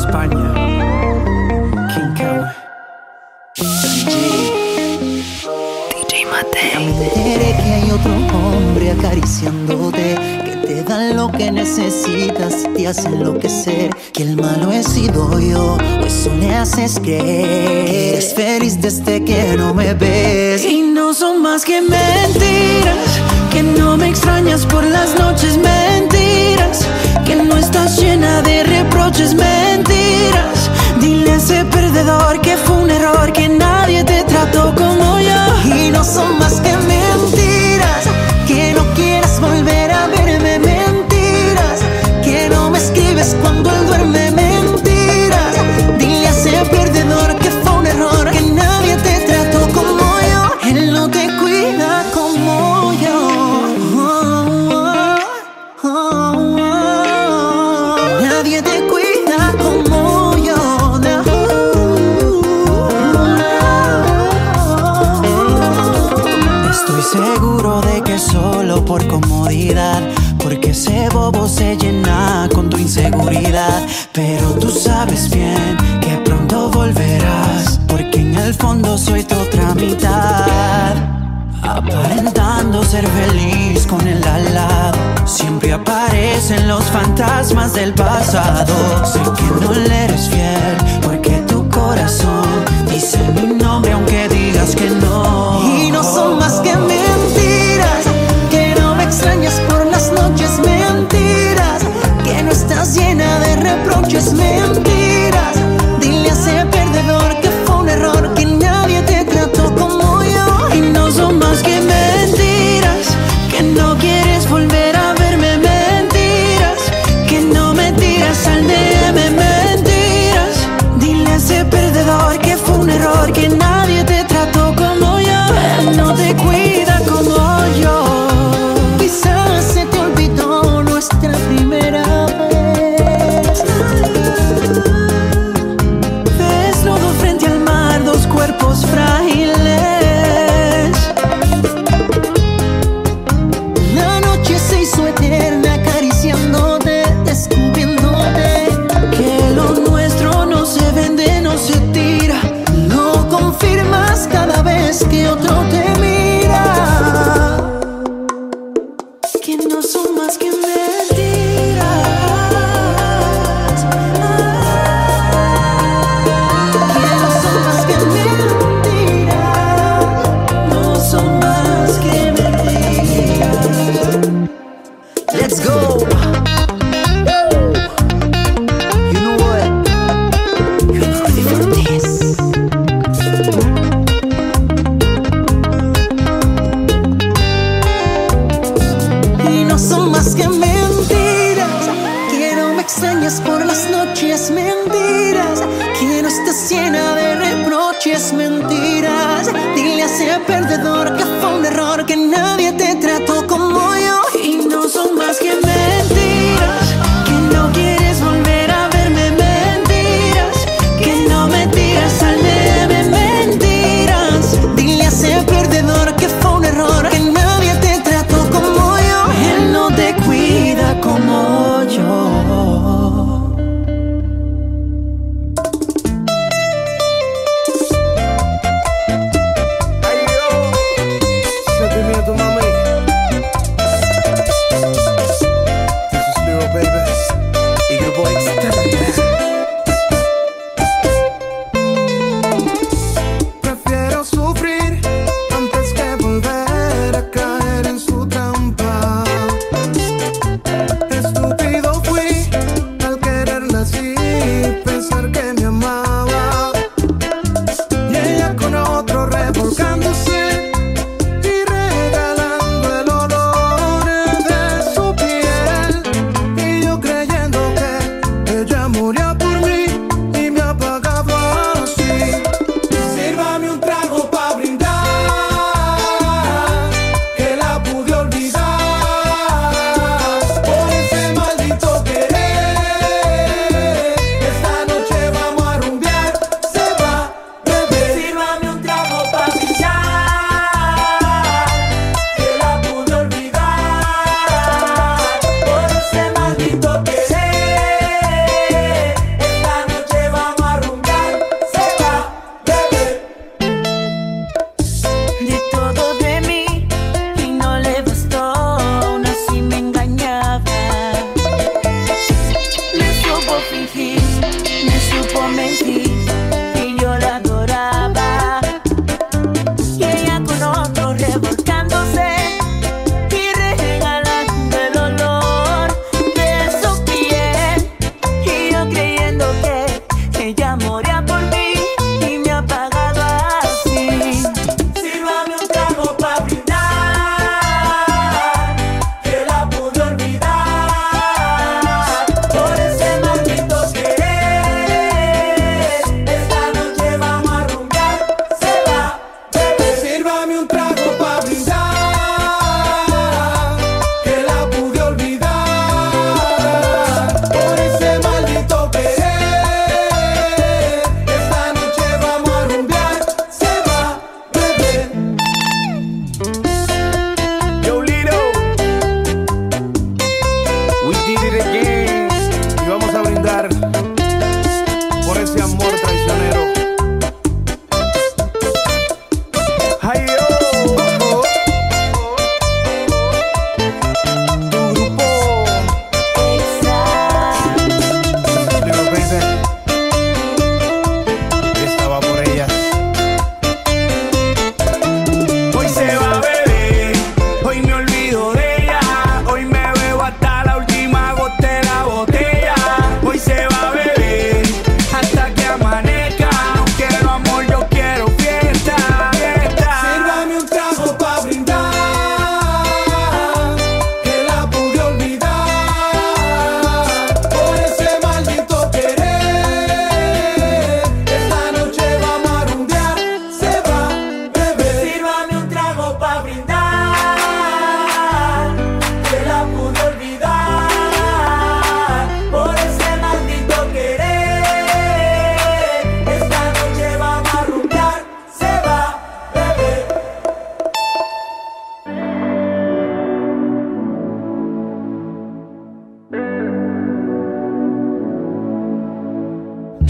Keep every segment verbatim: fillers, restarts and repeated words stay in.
España, King Cam, D J Mateo. Me enteré que hay otro hombre acariciándote, que te dan lo que necesitas, te hace enloquecer. Que el malo he sido yo, o eso le haces creer. Que eres feliz desde que no me ves. Y no son más que mentiras, que no me extrañas por las noches, mentiras, que no estás llena de reproches, mentiras. Dile a ese perdedor que fue un error, que nadie te trató como yo. Y no son más que mentiras, que no quieras volver a verme, mentiras, que no me escribes cuando él duerme, mentiras. Dile a ese perdedor que fue un error, que nadie te trató como yo. Él no te cuida como yo. Oh, oh, oh, oh. Nadie te cuida como yo. Estoy seguro de que solo por comodidad, porque ese bobo se llena con tu inseguridad. Pero tú sabes bien que pronto volverás, porque en el fondo soy tu otra mitad. Aparentando ser feliz con el al lado, siempre aparecen los fantasmas del pasado. Sé que no le eres fiel, porque tu corazón dice mi nombre aunque digas que no. Y no son más que mentiras, que no me extrañas por las noches, mentiras, que no estás llena de reproches, mentiras. Dile a ese perdedor que fue un error, que nadie te trató como yo. Y no son más que mentiras, que no quieres volver a verme, mentiras, que no me tiras al D M, mentiras. Dile a ese perdedor que fue un error, que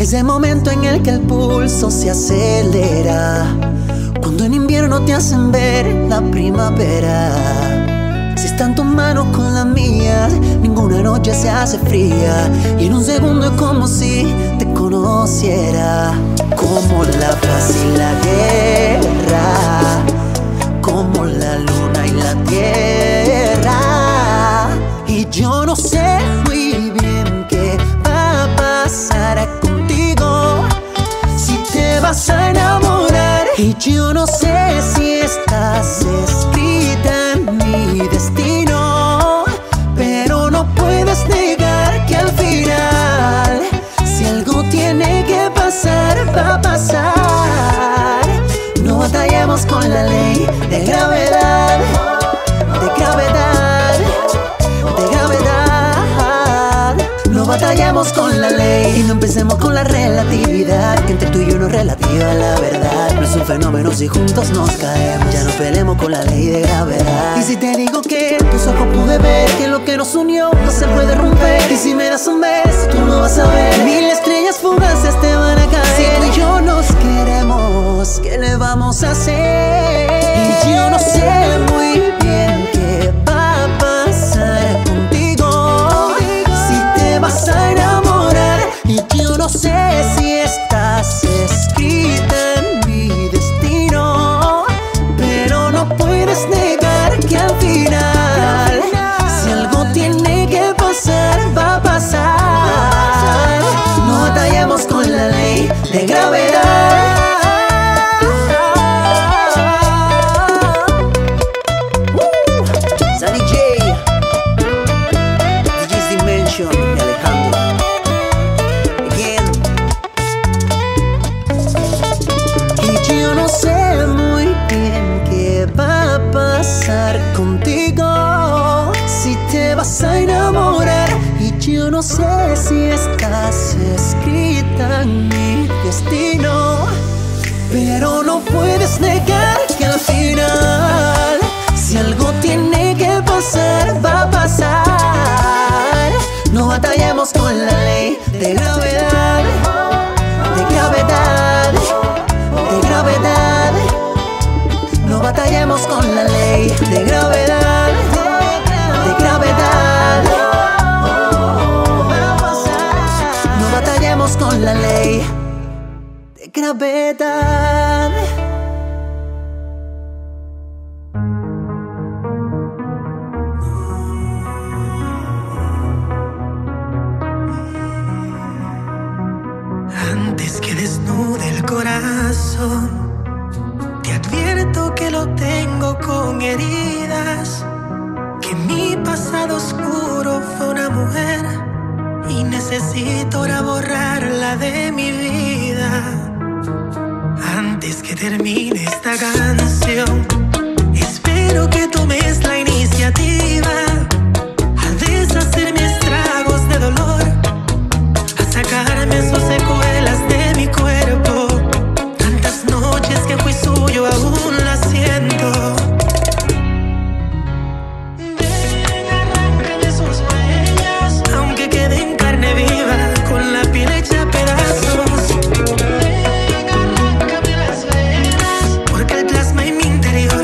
Ese momento en el que el pulso se acelera, cuando en invierno te hacen ver la primavera. Si están tus manos con las mías, ninguna noche se hace fría. Y en un segundo es como si te conociera. Como la paz y la guerra, como la luna y la tierra. Y yo no sé muy bien qué va a pasar contigo, si te vas a enamorar. Y yo no sé si estás escrita en mi destino, pero no puedes negar que al final, si algo tiene que pasar, va a pasar. No batallemos con la ley de gravedad, de gravedad, de gravedad. No batallemos con la ley y no empecemos con la relatividad, que entre tú y yo no es relativa la verdad. No es un fenómeno si juntos nos caemos. Ya no peleemos con la ley de gravedad. Y si te digo que en tus ojos pude ver que lo que nos unió no se puede romper, y si me das un beso tú no vas a ver mil estrellas fugaces te van a caer. Si tú y yo nos queremos, ¿qué le vamos a hacer? Y yo no sé muy bien qué va a pasar contigo, si te vas a enamorar. Y yo no sé si estás escrita en mi destino, pero no puedes negar que al final, si algo tiene que pasar, va a pasar. No batallemos con la ley de gravedad. uh, Sunny J, D J's Dimension y Alejandro. Again. Y yo no sé muy bien qué va a pasar contigo, si te vas a enamorar. Y yo no sé si estás escrita en mi destino, pero no puedes negar que al final, si algo tiene que pasar, va a pasar. No batallemos con la ley de gravedad, de gravedad, de gravedad. No batallemos con la ley de gravedad, de gravedad. No batallemos con la ley de gravedad. Antes que desnude el corazón, te advierto que lo tengo con heridas, que mi pasado oscuro fue una mujer y necesito ahora borrarla de mi vida. Antes que termine esta canción, espero que tomes la iniciativa a deshacerme estragos de dolor, a sacarme sus secuelas de mi cuerpo. Tantas noches que fui suyo aún la siento. Ven, arráncame sus huellas, aunque quede en carne viva, con la piel hecha pedazos. Ven, arráncame las venas, porque el plasma en mi interior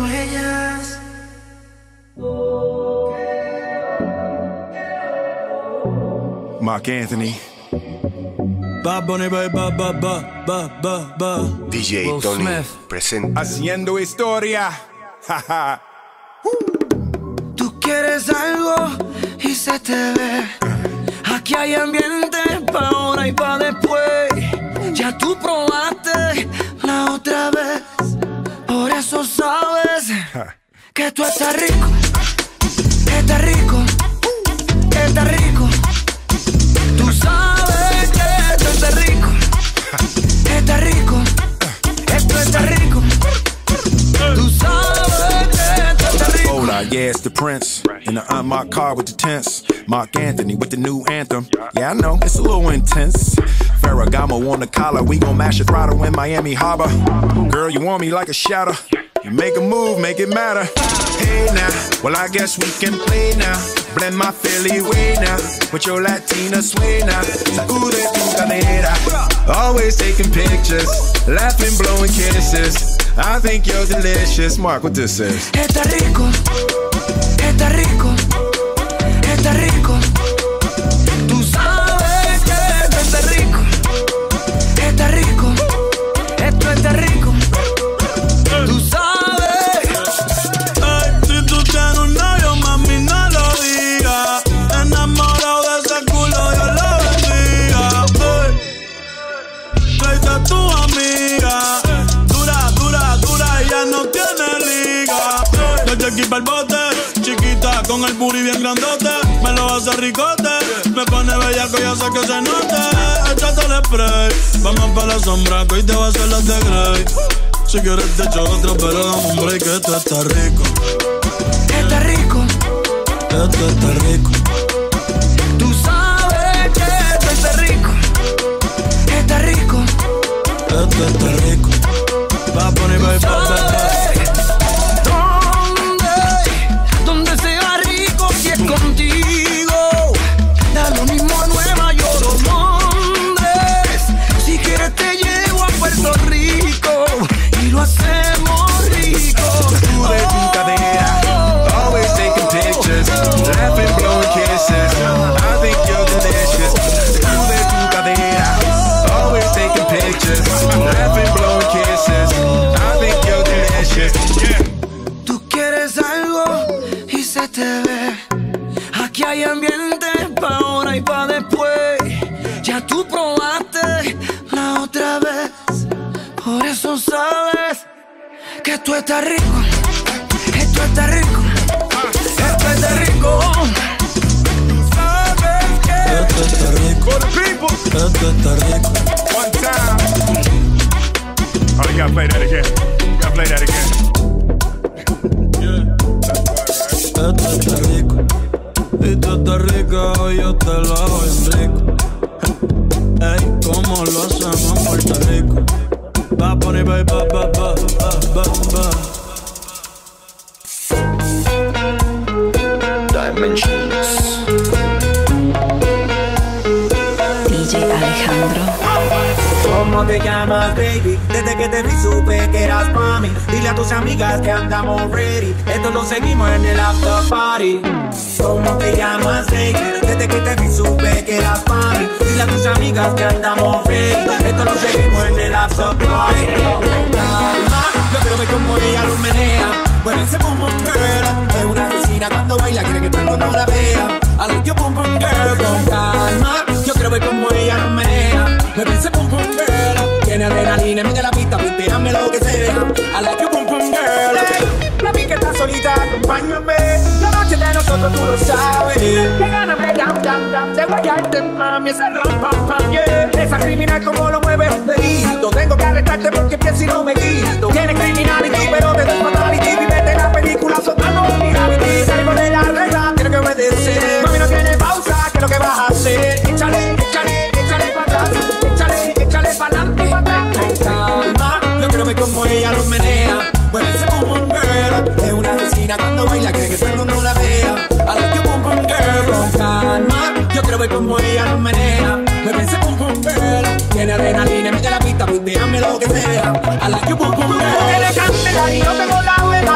huellas. Mark Anthony. Bad Bunny, ba, ba, ba, ba, ba, ba, ba. D J Will Tony Smith. presenta. Haciendo historia. Jaja. Tú quieres algo y se te ve. Aquí hay ambiente pa' ahora y pa' después. Ya tú probaste la otra vez. Por eso sabes que tú estás rico. Estás rico. Estás rico. Tú sabes que esto está rico. Está rico. Esto está rico. Tú sabes que esto está rico. Hola, yeah, it's the Prince. In the unmarked car with the tents. Mark Anthony with the new anthem. Yeah, I know, it's a little intense. Ferragamo on the collar. We gon' mash a throttle in Miami Harbor. Girl, you want me like a shadow. You make a move, make it matter. Hey now, well I guess we can play now. Blend my Philly way now with your Latina sway now. Sacude tu cadera. Always taking pictures, laughing, blowing kisses. I think you're delicious. Mark, what this is? Está rico. Está rico. Está rico. Tú sabes que esto está rico. Está rico. Esto está rico. Tú sabes. Ay, si tú tienes un novio, mami, no lo digas. Enamorado de ese culo, Dios lo bendiga. Ay, tráete a tu amiga. Dura, dura, dura, ella no tiene liga. Desde aquí pa'l bote, chiquita con el booty bien grandote. Me lo hace ricote, me pone bellaco, ya sé que se note. Échate el spray, vamos pa' la sombra, que hoy te va a hacer las de Grey. Si quieres te echo otro, pero dame un break, que esto está rico. Está rico. Esto está rico. Tú sabes que esto está rico. Está rico. Esto está rico. Va a poner, va, va, va, va. ¿Dónde? ¿Dónde sea rico si es contigo? Da lo mismo a Nueva York o Londres. Si quieres te llevo a Puerto Rico y lo hacemos rico. Sacude tu cadera. Always taking pictures, laughing, blowing kisses. I think you're delicious. Sacude tu cadera. Always taking pictures, laughing, blowing kisses. I think you're delicious. Yeah. Tú quieres algo y se te ve. Aquí hay ambiente pa' ahora y pa' después. Ya tú probaste la otra vez. Por eso sabes que esto está rico. Esto está rico. Esto está rico. Tú sabes que Esto está rico. For the people. Esto está rico. One time. Oh, you gotta play that again. You gotta play that again. Esto está rico. Y tú estás rica, yo te lo hago en rico. Ey, como lo hacemos en Puerto Rico. Va a poner, va, va, va, va, va, va. Dimensions. D J Alejandro. ¿Cómo te llamas, baby? Desde que te vi supe que eras pa' mí. Dile a tus amigas que andamos ready. Esto lo seguimos en el after party. ¿Cómo te llamas, baby? Desde que te vi supe que eras pa' mí. Dile a tus amigas que andamos ready. Esto lo seguimos en el after party. Yo quiero ver cómo ella lo menea. Bueno, ese pum pum girl es una asesina cuando baila, quiere que todo el mundo la vea. I like your pum pum girl, con calma. Yo quiero ver cómo ella lo menea. Me pensé pum pum girl, tiene adrenalina, mete la pista, píntame lo que sea. I like your pum pum girl. Hey, la vi que está solita, acompáñame. La noche de nosotros tú lo sabes. Que gana de down, down, down, de guayarte, mami, ese ram, pam, pam, yeah. Esa criminal como lo mueve, dedito. Tengo que arrestarte porque pienso y no me quito. Tienes criminality, pero te doy fatality. Vivete la película, soltando mi gravity. Salgo de la regla, tienes que obedecer. Mami, no tiene pausa, ¿qué es lo que vas a hacer? Échale, échale, échale para atrás. Échale, échale para adelante y para atrás. Con calma, yo quiero ver cómo ella lo menea. Bueno, ese pum pum girl es una asesina cuando baila, quiere que todo el mundo la vea. I like your pum pum girl. Con calma, yo quiero ver cómo ella lo menea. Me pensé pum pum girl, tiene adrenalina, mete la pista, píntame lo que sea. I like your pum pum girl. Elegante, la y yo tengo la buena.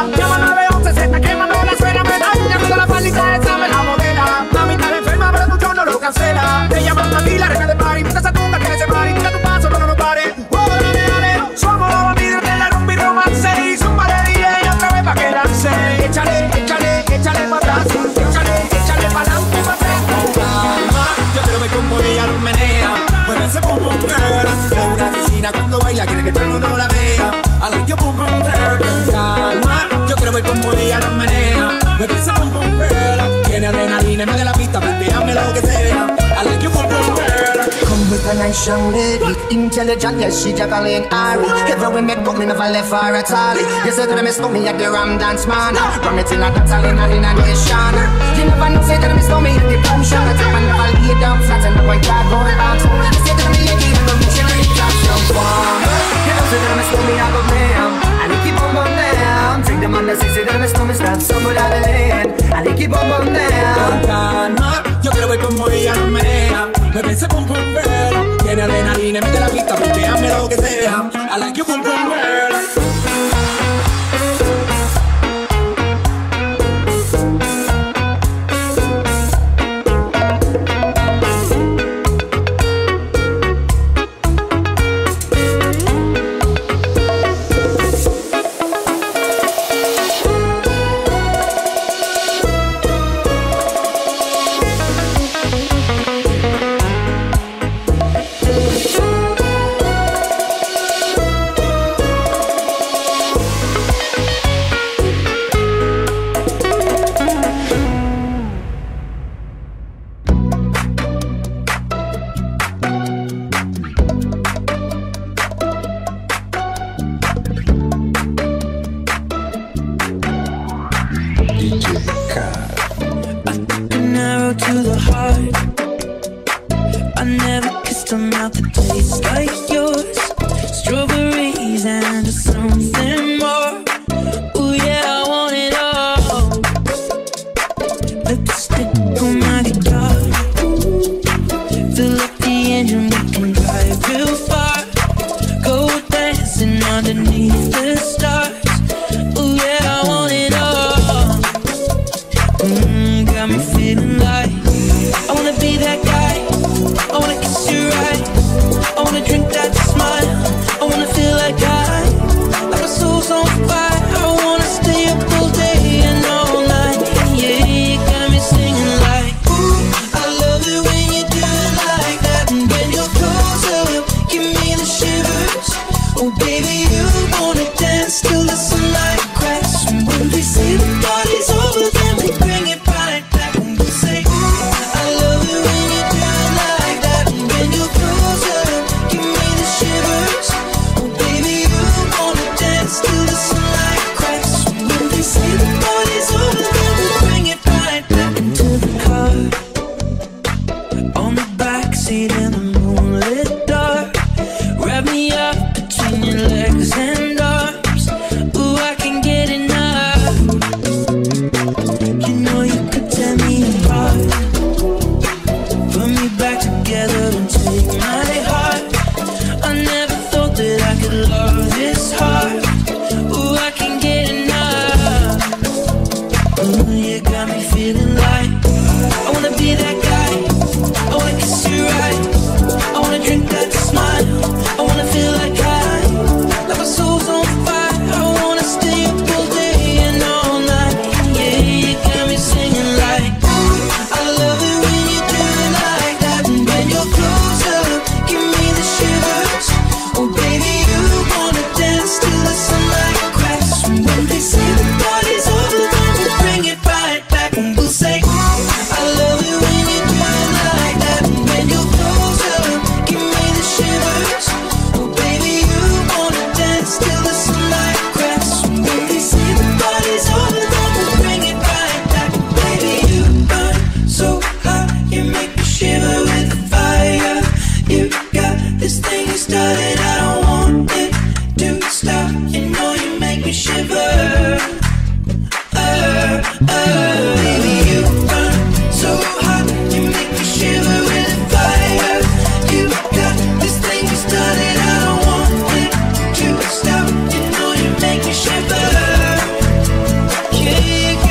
Llama al nueve once, se está quemando la suela. Me da una toda la palita, esa me la modela. Mami está enferma, pero tu show no lo cancela. Te llaman a ti, la reina de party. Mientras esa tumba quiere ese party, tira tu paso, no, no, no pare. Oh, dale, dale. Somos los bandidos de la rumba y romance. Y zumba de D J otra vez pa' que lance. Échale, échale, échale pa' atrás. Échale, échale pa' adelante, pa' atrás. Con calma, yo quiero ver cómo ella lo menea. Mueve ese pum pum girl. Es una asesina cuando baila, quiere que todo el mundo la vea. I like your pum pum girl. Con calma, yo quiero ver cómo ella lo menea. Mueve ese pum pum girl. Tiene adrenalina, me de la pista, planteame lo que sea. I like your pum pum girl. Come with a nice young lady, intelligent, yes, she juggling Ari. Ever we make up, me never left her at all. You said that I miss me at the Ram Dance Man. From it in a dance, in a in a nation. You never know, say that I miss me at the boom shop. I take my never lay down flat and the white dog go to bounce. You say that I miss me at the missionary class, young farm. You know, say that I miss me at the man. And they keep on on down. Take them on the say, say that I miss me, start somewhere down the lane. And they keep on on down. Yo quiero ver cómo ella lo menea. Me pensé pum pum girl. Tiene adrenalina, mete la pista, planteame lo que sea. I like you pum pum girl. Say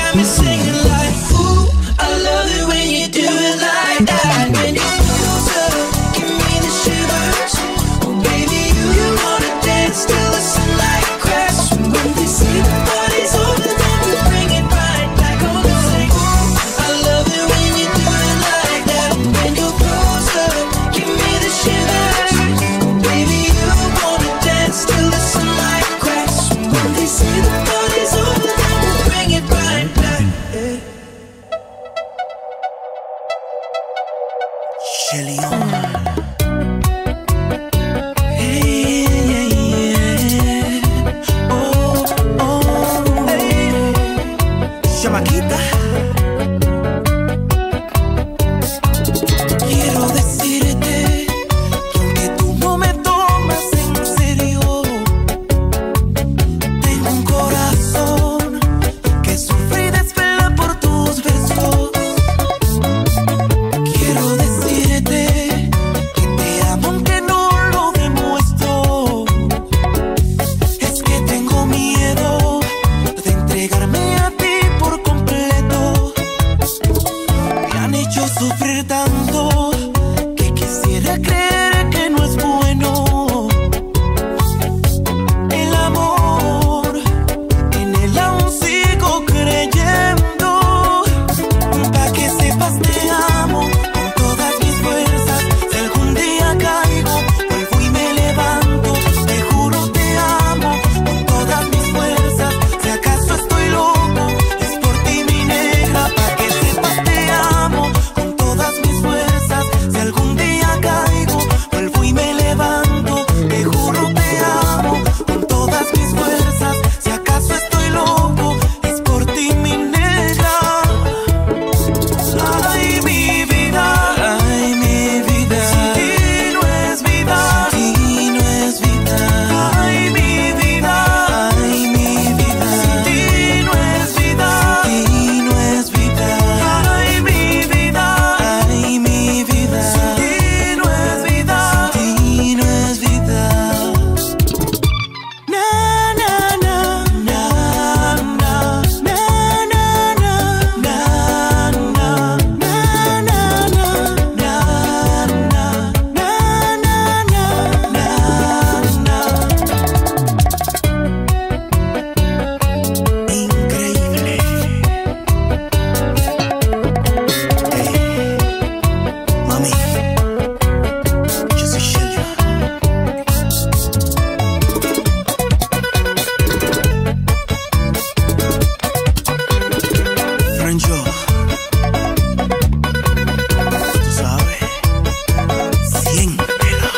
got me singing like, ooh, I love it when you do it like that. When you close up, give me the shivers. Oh baby, you, you wanna dance till the sunlight cracks. When they say the party's over, then we bring it right back. Oh, they say, ooh, I love it when you do it like that. When you close up, give me the shivers. Oh baby, you wanna dance till the sunlight cracks. When they say the party's over, then we bring it right back. Shelly on. Chamaquita. Quiero decirte que aunque tú no me tomas en serio, tengo un corazón que sufre y desvela por tus besos. Quiero decirte que te amo aunque no lo demuestro. Es que tengo miedo de entregarme a ti por completo. Me han hecho sufrir tanto que quisiera creer que no es bueno. El amor, en él aún sigo creyendo. Pa' que sepas te amo con todas mis fuerzas. Si algún día caigo, vuelvo y me levanto. Te juro te amo con todas mis fuerzas. Si acaso estoy loco, es por ti mi negra. Pa' que sepas te amo con todas mis fuerzas. Si algún día caigo, vuelvo y me levanto. Te juro te amo con todas mis fuerzas. Si acaso estoy loco, es por ti mi negra. Ay, mi vida, ay, mi vida. Sin ti no es vida, sin ti no es vida. Ay, mi vida, ay, mi vida. Sin ti no es vida, sin ti no es vida. Ay, mi vida, ay, mi vida. Sin ti no es vida, sin ti no es vida. Na na na na na na na na na na na na na increíble. Hey, mami, yo soy Shelly. Franjo, tú sabes, siéntela.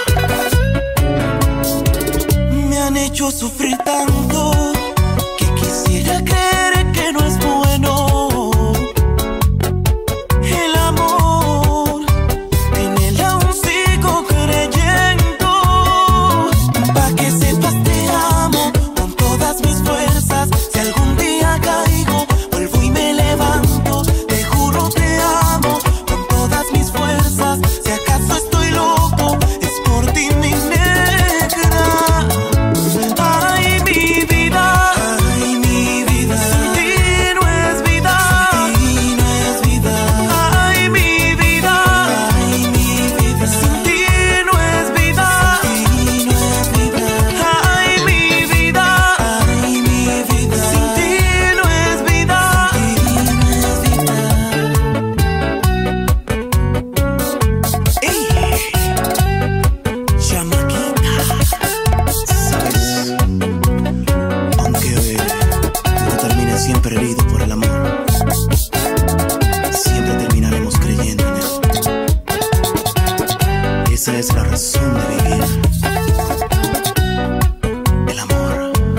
Me han hecho sufrir tanto que quisiera creer que no es bueno. El amor, en él aún sigo creyendo. Pa' que sepas te amo con todas mis fuerzas. Si algún día caigo, vuelvo y me levanto. Te juro te amo con todas mis fuerzas. Si acaso estoy loco, es por ti mi negra. Ay, mi vida, ay, mi vida. Sin ti no es vida, sin ti no es vida. Ay, mi vida, ay, mi vida. Sin ti no es vida, sin ti no es vida. Ay, mi vida, ay, mi vida. Sin ti no es vida, sin ti no es vida. Ey, chamaquita, sabes, aunque no termine siempre herido por el amor, siempre terminaremos creyendo en él. Esa es la razón de vivir. El amor.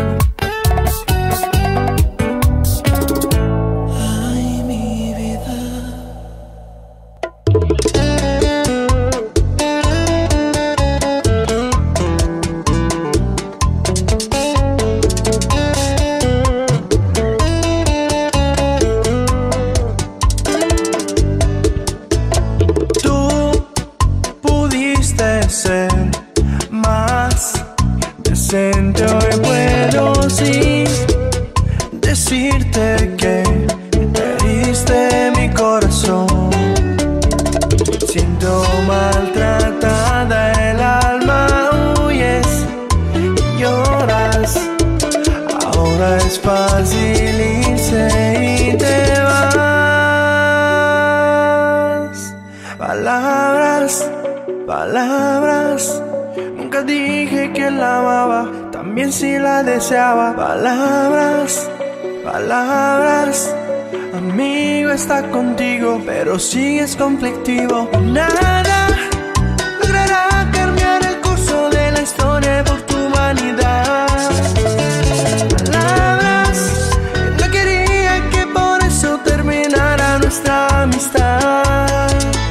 Ay, mi vida. decente. Hoy puedo sí decirte que fácil irse y te vas. Palabras, palabras. Nunca dije que la amaba, también si la deseaba. Palabras, palabras. Amigo está contigo, pero sigues conflictivo. Nada logrará cambiar el curso de la historia por tu vanidad. Palabras, no quería que por eso terminara nuestra amistad.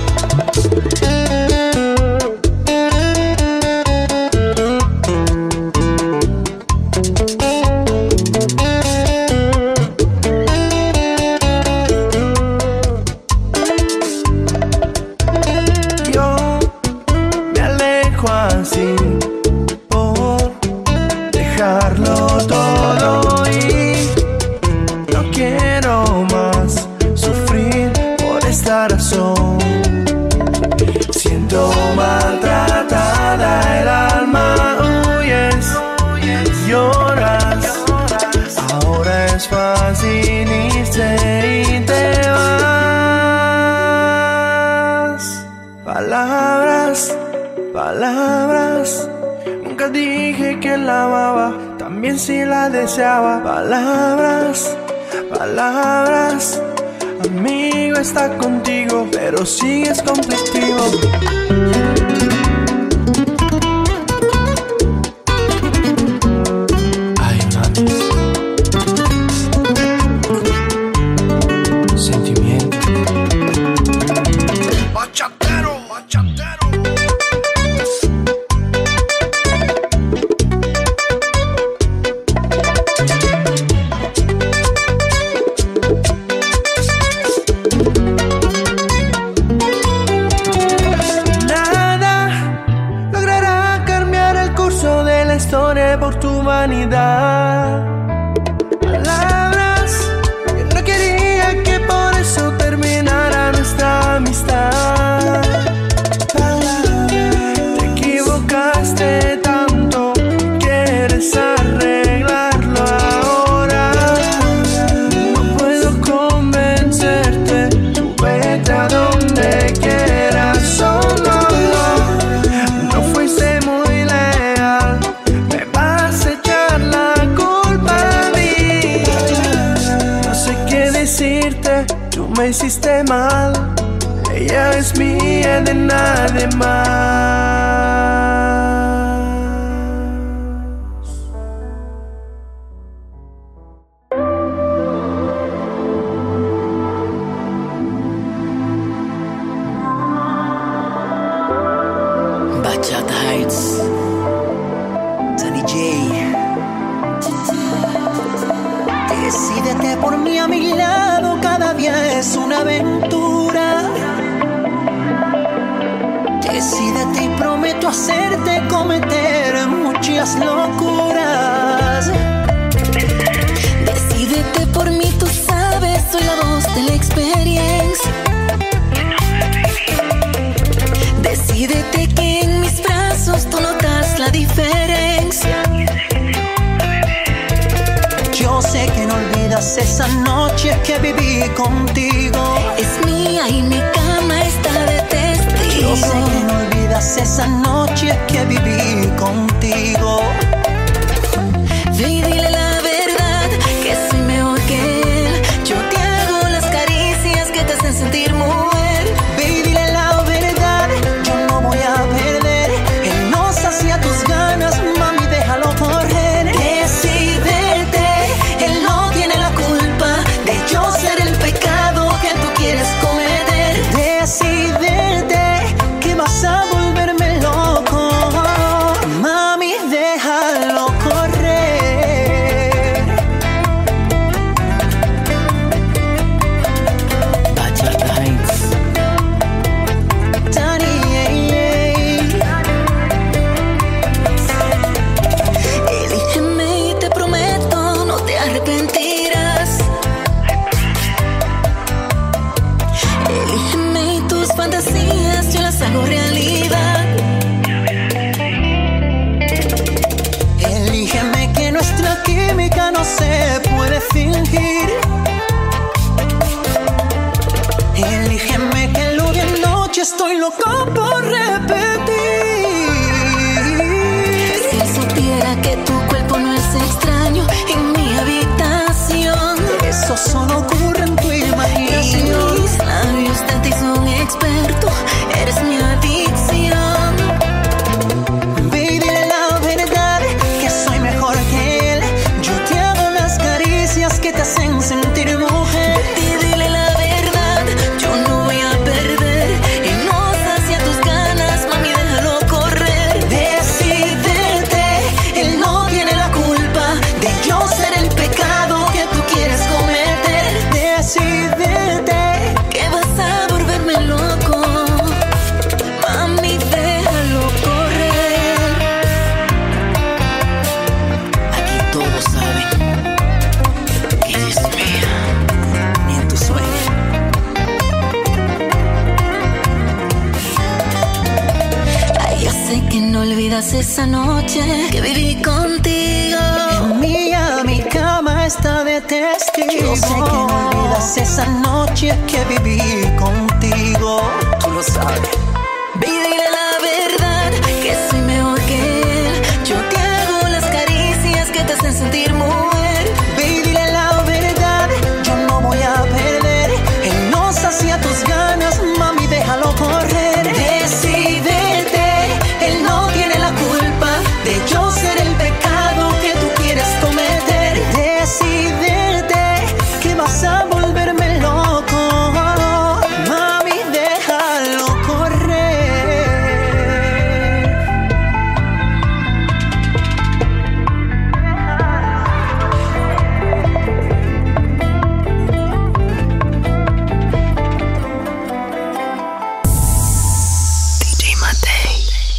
Siento maltratada el alma, huyes, lloras. Ahora es fácil irse y te vas. Palabras, palabras. Nunca dije que la amaba, también si la deseaba. Palabras, palabras. Amigo está contigo, pero sigues conflictivo. Ay, mami. Sentimiento. Bachatero, bachatero. Por tu vanidad. Palabras que no quería que por eso terminara nuestra amistad. Te equivocaste tanto, quieres arreglarlo ahora. No puedo convencerte, tú vete a donde quieras. Solo no fuiste muy leal. Tú me hiciste mal, ella es mía de nadie más. Bachata Heights, Danny J. Decídete por mí a mi lado, cada día es una aventura. Decídete y prometo hacerte cometer muchas locuras. Decídete por mí, tú sabes, soy la voz de la experiencia. Decídete que en mis brazos tú notas la diferencia. Yo sé que no olvidas esa noche que viví contigo. Es mía y mi cama está de testigo. Yo sé que no olvidas esa noche que viví contigo. Ve y dile la verdad, que soy mejor que él. Yo te hago las caricias que te hacen sentir mujer. Ve y dile la verdad, yo no voy a perder. Él no sacia tus ganas, mami, déjalo correr. Decídete, él no tiene la culpa de yo ser el pecado que tú quieres cometer. Decídete que vas a volverme loco, mami, déjalo correr. eso solo ocurre en tu imaginación. Mis labios de ti son expertos, eres mi adicción. Baby, dile la verdad, que soy mejor que él. Yo te hago las caricias que te hacen sentir mujer. Baby, dile la verdad, yo no voy a perder. Y no sacia tus ganas, mami, déjalo correr. Decídete, él no tiene la culpa de yo ser el pecado que tú quieres cometer. Decídete, que vas a volverme loco, mami, déjalo correr. Aquí todos saben que ella es mía, ni en tu sueño. Ay, yo sé que no olvidas esa noche que viví contigo. en Miami, mi cama está de testigo. Yo sé que no olvidas esa noche que viví contigo. Tú lo sabes. Baby, dile la verdad, que soy mejor que él. Yo te hago las caricias que te hacen sentir mujer. Baby, dile la verdad, yo no voy a perder. Él no sacia tus ganas, mami, déjalo correr. Decídete, él no tiene la culpa de yo ser el pecado que tú quieres cometer. Decídete, que vas a volverme loco, mami, déjalo correr. D J Matei.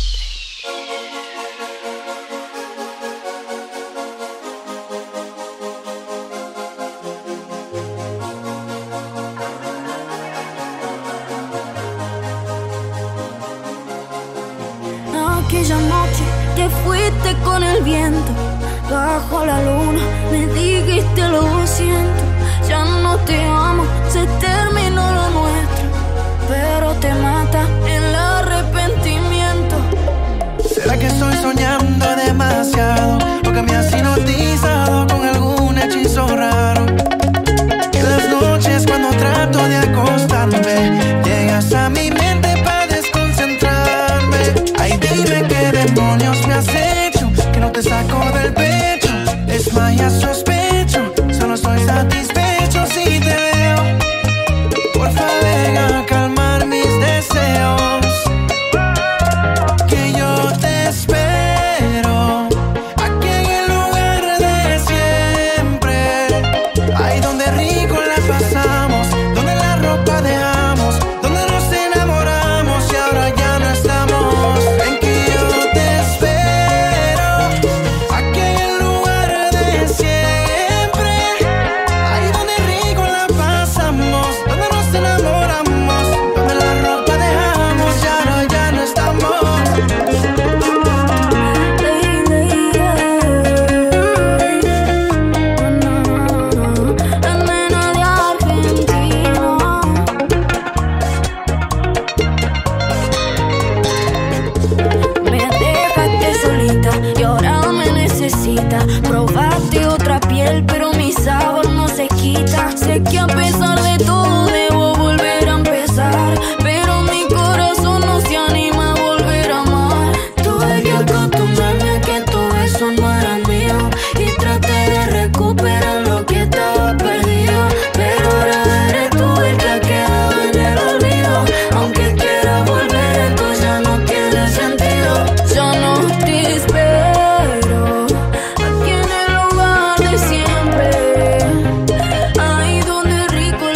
Aquella noche que fuiste con el viento, bajo la luna me dijiste lo siento. Ya no te amo, se terminó lo nuestro, pero te mata el arrepentimiento. ¿Será que estoy soñando demasiado? ¿O que me has hipnotizado con algún hechizo raro? En las noches cuando trato de acostarme, llegas a mi mente para desconcentrarme. Ay, dime qué demonios me has hecho, que no te saco del pecho. Es más, ya sospecho, solo estoy satisfecho si te veo. Porfa, ven a calmar mis deseos, que yo te espero aquí en el lugar de siempre. Ahí donde rico la pasamos, donde la ropa dejamos, donde nos enamoramos y ahora ya no estamos. Ven que yo te espero aquí en el lugar de siempre. Ahí donde rico la pasamos, donde nos enamoramos, donde la ropa dejamos y ahora ya no estamos. La nena de Argentina. Me dejaste solita y ahora me necesitas. Probaste otra piel, pero mi sabor no se quita. Sé que a pesar de todo debo volver a empezar, pero mi corazón no se anima a volver a amar. Tuve que acostumbrarme a que todo eso no era mío y traté de recuperar lo que estaba perdido, pero ahora eres tú el que ha quedado en el olvido. Aunque quiera volver, esto ya no tiene sentido. Ya no te espero aquí en el lugar de siempre. Ahí donde rico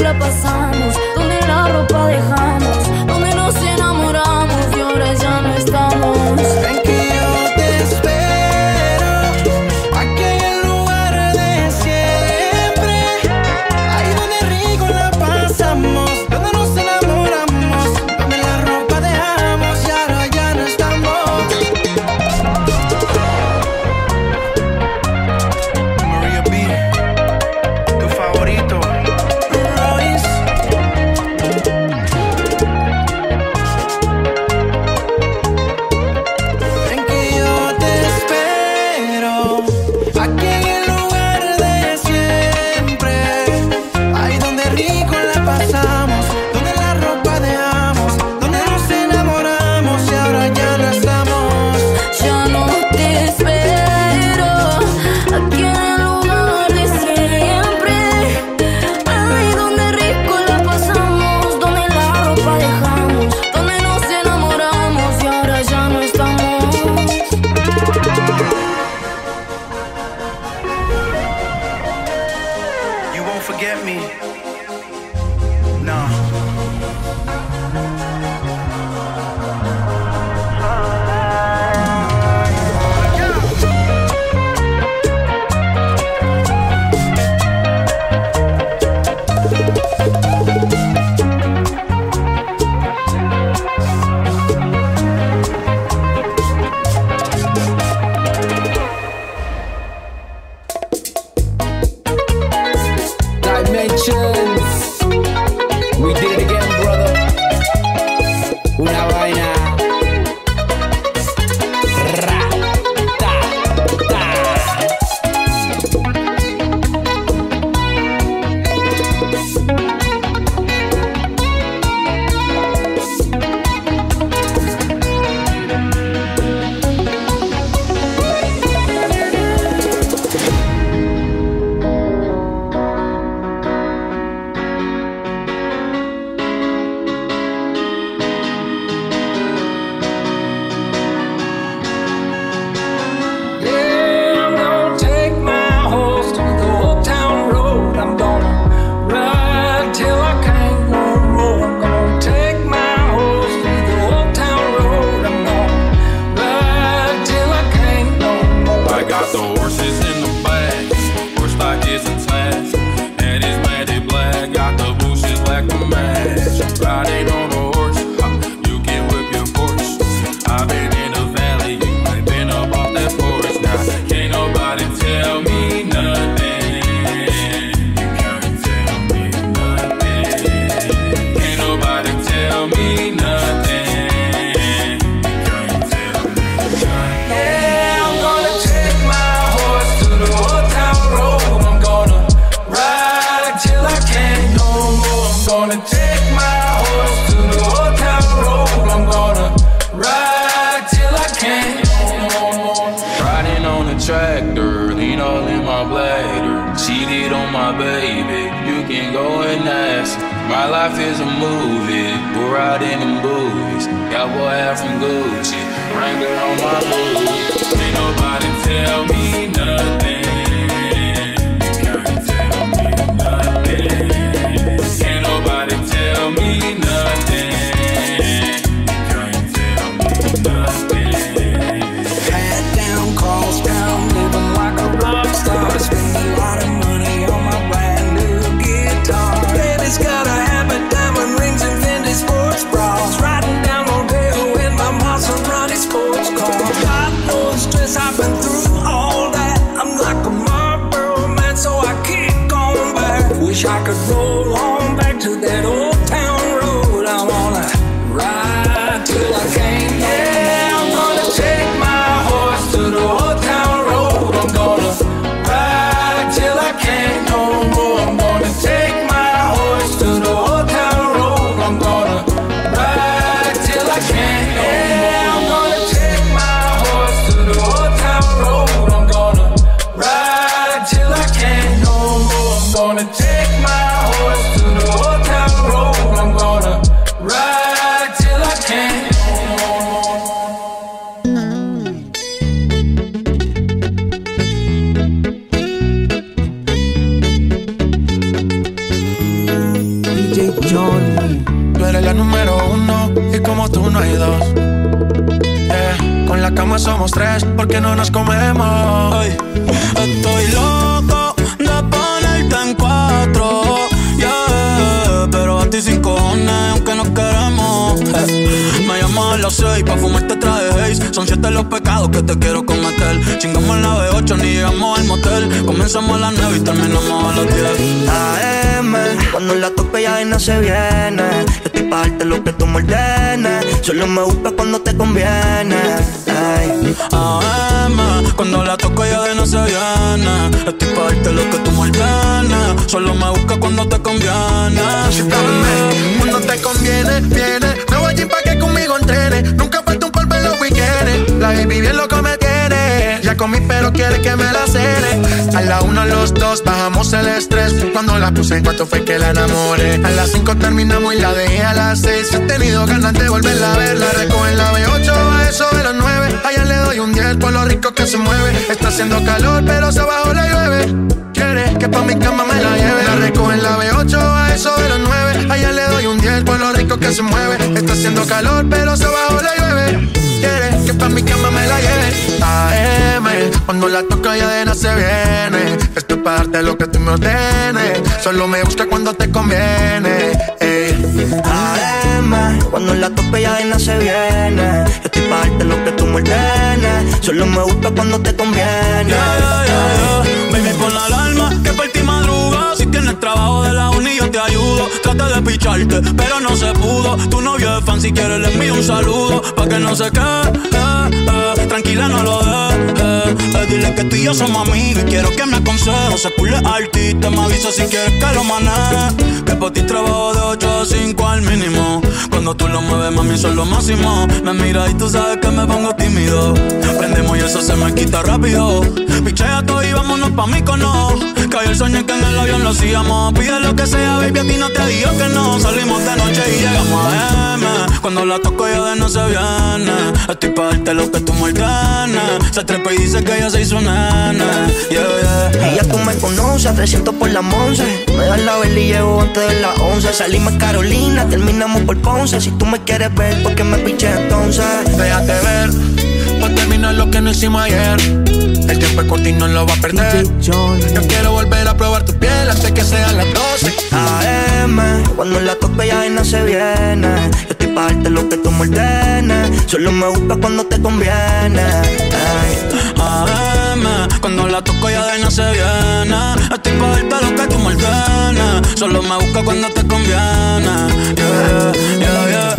Productions. We did it again, brother. Una vaina. Ra, ta, ta. Tractor, lean all in my bladder. Cheated on my baby, you can go and ask. My life is a movie, we're riding in movies. Cowboy hat from Gucci, Wrangler on my boots. Ain't nobody tell me nothing. You can't tell me nothing. Ain't nobody tell me nothing. You can't tell me nothing. Hat down, cross down, living like a rock star. Spend a lot of money on my brand new guitar. Baby's got a habit, diamond rings and Fendi sports bras. Riding down Rodeo in my Maserati sports car. Got no stress, I've been through all that. I'm like a Marlboro man, so I keep going back. Wish I could roll on back to that old town road. I wanna ride till I can't. Yeah, I'm gonna take my horse to the old town road. I'm gonna ride till I can't no more. I'm gonna take my horse to the old town road. I'm gonna ride till I can't no more. Yeah, I'm gonna take my horse to the old town road. I'm gonna ride till I can't no more. I'm gonna take my horse to the old town road. I'm gonna ride till I can't no more. D J Johnny. Tú eres la número uno y como tú no hay dos. Yeah. Con la cama somos tres porque no nos comemos. Ay, estoy loco de ponerte en cuatro, yeah, pero a ti sin cojones aunque nos queremos. eh. Me llamas a las seis pa' fumarte traje Haze. Son siete los pecados que te quiero cometer. Chingamos en la B ocho ni llegamos al motel. Comenzamos a las nueve y terminamos a las diez. A M, cuando la toque ya no se viene. Yo estoy pa' darte lo que tú me ordenes. Solo me buscas cuando te conviene. Ay. A M, cuando la toco ya de no se viene. Estoy pa' darte lo que tú me ordenes. Solo me buscas cuando te conviene. Cuando te conviene, viene. Me voy allí pa' que conmigo entrene. Nunca falta un polvo en los weekends. La baby bien loco me tiene. Ya comí pero quiere que me la cene. A la una, a los dos, bajamos el estrés. Cuando la puse en cuarto fue que la enamoré. A las cinco terminamos y la dejé a las seis. He tenido ganas de volverla a ver. La recojo en la B ocho a eso de las nueve. Allá le doy un diez por lo rico que se mueve. Está haciendo calor pero se abajo la llueve. Quiere que pa' mi cama me la lleve. La recojo en la B ocho a eso de las nueve. Allá le doy un diez por lo rico que se mueve. Está haciendo calor pero se abajo la llueve. Quiere que pa' mi cama me la lleve. A M, cuando la toco ya de no se viene. Esto para darte lo que tú me ordenes. Solo me gusta cuando te conviene. Ey. Además, cuando la tope ya de nada se viene. Yo estoy para darte lo que tú me ordenes. Solo me gusta cuando te conviene. Yeah, yeah, yeah, yeah. Baby, pon la alarma que por ti madruga. Si tienes trabajo de la uni yo te ayudo. Traté de picharte, pero no se pudo. Tu novio es fan, si quieres le envío un saludo. Pa' que no se quede, eh, eh. Tranquila, no lo dejes, eh, eh. Dile que tú y yo somos amigos y quiero que me aconsejes. Se pule artista, me avisa si quieres que lo maneje. Que por ti trabajo de ocho a cinco al mínimo. Cuando tú lo mueves, mami, son lo máximo. Me mira y tú sabes que me pongo tímido. Prendemos y eso se me quita rápido. Pichea todo y vámonos pa' Mykonos. Cayó el sueño que en el avión lo hacíamos. Pide lo que sea, baby, a ti no te digo que no. Salimos de noche y llegamos a M. Cuando la toco ya de no se viene. Estoy pa' darte lo que tú me ordenes. Se trepa y dice que ella se hizo nana. Yeah, yeah. Ella tú me conoces, trescientos por la once. Me das la vela y llego antes de las once. Salimos a Carolina, terminamos por Ponce. Si tú me quieres ver, ¿por qué me piché entonces? Déjate ver, pa' terminar lo que no hicimos ayer. El tiempo es corto y no lo va a perder. Yo quiero volver a probar tu piel antes que sean las doce. A M, cuando la tope ya de nada se viene. Yo estoy pa' darte lo que tú me ordenes. Solo me busca cuando te conviene. A M, cuando la toco ya de nada se viene. Estoy pa' darte lo que tú me ordenes. Solo me busca cuando te conviene. Yeah, yeah, yeah.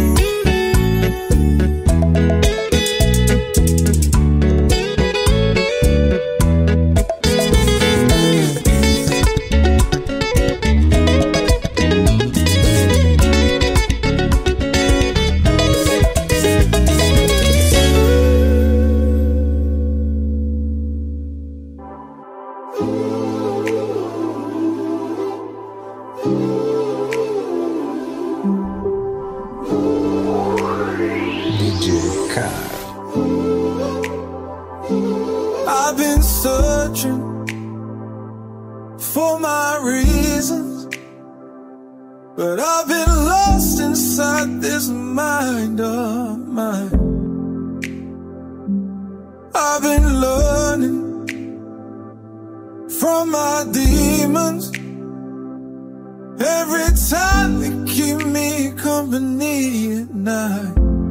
I've been searching for my reasons, but I've been lost inside this mind of mine. I've been learning from my demons. Every time they keep me company at night.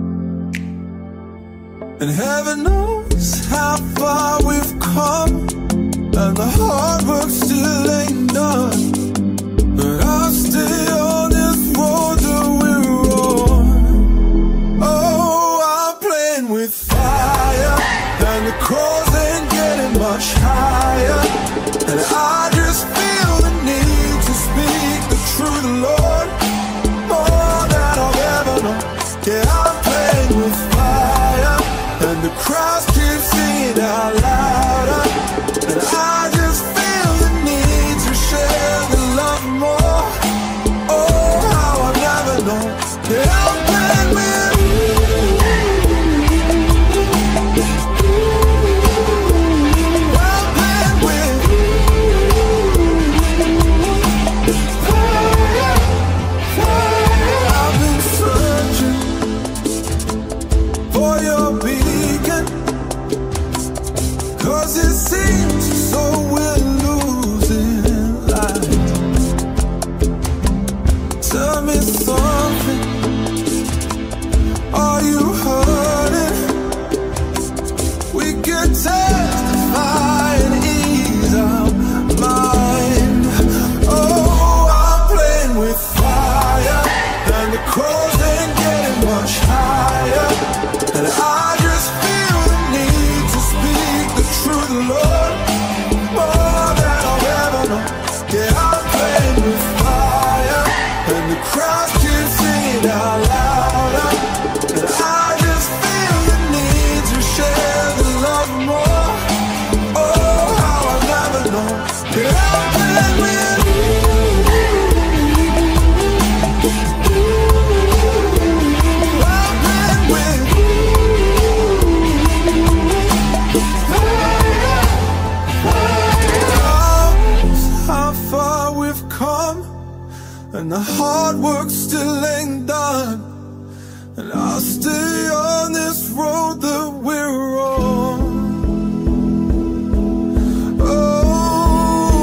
And heaven knows how far we've come, and the hard work still ain't done. But I'll stay on this road that we're on. Oh, I'm playing with fire, and the crows ain't getting much higher. And I just feel the need to speak the truth, Lord, more than I've ever known. Yeah, I'm playing with fire, and the crowds keep singing out louder. And I just feel the need to share the love more. Oh, how I've never known. Yeah, I'm playing with and the hard work still ain't done. And I'll stay on this road that we're on. Oh,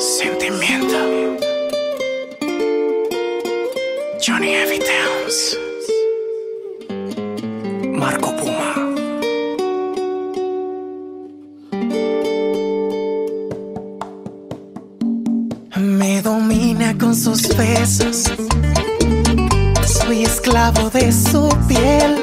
Sentimiento. Johnny Heavy Towns. Marco Puma. Me domina con sus besos. Soy esclavo de su piel.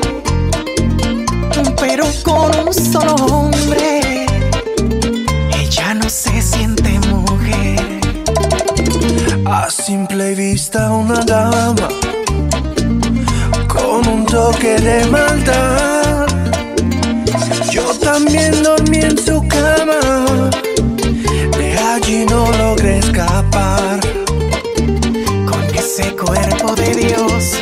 Pero con un solo hombre ella no se siente mujer. A simple vista una dama con un toque de maldad. Yo también dormí en su cama, de allí no logré escapar. Con ese cuerpo de diosa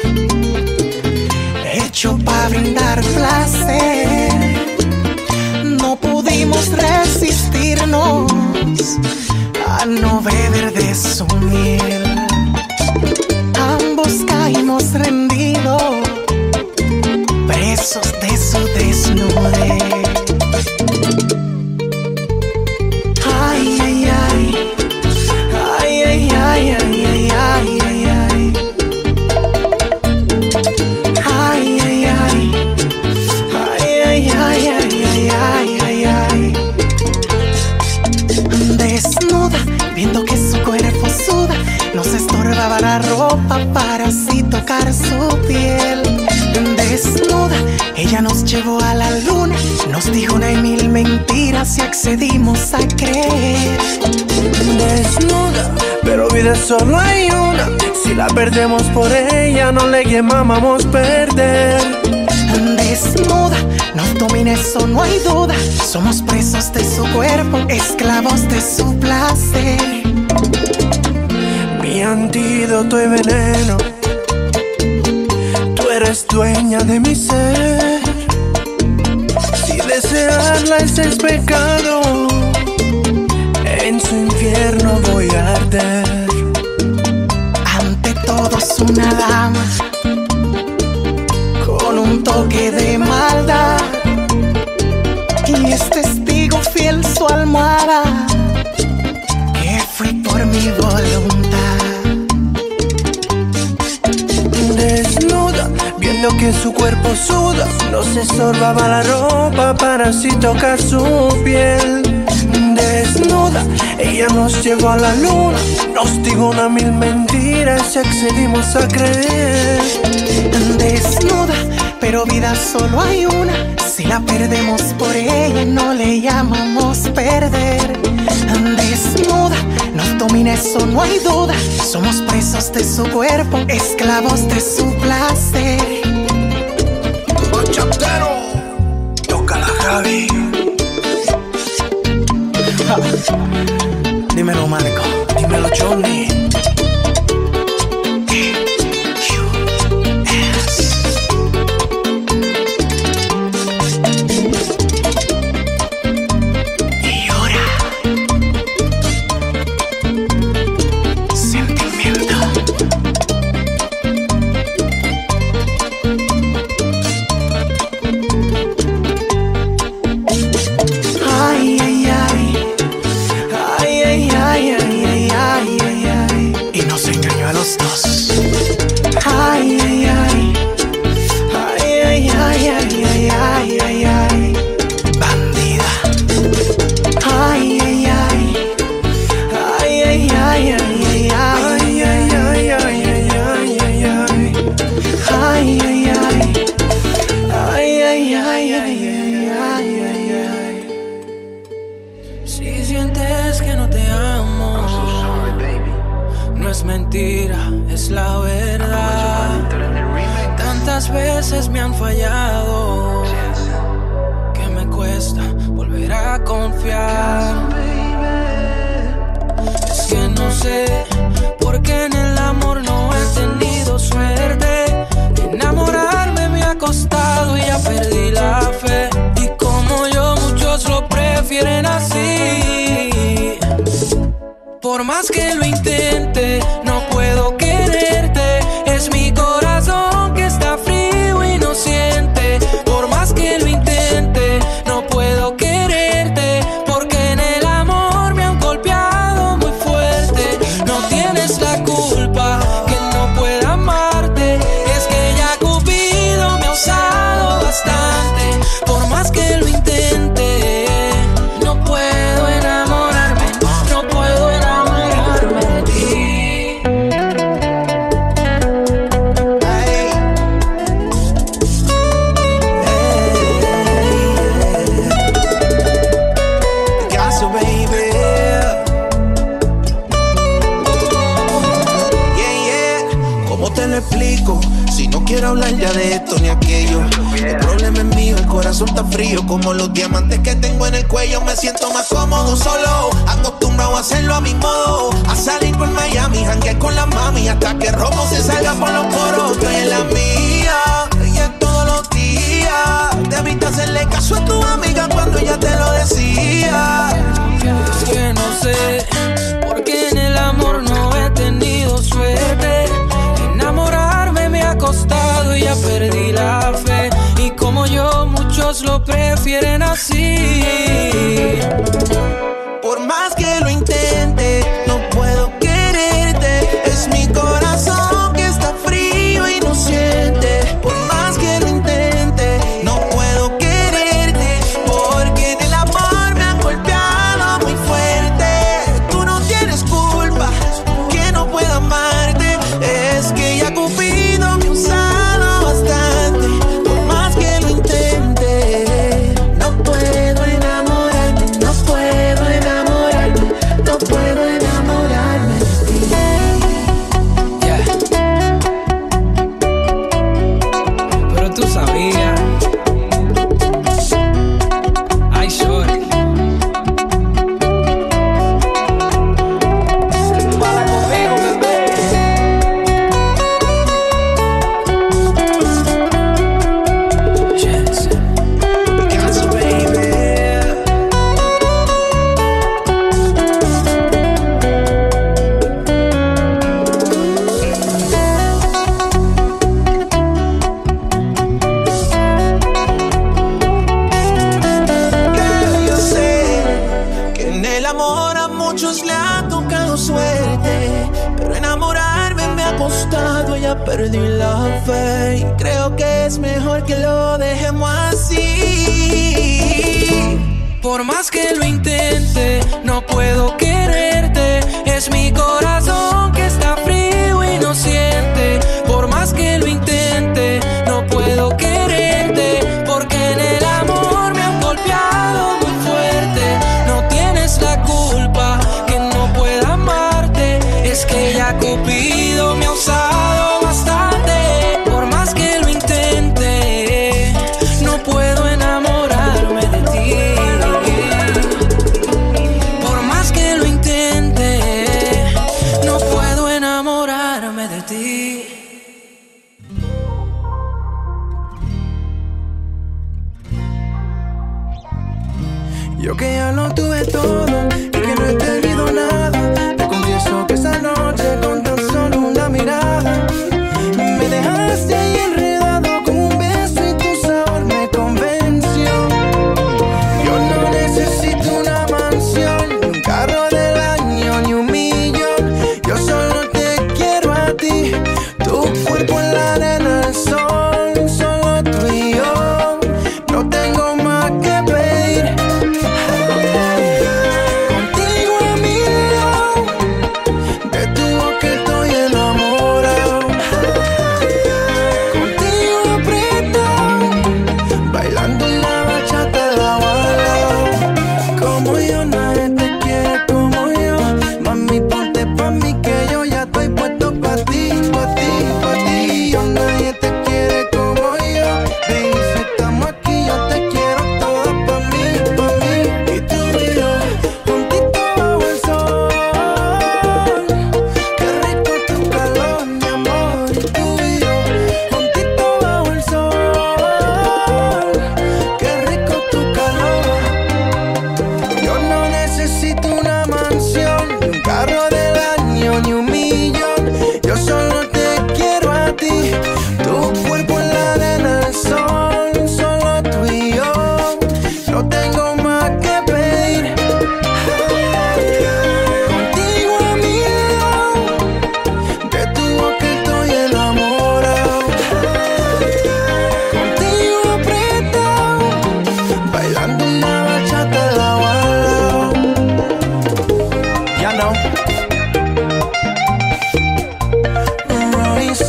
hecho para brindar placer, no pudimos resistirnos a no beber de su miel. Ambos caímos rendidos, presos de su desnudez. Ay, ay, ay, ay, ay, ay, ay, ay, ay, ay, ay. Ay, ay, ay, ay, ay, ay, ay, ay, ay, ay. Desnuda, viendo que su cuerpo suda, nos estorbaba la ropa para así tocar su piel. Desnuda, ella nos llevó a la luna, nos dijo una y mil mentiras y accedimos a creer. Desnuda, pero vida solo hay una. Si la perdemos por ella, no le llamamos perder. Desnuda, nos domina, eso no hay duda. Somos presos de su cuerpo, esclavos de su placer. Mi antídoto y veneno, tú eres dueña de mi ser. Si desearla ese es pecado, en su infierno voy a arder. Ante todos una dama con un toque de maldad, y es testigo fiel su almohada, que fui por mi voluntad. Desnuda, viendo que su cuerpo suda, nos estorbaba la ropa para así tocar su piel. Desnuda, ella nos llevó a la luna, nos dijo una mil mentiras y accedimos a creer. Desnuda, pero vida solo hay una. Si la perdemos por ella, no le llamamos perder. Desnuda, nos domina, eso no hay duda. Somos presos de su cuerpo, esclavos de su placer. Bachatero, tócala, Javi. Ja. Dímelo, Marco. Dímelo, Johnny. Porque en el amor me han golpeado muy fuerte. explico. Si no quiero hablar ya de esto ni aquello. El problema es mío, el corazón está frío. Como los diamantes que tengo en el cuello. Me siento más cómodo solo, acostumbrado a hacerlo a mi modo. A salir por Miami, janguear con la mami. Hasta que rojo se salga por los poros. Estoy en la mía, ella es todos los días. Debiste hacerle caso a tu amiga cuando ella te lo decía. Es que no sé, porque en el amor no he tenido suerte. Enamorarme me ha costado y ya perdí la fe. Y como yo, muchos lo prefieren así. Por más que lo intente, no puedo quererte. Es mi corazón que está frío y no siente. Por más que lo intente, no puedo quererte. Porque en el amor me han golpeado muy fuerte. Tú no tienes culpa que no pueda amarte. Es que ya Cupido me ha usado bastante. Por más que lo intente, no puedo enamorarme, no puedo enamorarme, no puedo enamorarme de ti. Yeah. Pero tú sabías. Ay, shorty. Para conmigo, bebé. Yes. Picasso, baby. Girl, yo sé que en el amor a muchos le ha tocado suerte, pero enamorarme me ha costado, ya perdí la fe. Y creo que es mejor que lo dejemos así. Por más que lo intente, no puedo quererte. Es mi corazón que está frío y no siente. Por más que lo intente, no puedo quererte. Porque en el amor me han golpeado muy fuerte. No tienes la culpa que no pueda amarte. Es que ya Cupido me ha usado bastante. Por más que lo intente, no puedo enamorarme de ti. Por más que lo intente, no puedo enamorarme de ti. Yo que ya lo tuve todo y que no he tenido nada. Te confieso que esa noche con tan solo una mirada me dejaste ahí enredado con un beso y tu sabor me convenció. Yo no necesito una mansión, ni un carro del año, ni un millón. Yo solo te quiero a ti, tu cuerpo en la arena, el sol, solo tú y yo. No tengo más que pedir. Contigo a mi lado, de tu boca estoy enamorado. Contigo apretado, bailando una bachata lado a lado. Como yo, nadie te quiere como yo. Mami, ponte pa' mí que yo ya estoy puesto pa' ti, pa' ti, pa' ti. Yo, nadie te quiere como yo. Baby, si estamos aquí, yo te quiero toda pa' mí, pa' mí. Y tú y yo, juntito bajo el sol. Qué rico tu calor, mi amor. Y tú y yo, juntito bajo el sol. Qué rico tu calor. Yo no necesito una mansión, ni un carro del año, ni un millón. Yo solo te quiero a ti, tu cuerpo en la arena, el sol, solo tú y yo. No tengo más que pedir. Contigo a mi lado, de tu boca estoy enamorado. Contigo apretado, bailando una bachata lado a lado. Ya no. Royce.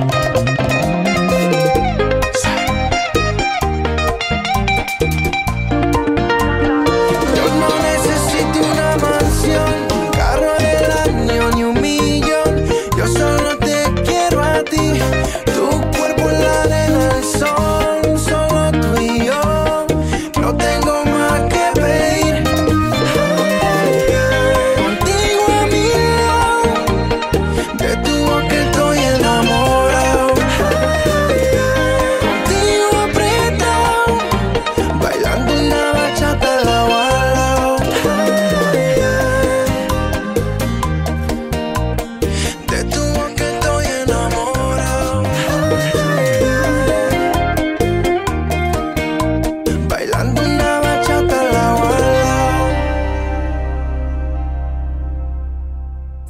Yo no necesito una mansión, un carro del año, ni un millón. Yo solo te quiero a ti,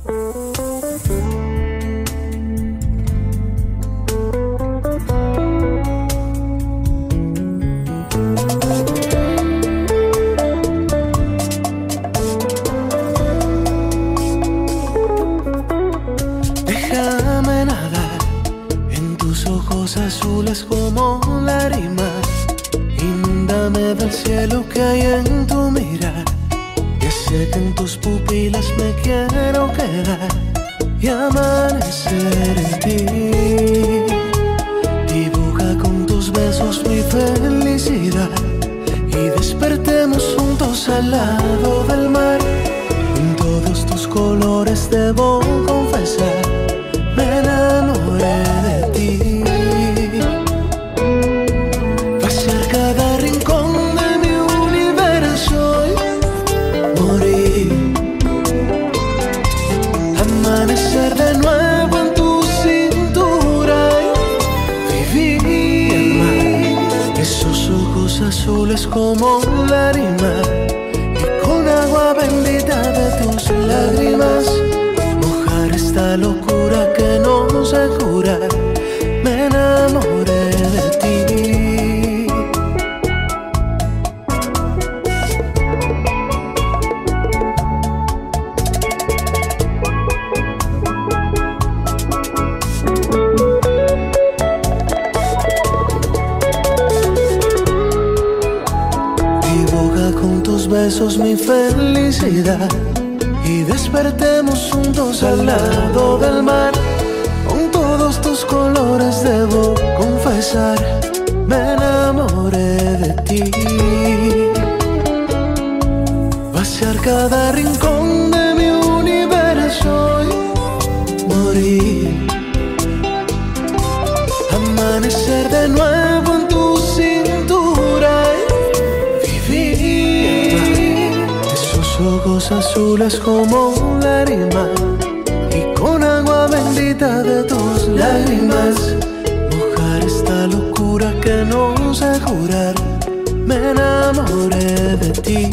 Déjame nadar en tus ojos azules como lágrimas. Inúndame del cielo que hay en tu mirar. Que sé que en tus pupilas me quiero quedar y amanecer en ti. Dibuja con tus besos mi felicidad y despertemos juntos al lado del mar. En todos tus colores debo confesar, me enamoré de ti. Pasear cada rincón de mi universo y morir. Amanecer de nuevo en tu cintura y vivir. Esos ojos azules como lágrimas y con agua bendita de tus lágrimas. Mojar esta locura que no sé curar. Me enamoré de ti. Dibuja con tus besos mi felicidad y despertemos juntos al lado del mar. Con todos tus colores debo confesar, me enamoré de ti. Vaciar cada rincón de mi universo y morir. Amanecer de nuevo en tu cintura y vivir. Esos ojos azules como lágrimas y con agua bendita de tus lágrimas. Mojar esta locura que no sé curar. Me enamoré de ti.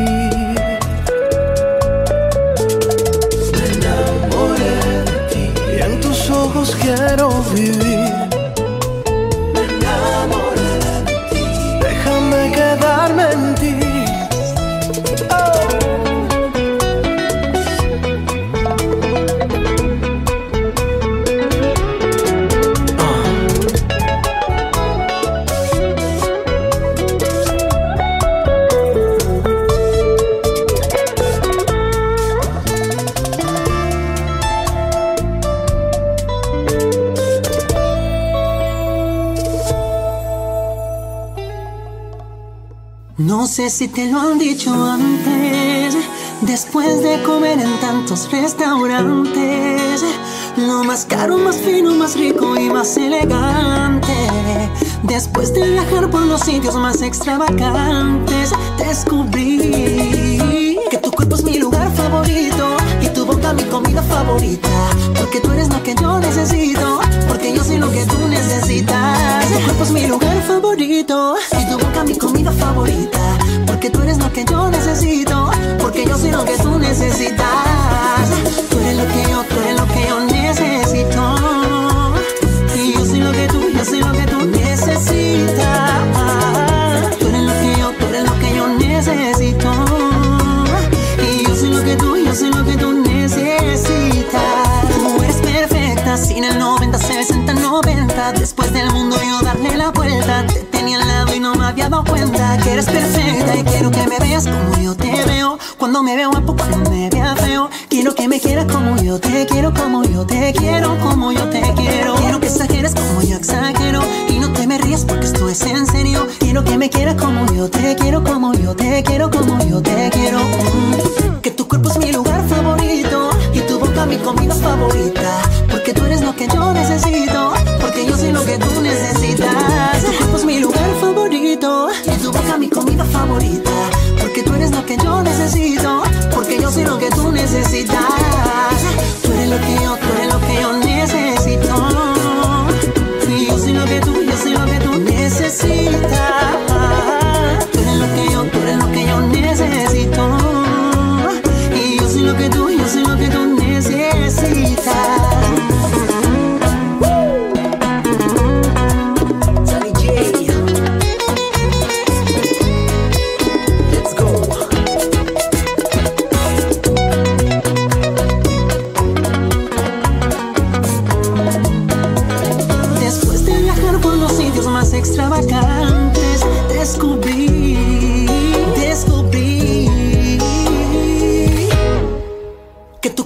Me enamoré de ti. Y en tus ojos quiero vivir. Me enamoré de ti. Déjame quedarme en ti. No sé si te lo han dicho antes, después de comer en tantos restaurantes, lo más caro, más fino, más rico y más elegante, después de viajar por los sitios más extravagantes, descubrí que tu cuerpo es mi lugar favorito y tu boca mi comida favorita, porque tú eres lo que yo necesito, porque yo soy lo que tú necesitas. Tu cuerpo es mi lugar favorito y tu boca mi comida favorita, porque tú eres lo que yo necesito, porque yo soy lo que tú necesitas. Tú eres lo que yo, tú eres lo que yo necesito, y yo soy lo que tú, yo soy lo que tú necesitas. Tú eres lo que yo, tú eres lo que yo necesito, y yo soy lo que tú, yo soy lo que tú necesitas. Tú eres perfecta, sin el noventa, sesenta, noventa. Después del mundo yo darle la vuelta, te tenía al lado y no me había dado cuenta que eres perfecta y quiero que me veas como yo te veo. Cuando me veo guapo, cuando me vea feo, quiero que me quieras como yo te quiero, como yo te quiero, como yo te quiero. Quiero que exageres como yo exagero y no te me rías porque esto es en serio. Quiero que me quieras como yo te quiero, como yo te quiero, como yo te quiero. Mm. Que tu cuerpo es mi lugar favorito y tu boca mi comida favorita, porque tú eres lo que yo necesito, porque yo soy lo que tú necesitas. Tu cuerpo es mi lugar favorito y tu boca mi comida favorita, porque tú eres lo que yo necesito, porque yo soy lo que tú necesitas. Tú eres lo que yo, tú eres lo que yo necesito, y yo soy lo que tú, yo soy lo que tú necesitas. Tú eres lo que yo, tú eres lo que yo necesito, y yo soy lo que tú, yo soy lo que tú necesitas.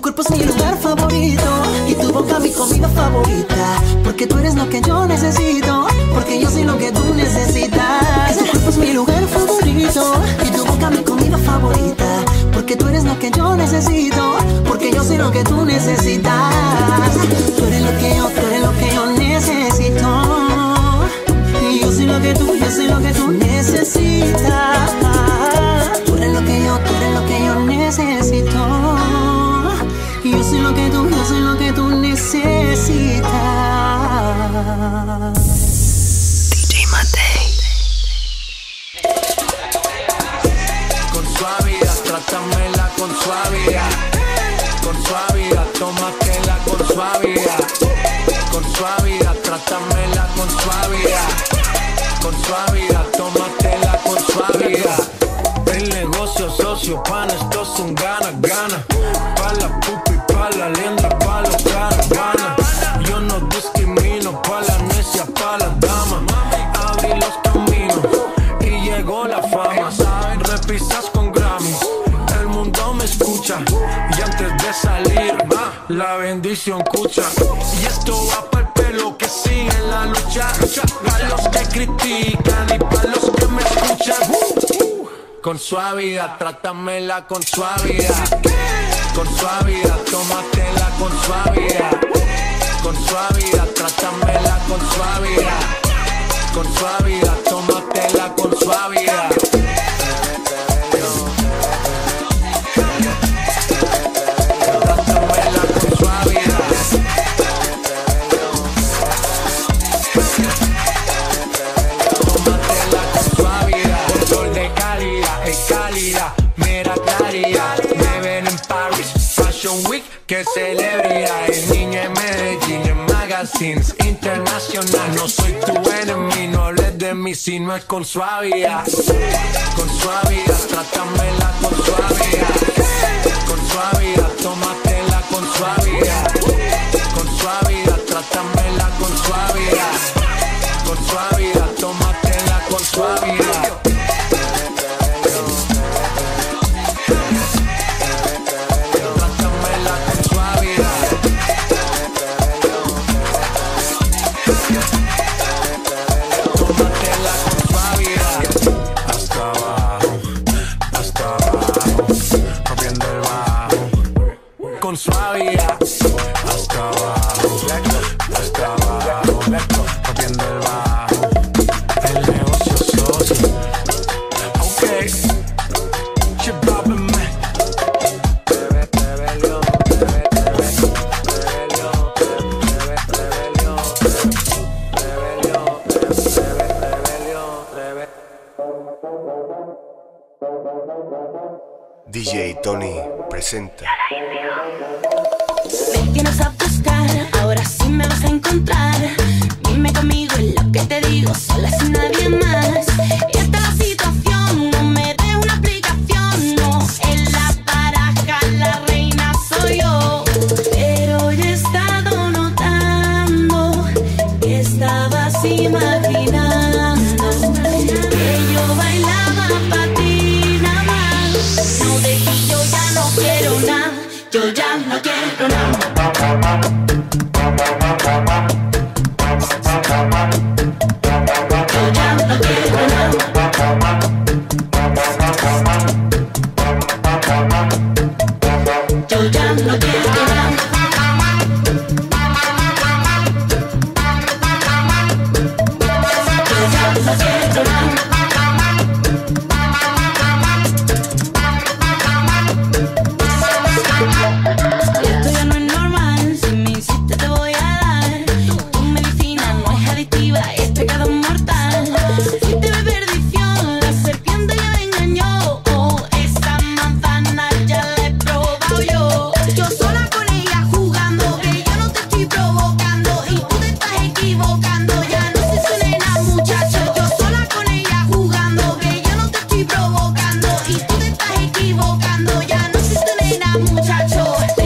cuerpo es mi lugar favorito y tu boca mi comida favorita. Porque tú eres lo que yo necesito, porque yo soy lo que tú necesitas. Tu cuerpo es mi lugar favorito y tu boca mi comida favorita. Porque tú eres lo que yo necesito, porque yo soy lo que tú necesitas. Tú eres lo que yo, tú eres lo que yo necesito. Y yo soy lo que tú, yo soy lo que tú necesitas. Tú eres lo que yo, tú eres lo que yo necesito. Y yo soy lo que tú, yo soy lo que tú necesitas. D J Matei. Con suavidad, trátamela con suavidad. Con suavidad, tómatela con suavidad. Con suavidad, trátamela con suavidad. Con suavidad, tómatela con suavidad. El negocio socio, pan, estos son ganas, ganas. Pa' la pupi, pa' la lenda, pa' los caravanas. Yo no discrimino, pa' la necia, pa' la dama. Abrí los caminos y llegó la fama. Repisas con Grammys, el mundo me escucha. Y antes de salir, la bendición escucha. Y esto va para el pelo que sigue en la lucha. Pa' los que critican y pa' los que me escuchan. Con suavidad, trátamela con suavidad. Con suavidad, tómatela con suavidad. Con suavidad, trátamela con suavidad. Con suavidad, tómatela con suavidad. Trátamela con suavidad. Tómatela con suavidad. Control de calidad, es calidad, mera claridad. Me ven en Paris, Fashion Week, que celebridad. Es niña en Medellín, en magazines internacional. No soy tu enemigo, no hables de mí si no es con suavidad. Con suavidad, trátamela con suavidad. Con suavidad, tómatela con suavidad. Con suavidad, trátamela con suavidad. Con suavidad, tómatela con suavidad. Con suavidad, hasta abajo, hasta abajo, rompiendo el bajo, el negocio socio. Ok, chip dropping man. Rebelión, rebelión, rebelión, rebelión, rebelión, D J Tony presenta. Me tienes a buscar, ahora sí me vas a encontrar. Dime conmigo es lo que te digo, sola sin nadie más. Esta es la situación, no me des una explicación. No, en la baraja la reina soy yo. Pero yo he estado notando que estabas imaginando que yo bailaba para ti nada más. No de ti yo ya no quiero nada. Yo ya no quiero nada. Yo ya no quiero nada. Yo ya no quiero nada. Yo ya no quiero nada. Esto ya no es normal, si me hiciste te voy a dar. Tu medicina no es adictiva, es pecado mortal. Fuiste de perdición, la serpiente ya me engañó. Esa manzana ya la he probado yo. Yo sola con ella jugando, que yo no te estoy provocando. Y tú te estás equivocando, ya no soy su nena muchacho. Yo sola con ella jugando, que yo no te estoy provocando. Y tú te estás equivocando, ya no soy su nena muchacho.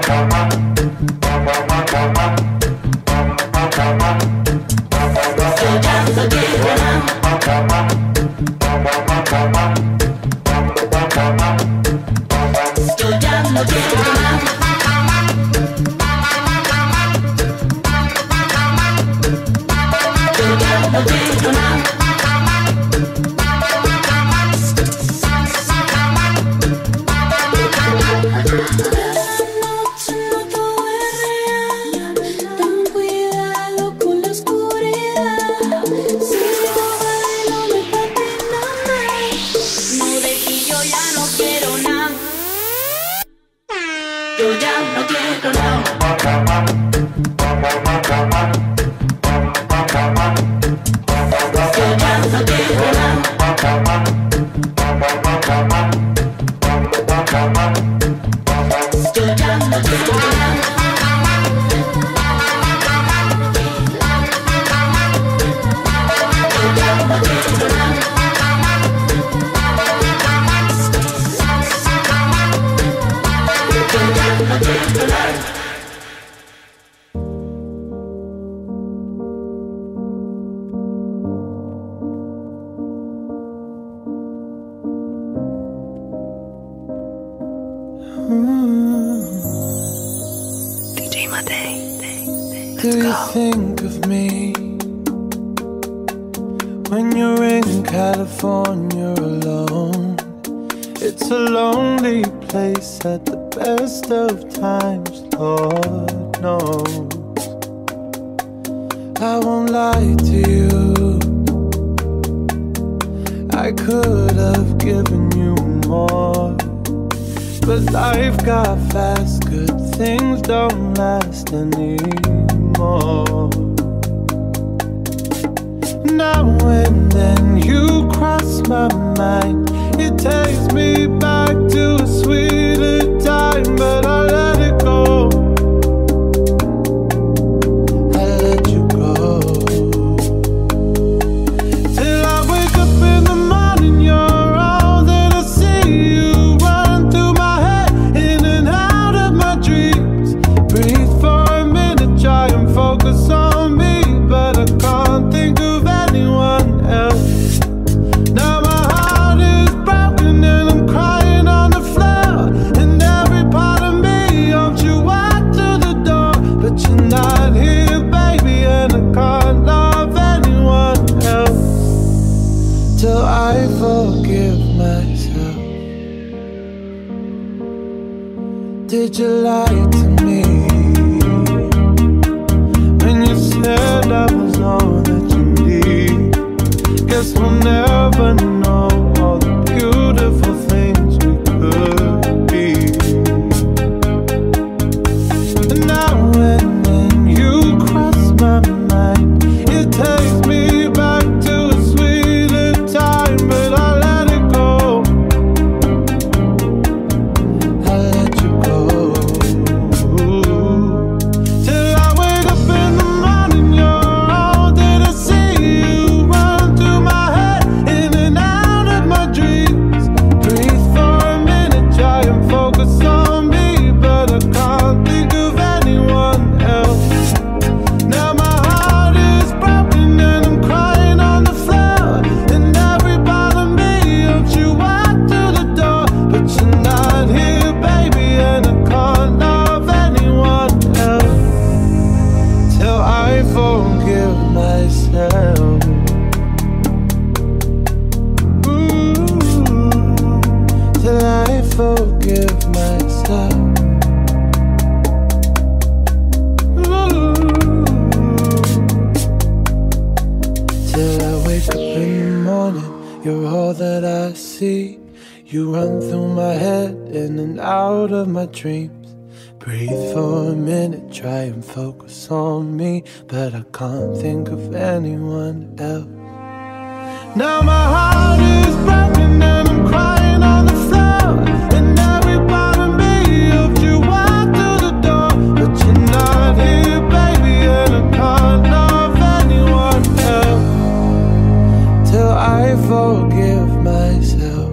D J Matei. Do you think of me when you're in California alone? It's a lonely place at the best of times, Lord knows. I won't lie to you, I could have given you more, but life got fast, good things don't last anymore. Now and then you cross my mind, it takes me back to a sweeter time, but I let it go, I let you go. Till I wake up in the morning, you're all that I see, you run through my head, in and out of my dreams. Breathe for a minute, try and focus on me, but I can't think of anyone else. Now my heart is broken and I'm crying on the floor, and every part of me hopes you walk through the door, but you're not here, baby, and I can't love anyone else till I forgive myself. Did you lie to me when you said I was all that you need? Guess we'll never know all the beautiful things we could be. And now and then you cross my mind, it takes me back to a sweeter time, but I let it go, I let you go. Till I wake up in the morning, you're all that I see, you run through my head, in and out of my dreams. Breathe for a minute, try and focus on me, but I can't think of anyone else. Now my heart is broken and I'm crying on the floor, and every part of me hopes you walk through the door, but you're not here, baby, and I can't love anyone else till I forgive myself. Ooh, till I forgive myself. Ooh, till I wake up in the morning, you're all that I see, you run through my head, in and out of my dreams. Breathe for a minute, try and focus on me, but I can't think of anyone else. Now my heart is broken and I'm crying on the floor, and every part of me hopes you walk through the door, but you're not here, baby, and I can't love anyone else till I forgive myself.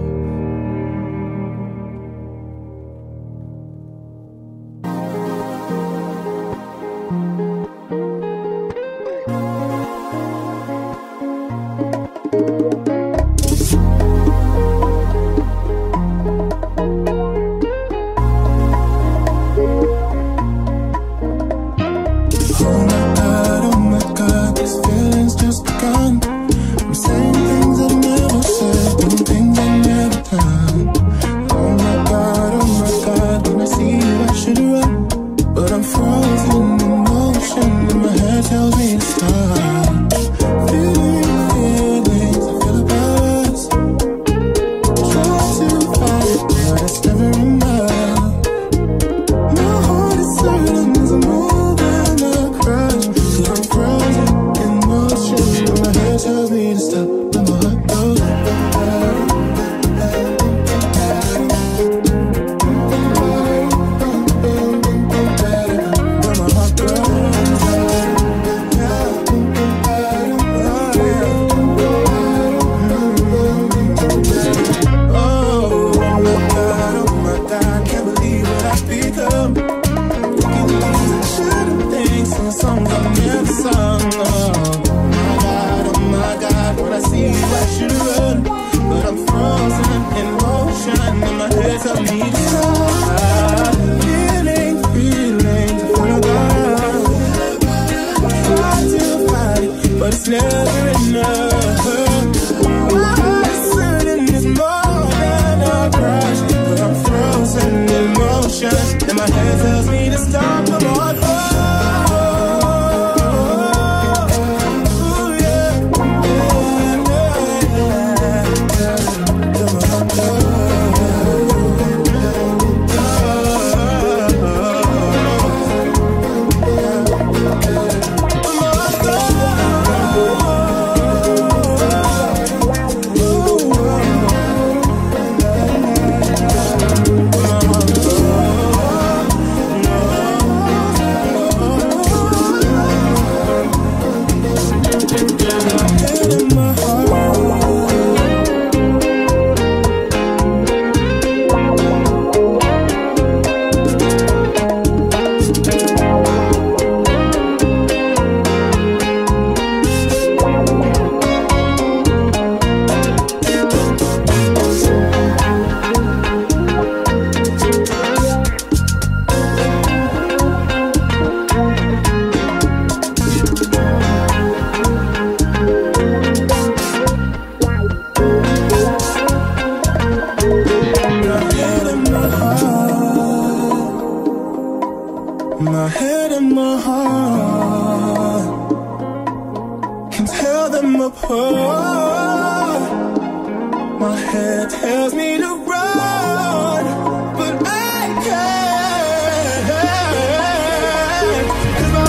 My head and my heart can tell them apart. My head tells me to run, but I can't, 'cause I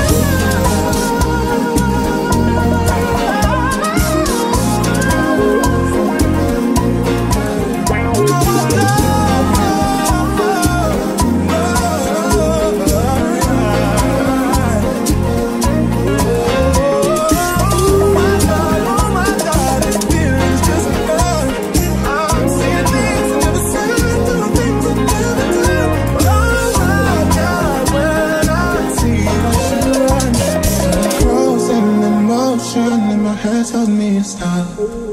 tells me to stop.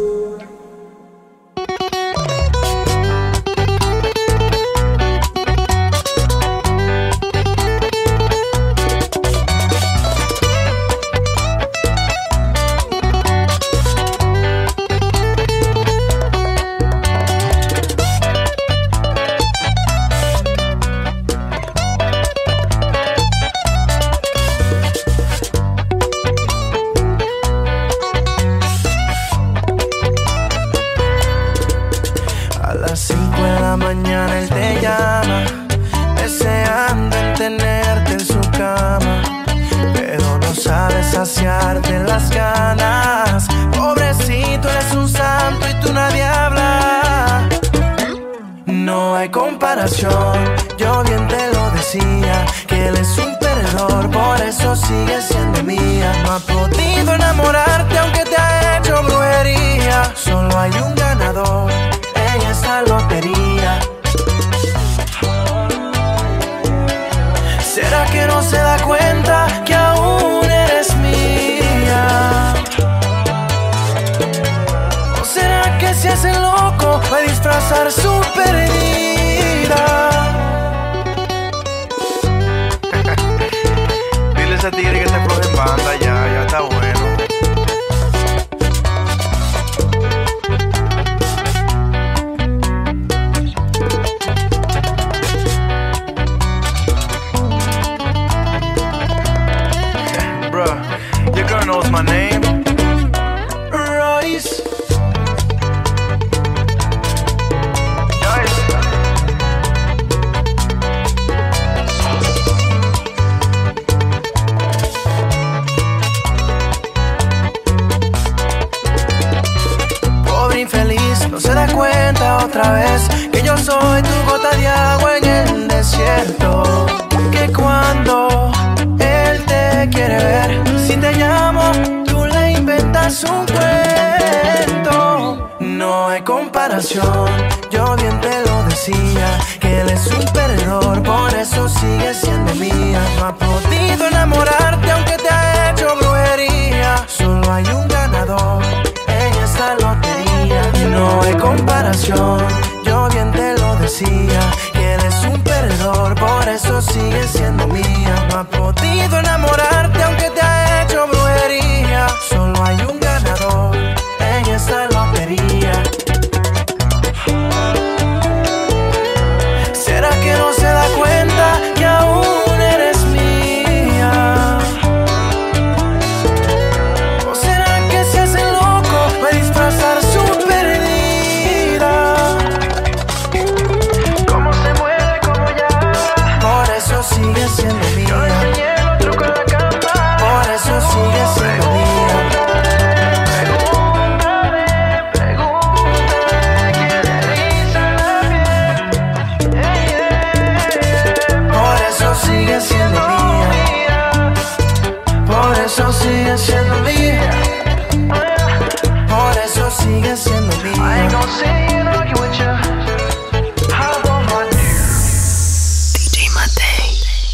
Saciarte las ganas. Pobrecito, eres un santo y tú nadie habla. No hay comparación, yo bien te lo decía, que él es un perdedor, por eso sigue siendo mía. No ha podido enamorarte aunque te ha hecho brujería. Solo hay un ganador en esta lotería. ¿Será que no se da cuenta que aún eres mía? ¿O será que se hace loco para disfrazar su perdida? Dile a ese tigre que se floje en banda, ya, ya está bueno. Your girl knows my name, Royce. Pobre infeliz, no se da cuenta otra vez que yo soy tu gota de agua en el desierto. Que cuando él te quiere ver, si te llamo, tú le inventas un cuento. No hay comparación, yo bien te lo decía, que él es un perdedor, por eso sigue siendo mía. No ha podido enamorarte aunque te ha hecho brujería. Solo hay un ganador en esta lotería. No hay comparación, yo bien te lo decía, que él es un perdedor, por eso sigue siendo mía. No ha podido enamorarte aunque te ha hecho brujería. Solo hay un ganador en esta lotería. ¿Será que no se da cuenta que aún eres mía? ¿O será que se hace loco para disfrazar su perdida? ¿Cómo se mueve, cómo ya? Por eso sigue siendo mía. Yo le enseñé los trucos en la cama. Por eso sigue siendo mía. Pregúntame, pregúntame, que le eriza la piel. Hey, yeah. Por eso sigue siendo mía. Por eso sigue siendo mía. Por eso sigue siendo mía. I ain't gon' sit here and argue with ya. Hop on my dear. D J Matei.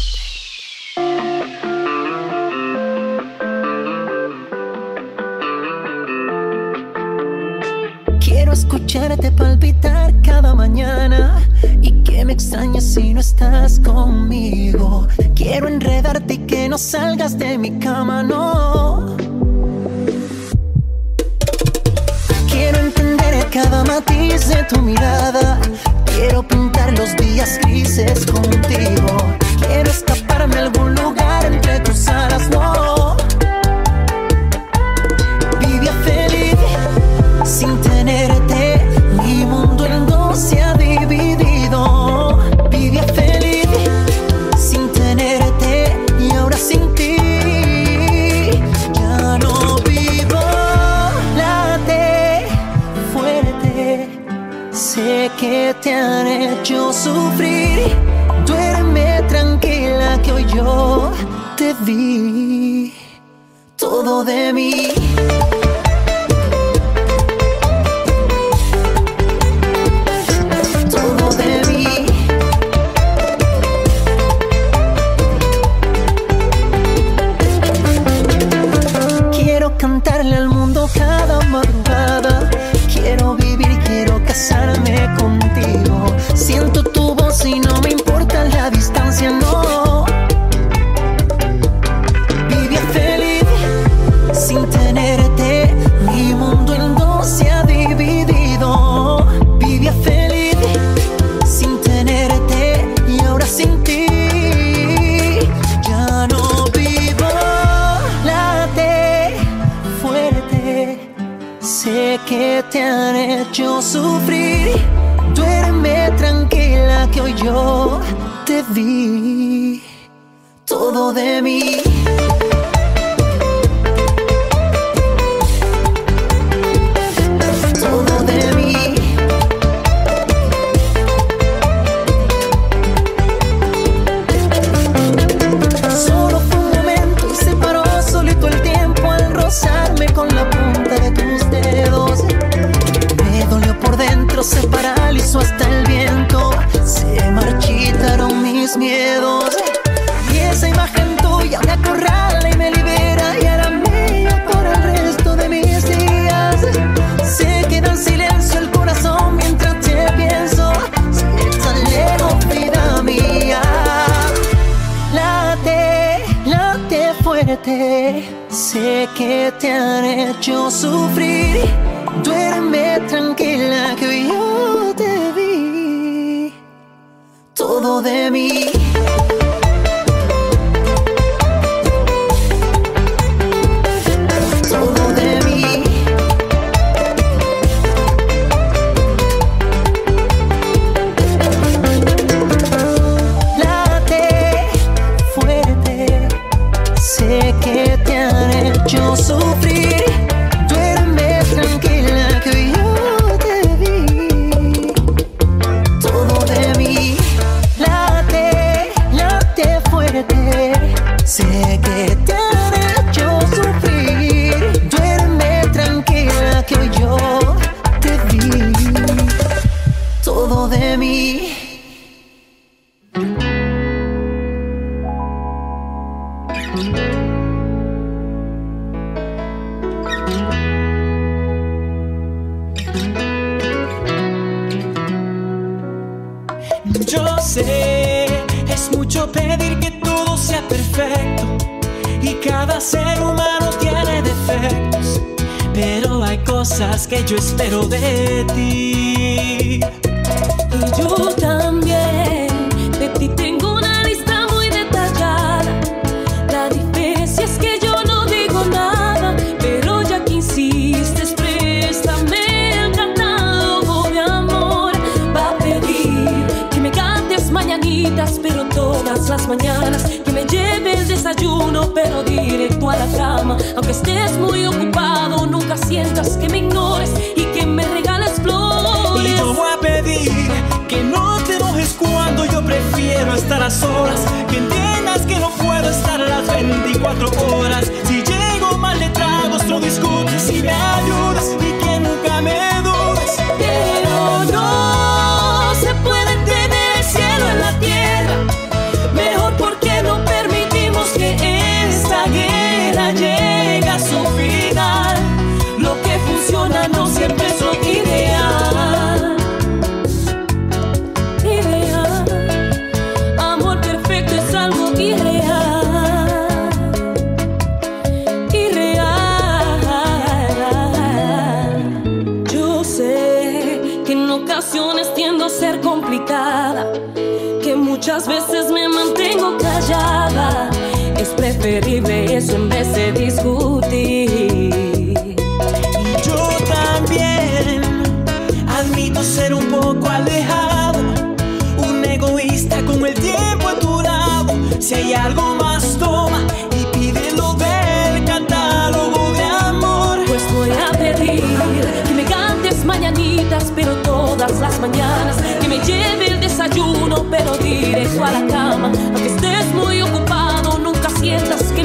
Quiero escucharte palpitar cada mañana y que me extrañes si no estás conmigo. Quiero enredarte y que no salgas de mi cama, no. Quiero entender cada matiz de tu mirada. Quiero pintar los días grises contigo. Quiero escaparme vi todo de mí. Todo de mí. Quiero cantarle al mundo cada madrugada. Quiero vivir, quiero casarme contigo. Siento tu voz y no me importa la distancia, no. Vivía feliz sin tenerte. Mi mundo en dos se ha dividido. Vivía feliz sin tenerte y ahora sin ti ya no vivo. Late fuerte, sé que te han hecho sufrir. Duerme tranquila que hoy yo te vi todo de mí. Todo de mí. Solo fue un momento y se paró solito el tiempo al rozarme con la punta de tus dedos. Me dolió por dentro, se paralizó hasta el viento. Se marchitaron mis miedos. Y esa imagen tuya me acorrala y me libera. Y ahora mía por el resto de mis días. Se queda en silencio el corazón mientras te pienso. Si estás lejos, vida mía. Late, late fuerte. Sé que te han hecho sufrir. Duerme tranquila que hoy yo te vi todo de mí. Todo de mí. Late fuerte, sé que te han hecho sufrir. Duerme tranquila que hoy yo te vi todo de mí. Late, late fuerte, sé que te han hecho sufrir. Duerme tranquila que hoy yo te vi todo de mí. Yo sé, es mucho pedir que todo sea perfecto y cada ser humano tiene defectos, pero hay cosas que yo espero de ti. Y yo también, de ti tengo una lista muy detallada. La diferencia es que yo no digo nada, pero ya que insistes, préstame el catálogo de amor. Va a pedir que me cantes mañanitas, pero todas las mañanas. Que me lleve el desayuno, pero directo a la cama. Aunque estés muy ocupado, nunca sientas que me ignores y que me regales flores. Y yo voy a pedir que no te enojes cuando yo prefiero estar a solas. Que entiendas que no puedo estar a las veinticuatro horas. Si llego mal de tragos, no discutes y me ayudas. Y que nunca me dudes. Pero no se puede tener el cielo en la tierra. Mejor porque no permitimos que esta guerra llegue a su final. Lo que funciona no siempre es lo ideal. Ideal. Amor perfecto es algo irreal. Irreal. Yo sé que en ocasiones tiendo a ser complicada, que muchas veces me mantengo callada. Es preferible eso en vez de discutir. Y yo también admito ser un poco alejado, un egoísta con el tiempo a tu lado. Si hay algo más, toma y pídelo del catálogo de amor. Pues voy a pedir que me cantes mañanitas, pero todas las mañanas. Que me lleve el desayuno, pero directo a la cama. Aunque estés muy ocupado, nunca sientas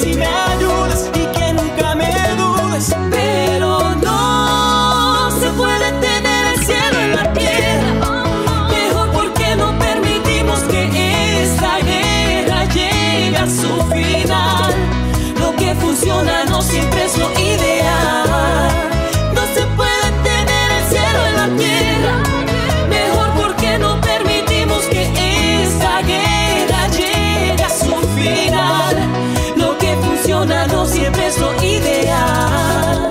y me ayudes y que nunca me dudes. Pero no se puede tener el cielo en la tierra. Mejor porque no permitimos que esta guerra llegue a su final. Lo que funciona no siempre es lo ideal. No se puede tener el cielo en la tierra. Mejor porque no permitimos que esta guerra llegue a su final. Lo que funciona no siempre es lo ideal.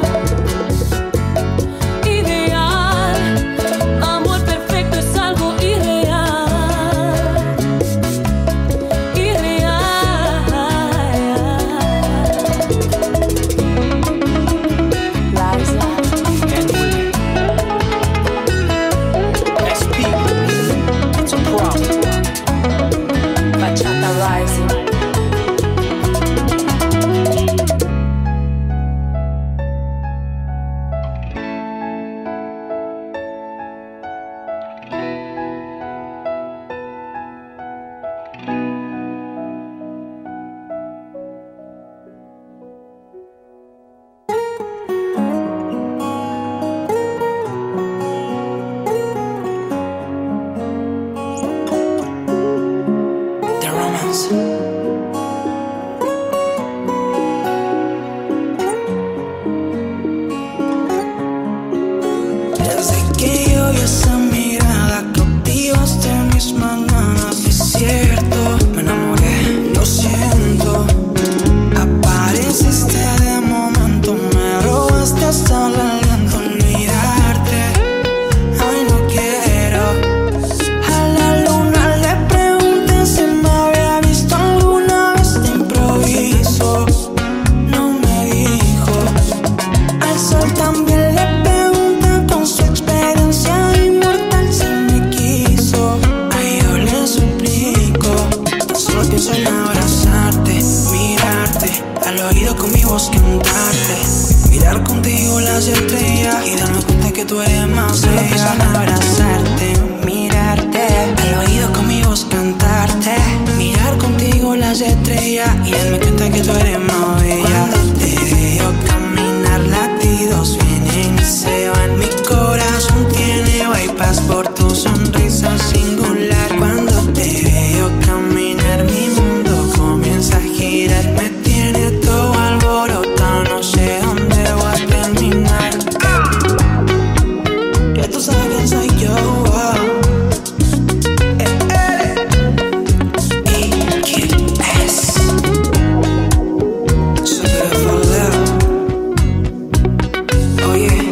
Ideal, amor perfecto es algo irreal. Irreal. Liza and Willie. S P, it's a problem. Bachata Rising. The romance. Desde que yo vi esa mirada, cautivaste mis mañanas. Es cierto, me enamoré, lo siento. Apareciste de momento, me robaste hasta el aliento. Olvidarte, ay no quiero. A la luna le pregunté si me había visto alguna vez de improviso. No me dijo. Al sol también le pregunté con su experiencia inmortal si me quiso. Ay, yo le suplico. Solo pienso en abrazarte, mirarte, al oído con mi voz cantarte, mirar contigo las estrellas y darme cuenta que tú eres más bella. Solo pienso en abrazarte, mirarte, al oído con mi voz cantarte, mirar contigo las estrellas y darme cuenta que tú eres más bella. Cuando te veo caminar, latidos vienen y se van. Mi corazón tiene bypass por tu sonrisa singular. Cuando te veo caminar, mi mundo comienza a girar. Me tiene todo alborotado, no sé dónde voy a terminar. Que tú sabes quién soy yo. Eh, eh. ¿Y quién es? So beautiful love. Oye.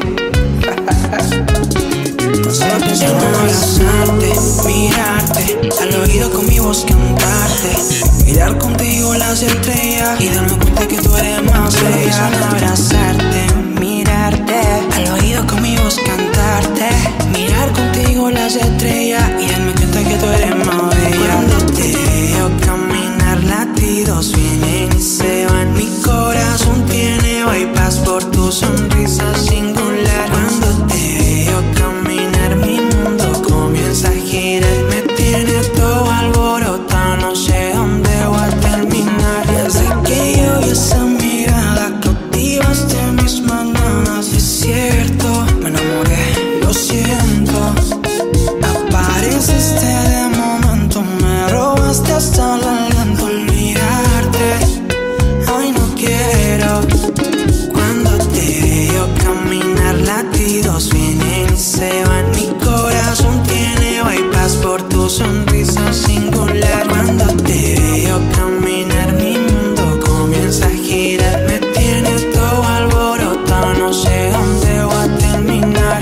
Solo pienso en abrazarte, mirarte, al oído con mi voz cantarte, mirar contigo las estrellas y darme cuenta que tú eres más bella. Solo pienso en abrazarte, mirarte, al oído con mi voz cantarte, mirar contigo las estrellas y darme cuenta que tú eres más bella. Cuando te veo caminar, latidos vienen y se van. Mi corazón tiene bypass por tu sonrisa singular. Cuando te veo caminar, mi mundo comienza a girar. Me tiene todo alborotado, no sé dónde voy a terminar. Desde que yo vi esa mirada, cautivaste mis mañanas. Es cierto, me enamoré, lo siento. Apareciste de momento, me robaste hasta el aliento. Olvidarte, ay no quiero. Cuando te veo caminar, latidos vienen y se van. Mi corazón tiene bypass por tu sonrisa singular. Cuando te veo caminar, mi mundo comienza a girar. Me tiene todo alborotado, no sé dónde voy a terminar.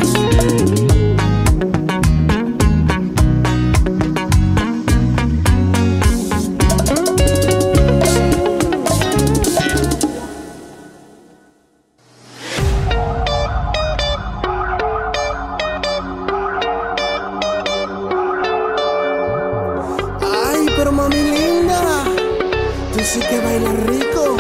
Ay, pero mami linda, tú sí que bailas rico.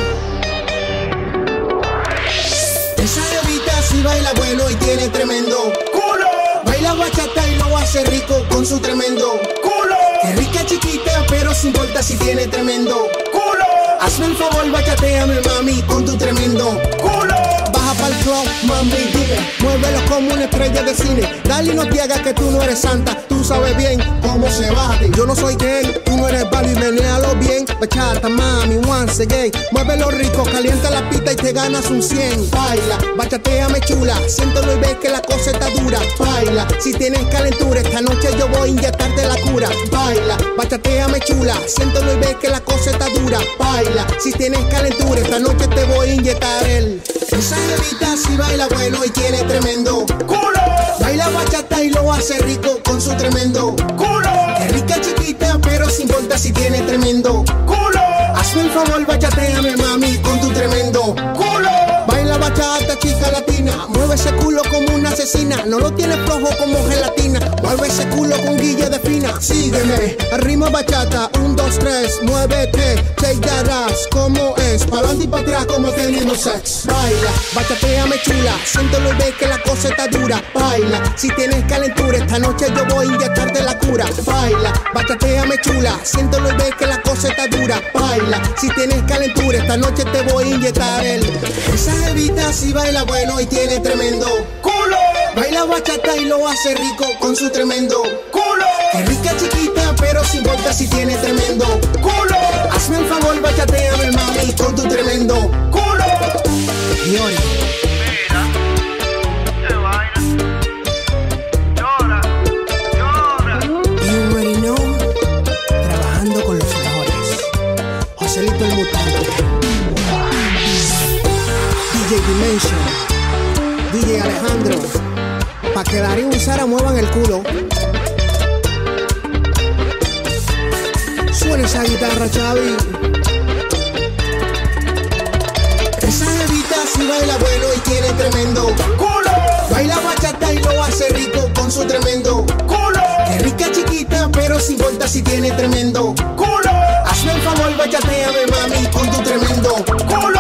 Esa bebita sí baila bueno y tiene tremendo culo. Baila bachata y lo hace rico con su tremendo culo. Es rica chiquita, pero se importa si tiene tremendo culo. Hazme el favor, bachateame, mami, con tu tremendo culo. Baja pa'l club, mami, dime, muévelo como una estrella de cine. Dale, no te hagas que tú no eres santa, tú sabes bien cómo se bate. Yo no soy Ken, tú no eres Bali, menéalo bien. Bachata, mami, once again. Muévelo rico, calienta la pista y te ganas un cien. Baila, bachateame chula, siéntelo y ves que la cosa está dura. Baila, si tienes calentura, esta noche yo voy a inyectarte la cura. Baila, bachateame chula, siéntelo y ves que la cosa está dura. Baila, si tienes calentura, esta noche te voy a inyectar el. Esa jevita sí baila bueno y tiene tremendo culo. Baila bachata y lo hace rico con su tremendo culo. Qué rica chiquita, pero sin importa si tiene tremendo culo. Hazme el favor, bachateame, mami, con tu tremendo culo. Baila bachata, chica latina, mueve ese culo como una asesina. No lo tienes flojo como gelatina, mueve ese culo con guilla de fina. Sígueme, al ritmo bachata, un, dos, tres, muévete, take that ass, como es, pa'lante y pa' atrás como teniendo sex. Baila, bachateame chula, siéntelo y ve que la cosa está dura. Baila, si tienes calentura, esta noche yo voy a inyectarte la cura. Baila, bachateame chula, siéntelo y ve que la cosa está dura. Baila, si tienes calentura, esta noche te voy a inyectar el. Esa jevita sí baila bueno y tiene tremendo culo. Baila bachata y lo hace rico con su tremendo culo. Qué rica chiquita, pero sin importa si tiene tremendo culo. Hazme el favor, bachateame, mami, con tu tremendo culo. Y hoy, you already know, trabajando con los mejores. Joselito el Mutante, D J Dimension, D J Alejandro, pa' que Darío y Sara muevan el culo. Suena esa guitarra, Chavi. Esa jevita sí baila bueno y tiene tremendo culo. Baila bachata y lo hace rico con su tremendo culo. Qué rica chiquita, pero sin importa si tiene tremendo culo. Hazme el favor, bachateame, mami, con tu tremendo culo.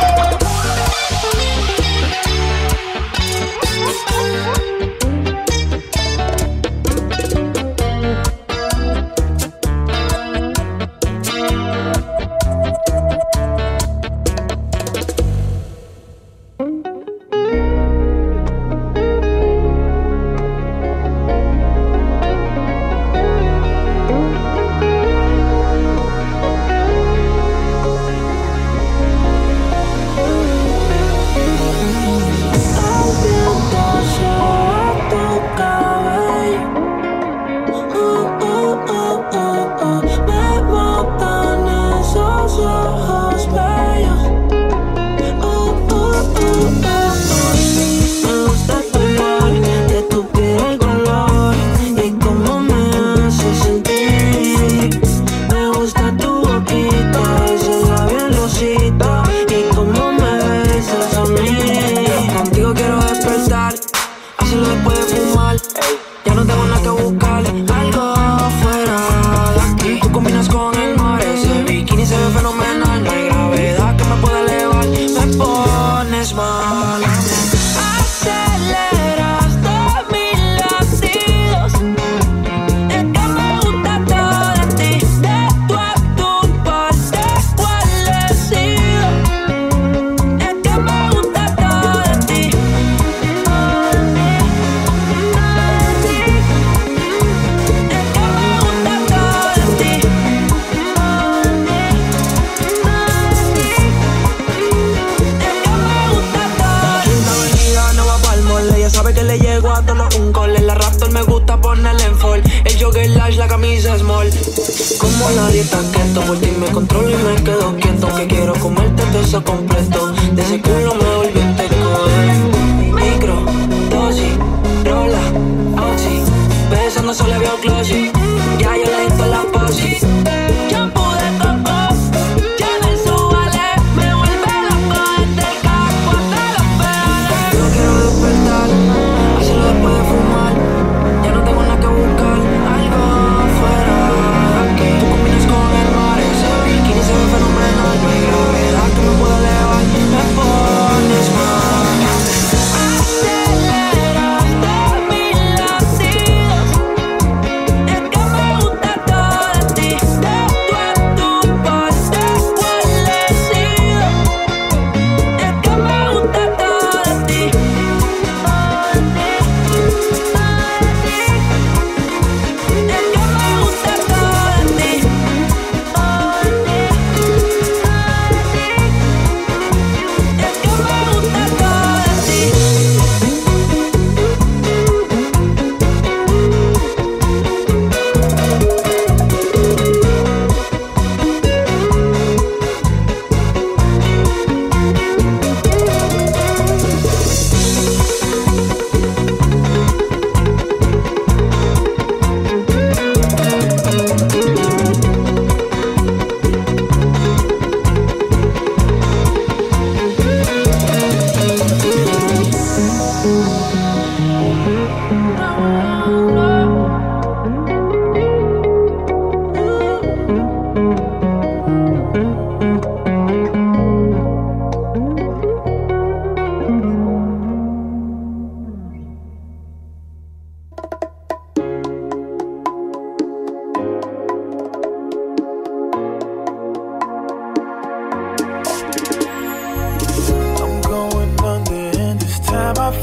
Fenomenal, no hay gravedad que me pueda elevar. Me pones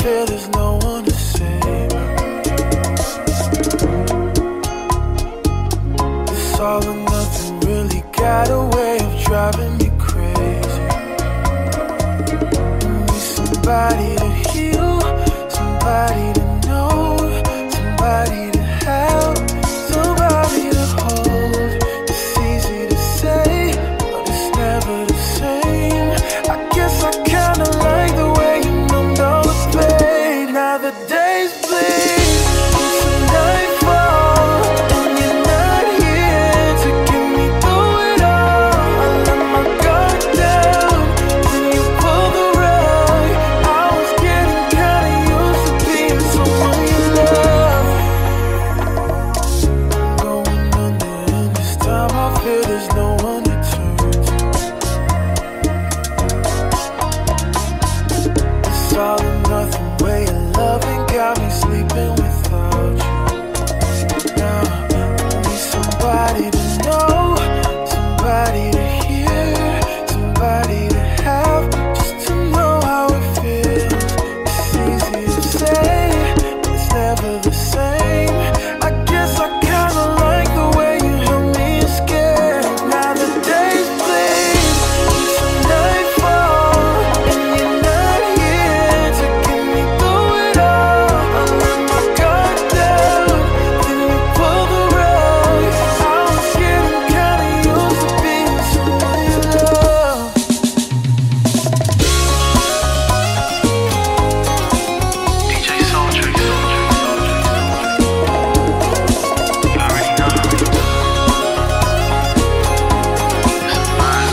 feel there's no one to save. This all or nothing really got a way of driving me crazy. Need somebody to heal, somebody to know, somebody to help, somebody to hold. It's easy to say, but it's never the same. I guess I kinda like the way you numbed all the pain. Now the days bleed into nightfall, and you're not here to get me through it all. I let my guard down, then you pull the rug. I was getting kinda used to being someone you love. I'm going under, and this time I feel there's no one to turn to. This all or nothing way of loving got me sleeping without you. Now I need somebody to know, somebody to hear, somebody to have, just to know how it feels. It's easy to say, but it's never the same. I guess I kinda like the way you help me escape. Now the days bleed into nightfall, and you're not here to get me through it all. I let my guard down, then you pull the rug. I was getting kinda used to being someone you love. D J Sultry, Sultry, Sultry. You already know. It's a vibe.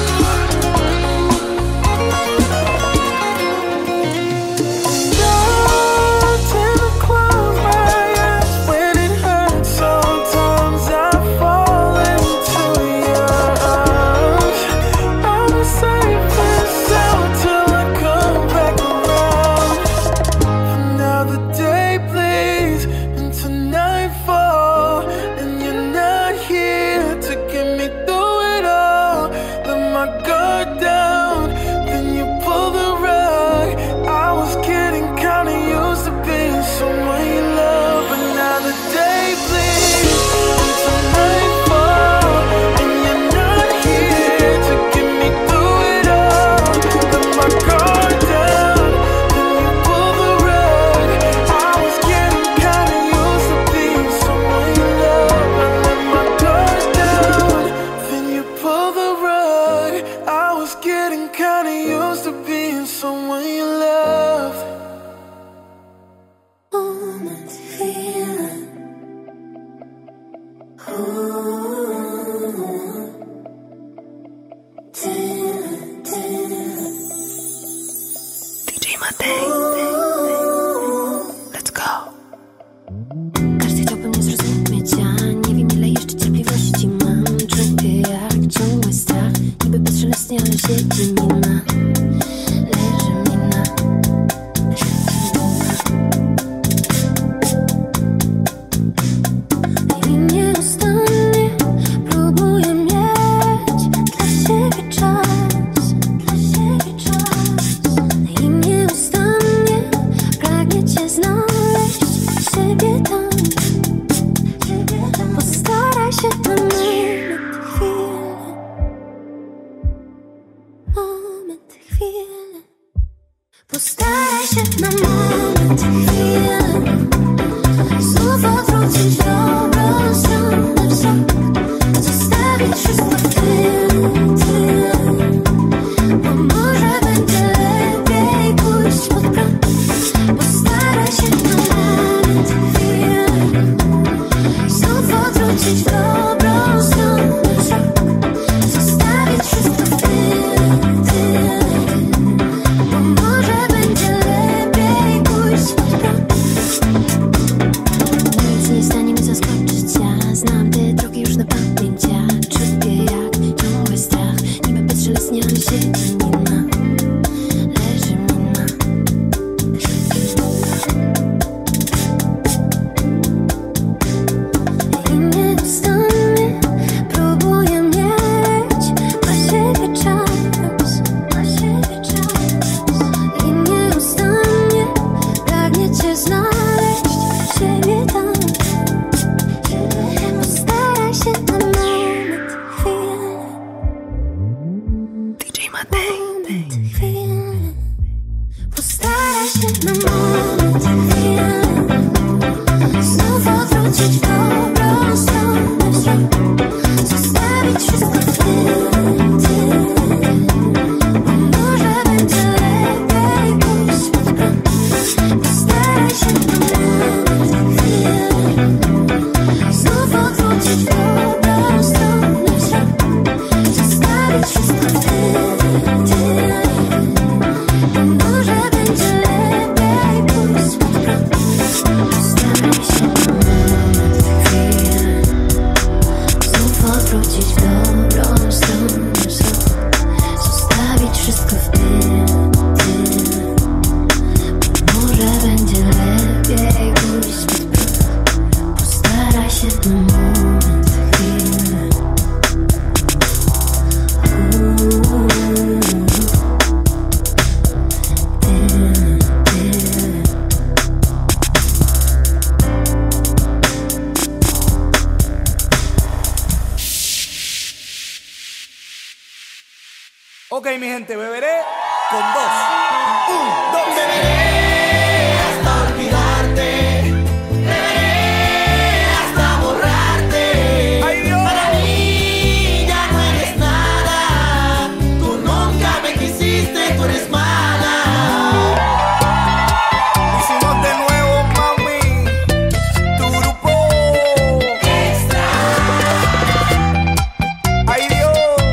Tend to close my eyes when it hurts. Sometimes I fall into your arms. I'm safe and sound till I come back around. Now the day bleeds into nightfall, and you're not here to get me through it all. Let my guard down, then you pull the rug. I was getting kinda used to being someone you love, but now the day bleeds into nightfall, and you're not here to get me through it all. Let my guard down, then you pull the rug. I was getting kinda used to being someone you love. I let my guard down, then you pull the rug. I was getting kinda used to being someone you love. 디제이 Matej. Let's go. Każdy chciałby mnie zrozumieć, ja nie wiem ile jeszcze cierpliwości mam. Czuję jak ciągły strach, niby bezszelestnie, ale siedzi mina. Leży mina, i nieustannie próbuję mieć dla siebie czas, dla siebie czas. I nieustannie pragnie cię znaleźć, siebie tam. Postaraj się na moment, chwilę, moment, chwilę. Postaraj się na moment, chwilę. Znów odwrócić dobrą stronę wzrok, zostawić wszystko w tym, tym. Bo może będzie lepiej pójść pod prąd. Postaraj się na moment, chwilę. Znów odwrócić dobrą stronę wzrok, zostawić wszystko w tym, tym. Bo może będzie lepiej pójść pod prąd. Postaraj się na moment chwilę. Znów odwrócić w dobrą stronę wzrok. Zostawić wszystko w tyle, tyle. Może będzie lepiej pójść pod prąd. Postaraj się na moment chwilę. Znów odwrócić w dobrą stronę wzrok. Zostawić wszystko w tyle, tyle. Może będzie lepiej pójść pod prąd. Postaraj się na moment chwilę. Znów odwrócić w dobrą stronę wzrok. Zostawić wszystko w tyle, tyle. Może będzie lepiej pójść pod prąd. Postaraj się na moment chwilę. Ok, mi gente, beberé con dos. Un, dos. Beberé hasta olvidarte. Beberé hasta borrarte. Ay, Dios. Para mí ya no eres nada. Tú nunca me quisiste, tú eres mala. Hicimos de nuevo, mami. Tu grupo Extra. Ay, Dios.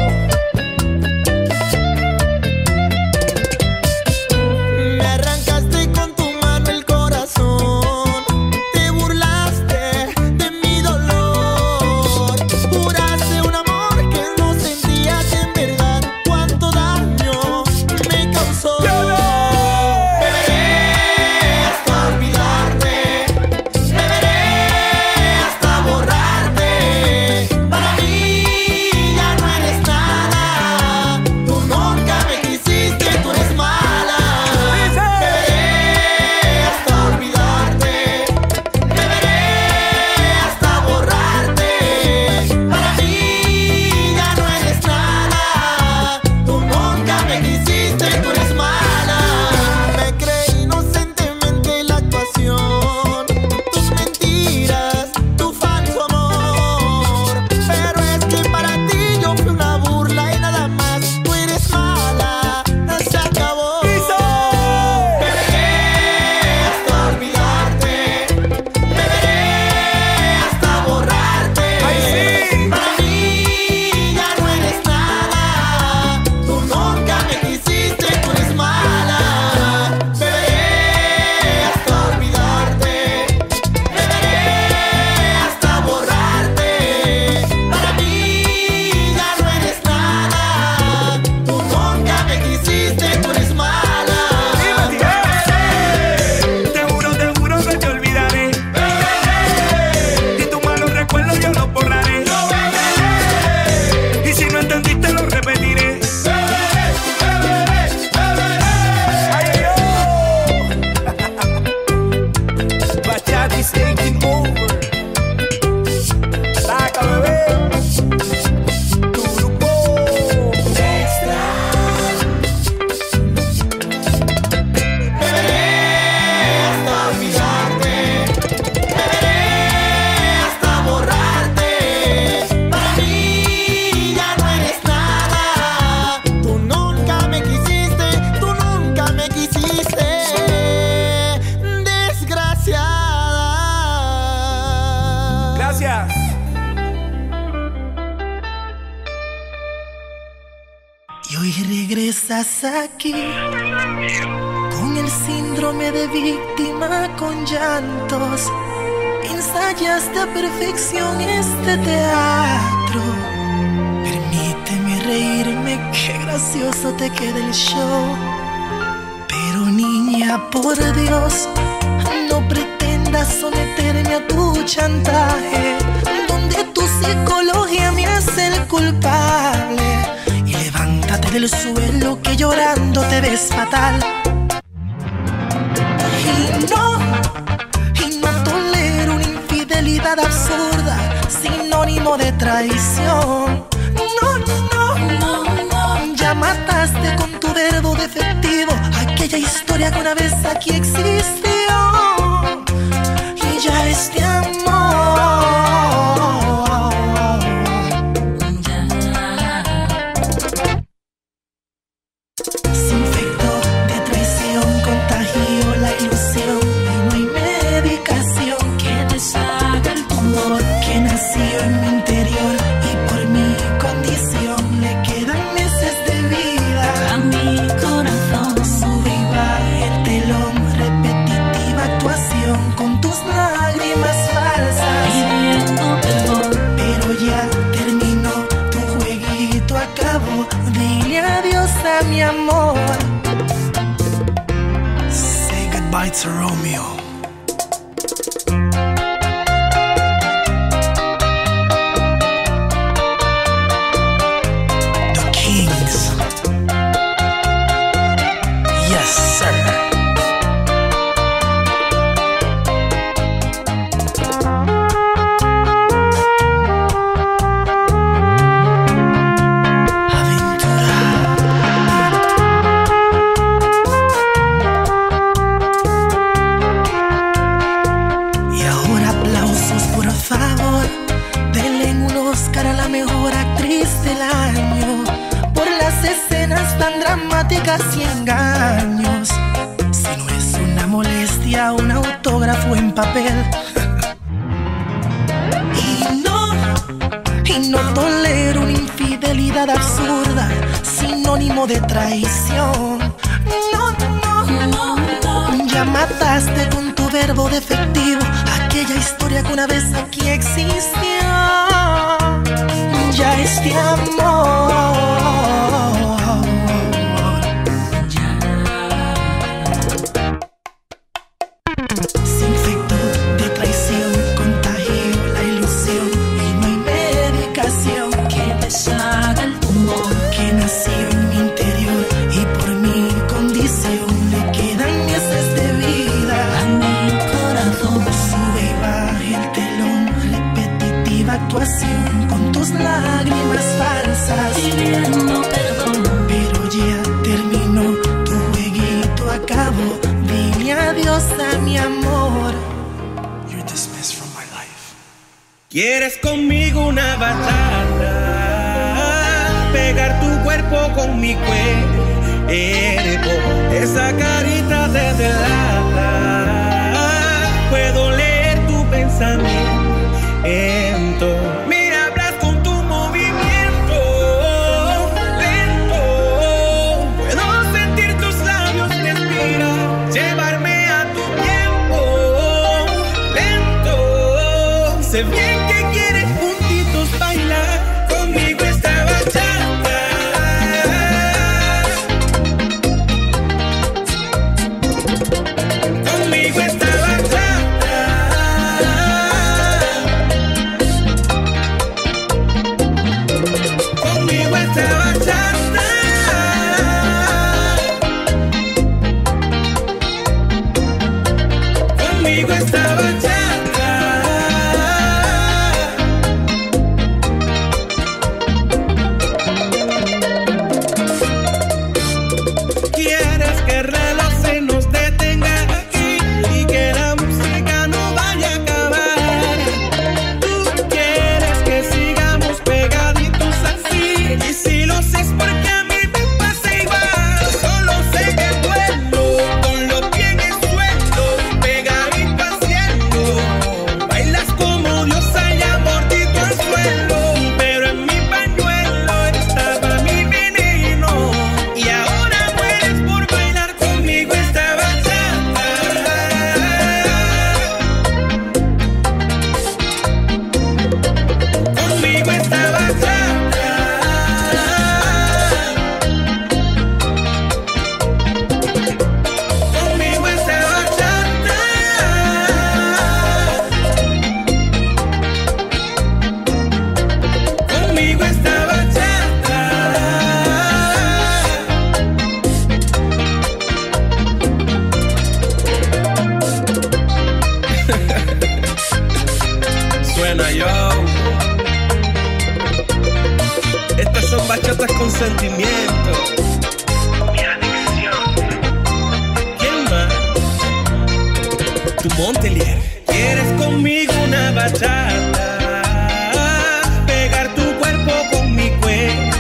Me arrancaste con tu mano el corazón. Te burlaste de mi dolor. Juraste un amor que no sentías en verdad. Cuánto daño me causó. Beberé hasta olvidarte. Beberé hasta borrarte. Para mí ya no eres nada. Tú nunca me quisiste, tú eres mala. Beberé hasta olvidarte. Beberé hasta borrarte. Para mí ya no eres nada. Tú nunca me quisiste, tú eres mala. Me creí inocentemente la actuación. Tus mentiras, tu falso amor. Pero es que para ti yo fui una burla y nada más. Tú eres mala, se acabó. Beberé hasta olvidarte. Beberé hasta borrarte. Para mí ya no eres nada. Tú nunca me quisiste, tú eres mala. Beberé hasta olvidarte. Beberé hasta borrarte. Para mí ya no eres nada. Tú nunca me quisiste, tú eres mala. Te juro, te juro que te olvidaré. Y tus malos recuerdos yo los borraré. Y si no entendiste lo repetiré. Ay, Dios. Bachati's taking over. Ataca, bebé. Tu grupo Extra. Beberé hasta olvidarte. Beberé hasta borrarte. Para mí ya no eres nada. Tú nunca me quisiste, tú nunca me quisiste. Desgraciada. Gracias. Y hoy regresas aquí con el síndrome de víctima con llantos. Ensayaste a perfección este teatro. Permíteme reírme, qué gracioso te queda el show. Pero niña, por Dios, no pretendas someterme a tu chantaje, donde tu psicología me hace el culpable. Y levántate del suelo que llorando te ves fatal. Y no, y no tolero una infidelidad absurda, sinónimo de traición. No, no, no, no, llama mataste con tu verbo defectivo aquella historia que una vez aquí existió. Y ya este amor se infectó de traición, contagió la ilusión y no hay medicación que deshaga el tumor que nació en mi interior. Y por mi condición le quedan meses de vida a mi corazón. Sube y baja el telón, repetitiva actuación con tus lágrimas falsas pidiendo perdón. Pero ya terminó, tu jueguito acabó. Dile adiós a mi amor. Say goodbye to Romeo. The Kings. Yes, sir. Y ahora aplausos, por favor. Denle un Oscar a la mejor actriz del año por las escenas tan dramáticas y engaños. Si no es una molestia, un autógrafo en papel. Y no, y no tolero una infidelidad absurda, sinónimo de traición. No, no, no, no. Ya mataste con tu verbo defectivo aquella historia que una vez aquí existió. Ya este amor se infectó de traición, contagió la ilusión y no hay medicación que deshaga el tumor que nació en mi interior. Y por mi condición le quedan meses de vida a mi corazón. Sube y baja el telón, repetitiva actuación con tus lágrimas falsas pidiendo perdón. Pero ya terminó, tu jueguito acabó. Dile adiós a mi amor. You're dismissed from my life. ¿Quieres conmigo una bachata? Pegar tu cuerpo con mi cuerpo. Esa carita te delata. Puedo leer tu pensamiento. Mira, hablas con tu movimiento lento. Puedo sentir tus labios respirar, llevarme a tu tiempo lento. Sé bien que quieres juntitos bailar conmigo esta bachata. Conmigo esta bachata. Conmigo esta bachata. Conmigo esta bachata. Quieres que el reloj se nos detenga aquí y que la música no vaya a acabar. Tú quieres que sigamos pegaditos así, y si lo sé es porque a mí me pasa igual. Solo sé que duelo con los pies sueltos, pegadito haciendo. Bailas como diosa y amortito al suelo, pero en mi pañuelo estaba mi veneno. Y ahora mueres por bailar conmigo esta bachata. Conmigo esta bachata. Conmigo esta bachata. Conmigo esta bachata. Suena yo. Estas son bachatas con sentimiento. tu Montelier. ¿Quieres conmigo una bachata? Pegar tu cuerpo con mi cuerpo.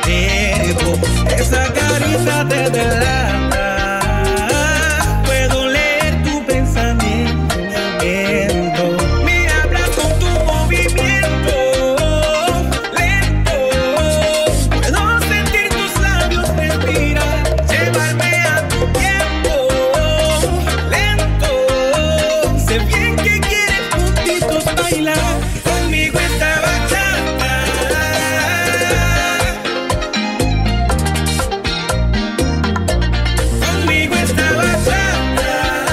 Esa carita te delata. Puedo leer tu pensamiento. Me hablas con tu movimiento lento. Puedo sentir tus labios respirar. Llevarme a tu tiempo lento. Sé bien que quieres juntitos bailar conmigo esta bachata. Conmigo esta bachata.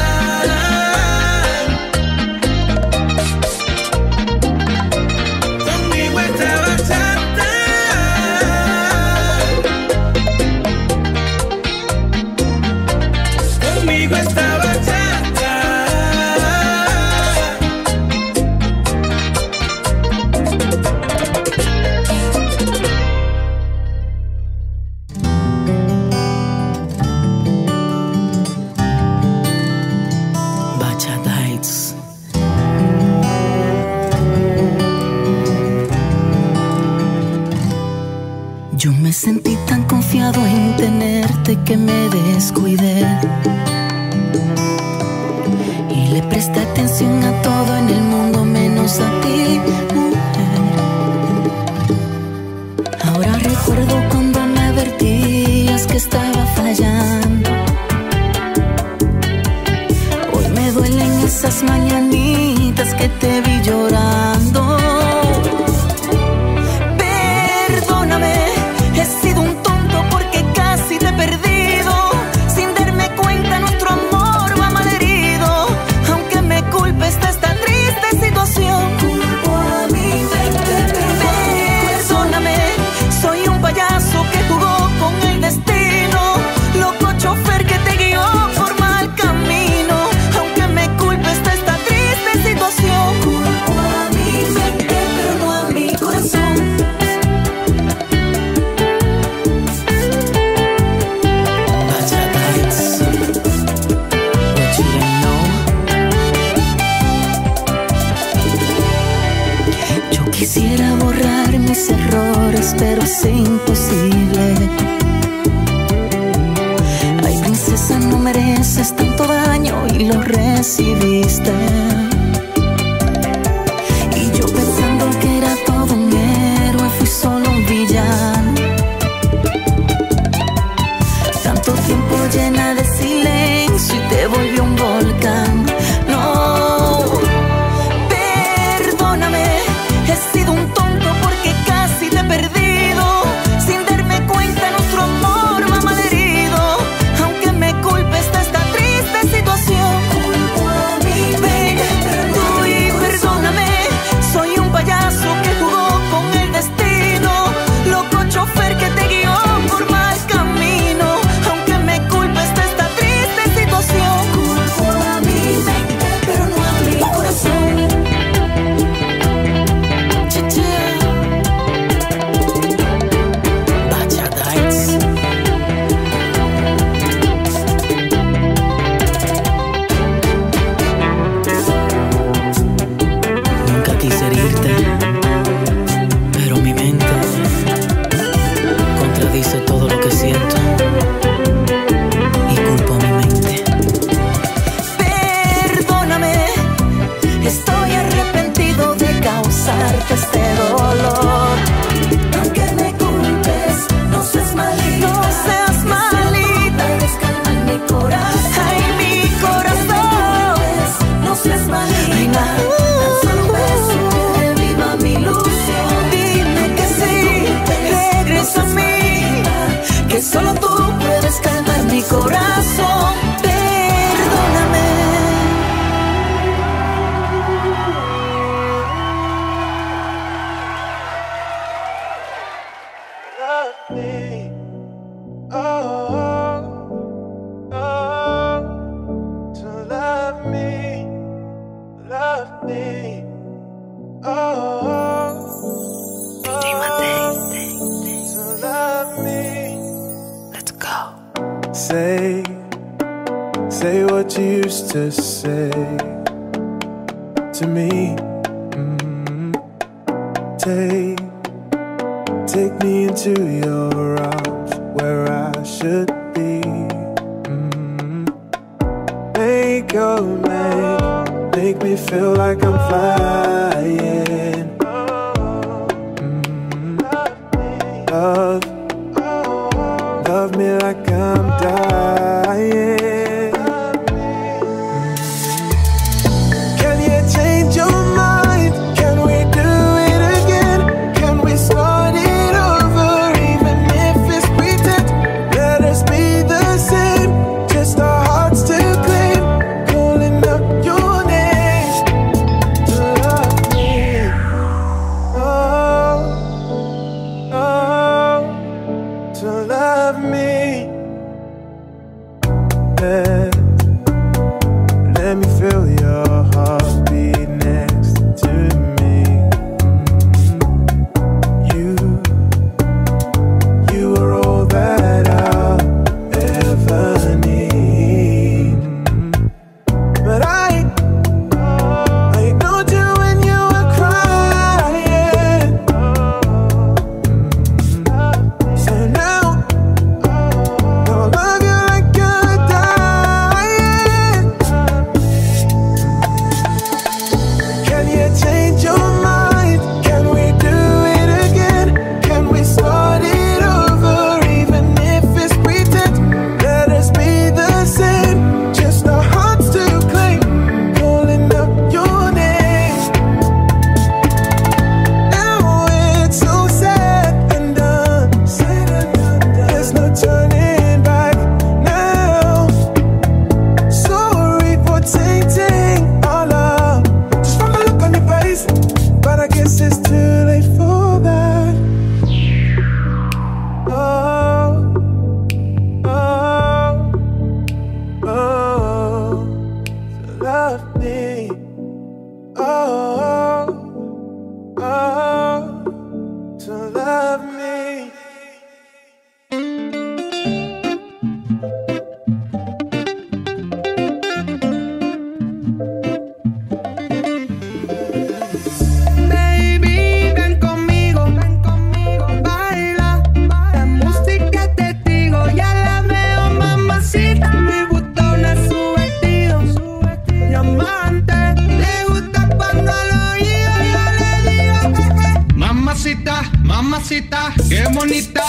Conmigo esta bachata. Conmigo esta bachata. Bachata Hits. Yo me sentí tan confiado en tenerte que me descuidé y le presté atención a todo en el mundo menos a ti, mujer. Ahora recuerdo cuando me advertías que estaba fallando. Hoy me duelen esas mañanitas que te vi llorando. Perdóname, he sido un tonto porque casi te he perdido. Sin darme cuenta nuestro amor va malherido. Aunque me culpes de esta triste situación, culpo a mi mente. Perdóname, soy un payaso que jugó con el destino. Loco chofer que te guió por mal camino. Aunque me culpes de esta triste situación, culpo a mi mente, pero no a mi corazón. Bachata Hits. What you didn't know. Yo quisiera borrar mis errores, pero es imposible. Ay, princesa, no mereces tanto daño y lo recibiste. Y yo pensando que era todo un héroe, fui solo un villano. Tanto tiempo llena de silencio y te volvió un volcán. No, perdóname, he sido un tonto porque casi te he perdido. Sin darme cuenta nuestro amor va malherido. Aunque me culpes de esta triste situación, culpo a mi mente. Uy, perdóname, soy un payaso que jugó con el destino. Loco chofer que te guió por mal camino. Aunque me culpes de esta triste situación, culpo a mi mente, pero no a mi corazón. Cha-cha. Bachata Hits. Nunca quise herirte, pero mi mente contradice todo lo que siento y culpo a mi mente. Perdóname, estoy arrepentido de causarte este dolor. Aunque me culpes, no seas malita, no seas malita. Puedes calmar mi corazón. Ay, mi corazón. No seas malita. Tan solo un beso que reviva mi ilusión. Dime que sí, regresa a mí, que solo tú puedes calmar mi corazón. Perdóname. Love me, oh, oh, to love me, love me, oh, D J Mate, to love me. Let's go. Say say what you used to say to me. Mm-hmm. Take, take me into your arms where I should be. Mm-hmm. Make, oh, make, make me feel like I'm flying. Mm-hmm. Love, love me like I'm dying. Mamacita, qué bonita.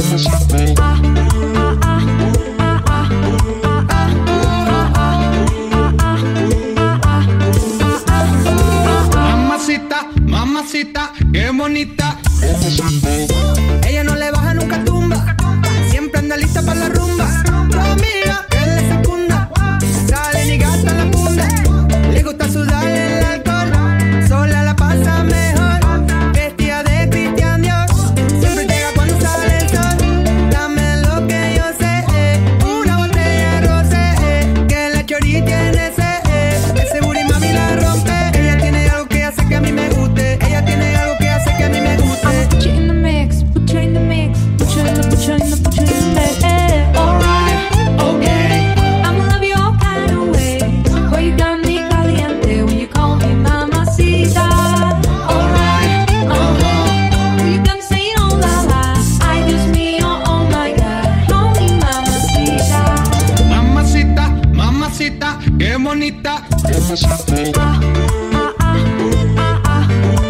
Mamacita, mamacita, qué bonita. Ella no le baja, nunca tumba. Siempre anda lista para la rumba. Oh, mira, que le secunda. Sale ni gasta la funda. Le gusta sudar el alcohol. Sola la pasa mejor. Vestida de Cristian Dior. Siempre llega cuando sale el sol. Dame lo que yo sé. Eh. Una botella de rosé. Eh. Que la chori tiene sed. Eh. Ese booty mami la rompe. Ella tiene algo que hace que a mí me guste. Ella tiene algo que hace que a mí me guste. Put you in the mix, put you in the mix, put you in the, put you in the, put you in the mix. Eh, alright, okay. I'ma love you all kind of ways. Boy, you got me caliente when you call me mamacita. Alright, uh-huh. You got me saying oh la la. I just me oh, oh my God. Call me mamacita. Mamacita, mamacita, qué bonita. Ah, ah, ah, ah, ah.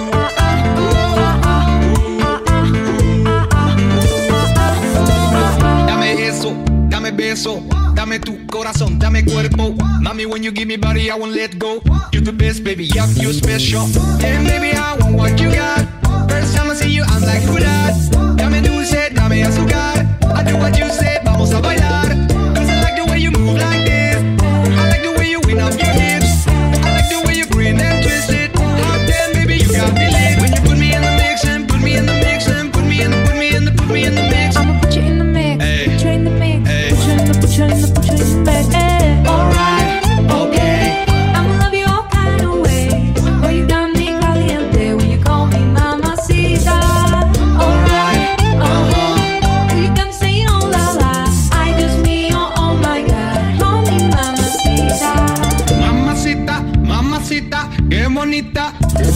Dame eso, dame beso, dame tu corazón, dame cuerpo. Mami, when you give me body, I won't let go. You the best, baby, yeah, you special. And baby, I want what you got. First time I see you, I'm like, who that? Dame dulce, dame azúcar. I do what you say, vamos a bailar. Cause I like the way you move like this. I like the way you wind up your hips. I like the way you grin and twist it. Hot damn, baby, you got me lit. When you put me in the mix and put me in the mix and put me in the, put me in the, put me in the mix. I'ma put you in the mix, Hey. put you in the mix, Hey. put you in the, put you in the, put you in the mix. Eh, alright, okay. I'ma love you all kind of ways. Boy, you got me caliente when you call me mamacita. Alright, uh-huh. You got me saying oh la la. I just bonita.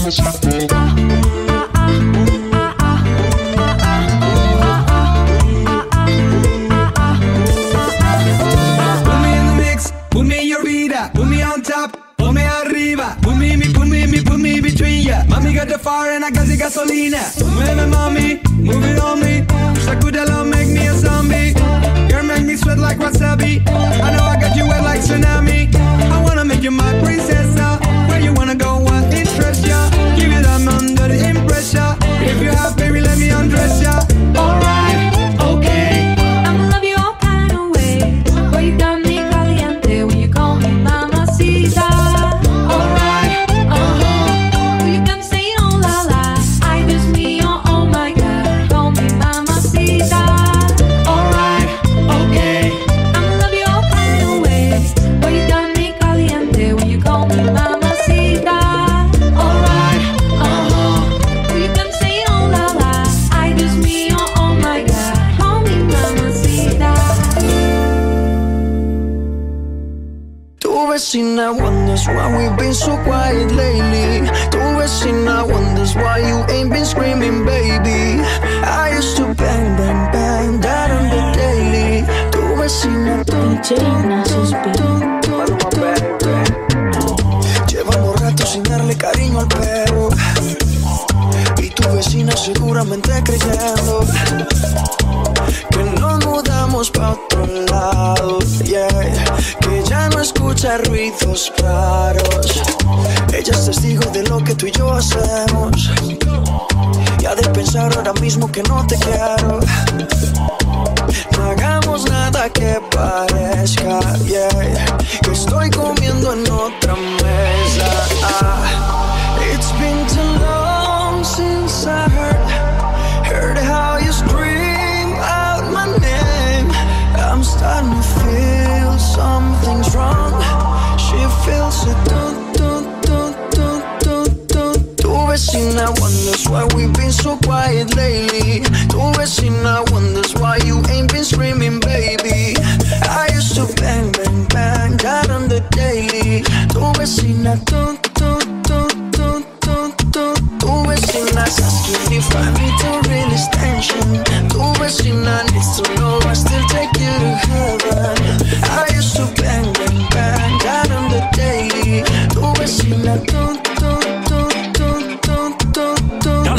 Put me in the mix, put me in your vida, put me on top, put me arriba, put me, me, put me, me, put me between ya. Mami got the fire and I got the gasolina. Mueve mami, move it on me. Sacudelo, make me a zombie. Girl, make me sweat like wasabi. I know I got you wet like tsunami. I wanna make you my princess now. Where you wanna go, what interests ya? Give you that under the impression. If you have, baby, let me undress ya. Alright, okay. I'ma love you all kind of ways. Boy, you got me caliente when you call me mamacita. Alright, uh-huh. Well, you got me saying oh la la. I just me oh, oh my God. Call me mamacita. Alright, okay. I'ma love you all kind of ways. Boy, you got me caliente when you call me mamacita. Alright, uh-huh. Well, you got me saying oh la la. I just me oh, oh my God. Call me mamacita. Tu vecina wonders why we've been so quiet lately. Tu vecina wonders why you ain't been screaming, baby. I used to bang, bang, bang, that on the daily. Tu vecina, tum, tum, tum, tum, tum, tum. Llevamos rato sin darle cariño al perro. Y tu vecina seguramente creyendo que nos mudamos pa' otro lado, yeah. Que ya no escucha ruidos raros. Ella es testigo de lo que tú y yo hacemos. Y ha de pensar ahora mismo que no te quiero. No hagamos nada que parezca, yeah, que estoy comiendo en otra mesa. Ah, it's been too long since I heard, heard how you scream out my name. I'm starting to feel something's wrong. She feels it, dun, dun, dun, dun, dun, dun. Tu vecina wonders why we've been so quiet lately. Tu vecina wonders why you ain't been screaming, baby. I used to bang, bang, bang, that on the daily. Tu vecina, dun, dun, dun, dun, dun, dun. Tu vecina's asking if I need to release tension. Tu vecina needs to know I still take you to heaven. I used to bang, bang, bang, that on the daily. Tu vecina, dun, dun, dun, dun, dun, dun, dun.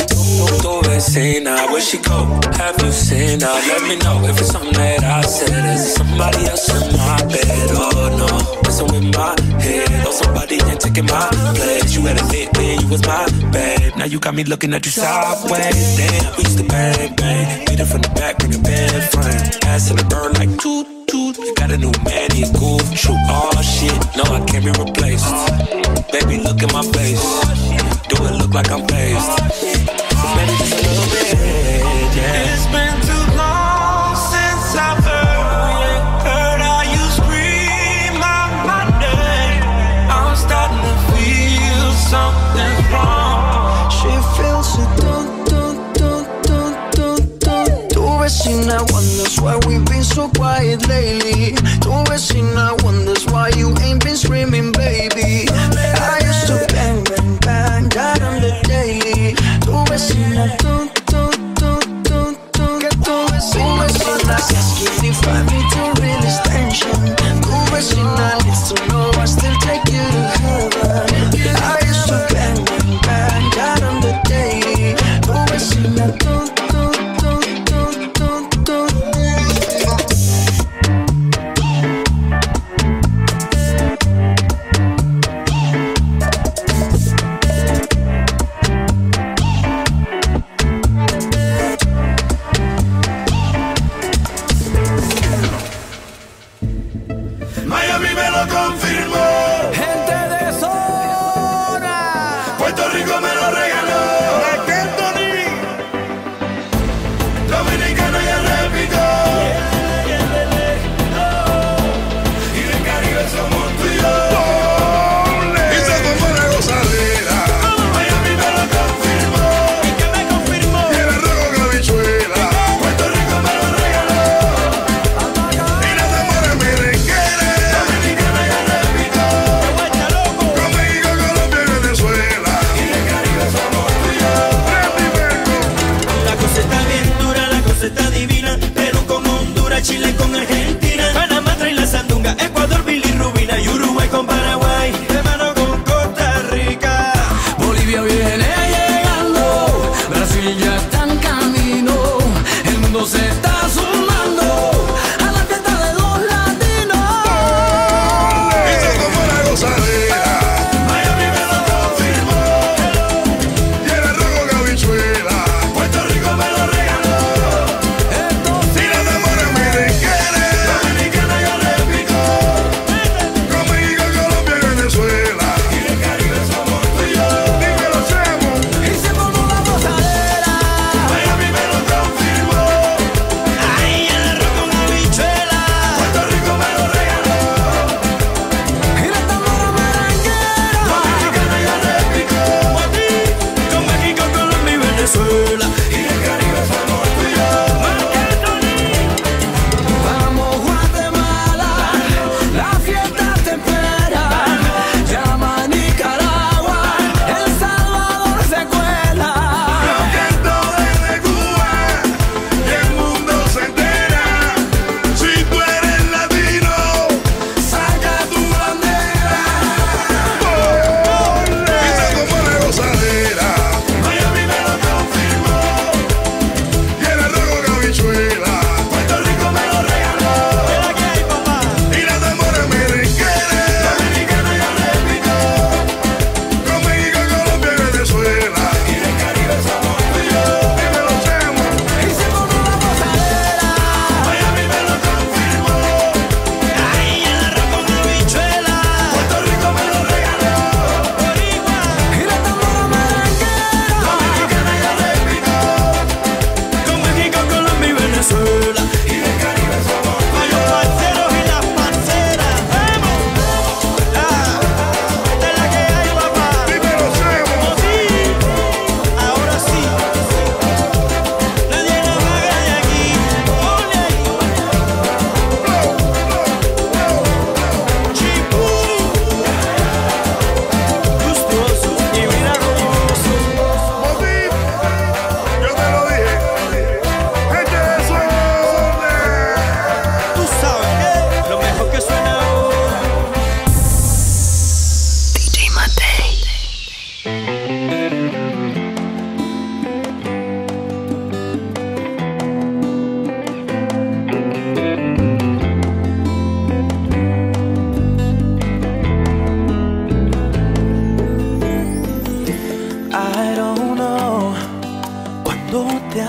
Tu vecina, where she go? Have you seen her? Let me know if it's something that I said. Is it somebody else in my bed? Oh no, messing with my head. Oh, somebody ain't taking my place. You had a lit when you was my babe. Now you got me looking at you sideways. Damn, we used to bang, bang. Beat it from the back, bring a band frame. Ass in the burn like toot, toot. You got a new man, he's cool. True, oh shit, no, I can't be replaced. Baby, look at my face. Do it look like I'm phased? Maybe just a little bit, yeah. It's been too long since I've heard, heard how you scream out my name. I'm starting to feel something's wrong. She feels it, dun, dun, dun, dun, dun, dun. Tu vecina wonders why we've been so quiet lately. Tu vecina wonders why you ain't been screaming, baby. I used to bang, bang, bang, that on the daily. Tu vecina, dun, dun, dun, dun, dun. Que tu vecina's asking if I need to release tension. Tu vecina needs to know I still take you to heaven. I used to bang, bang, bang, that on the daily. Tu vecina, dun, dun, dun, dun, dun, dun. Miami me lo confirmó. Gente de zona. Puerto Rico me lo regaló. Dominicano ya repito. Y del Caribe somos tú y yo. Y se tomó la gozadera. Miami me lo confirmó. ¿Y qué me confirmó? Y el arroz con habichuela. Puerto Rico me lo regaló. Y las amores merengueras. Dominicano ya repito.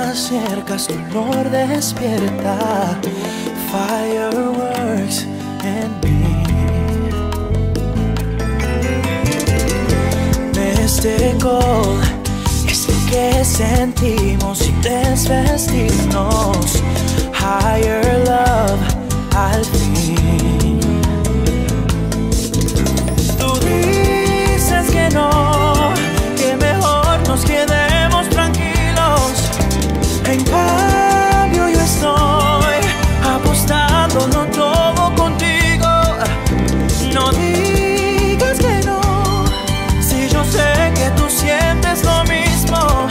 acercas, tu olor despierta fireworks en mí. Mystical es lo que sentimos y desvestirnos. Higher love al fin. Tú dices que no, que mejor nos quedemos tranquilos. En cambio yo estoy apostando no todo contigo. No digas que no, si yo sé que tú sientes lo mismo.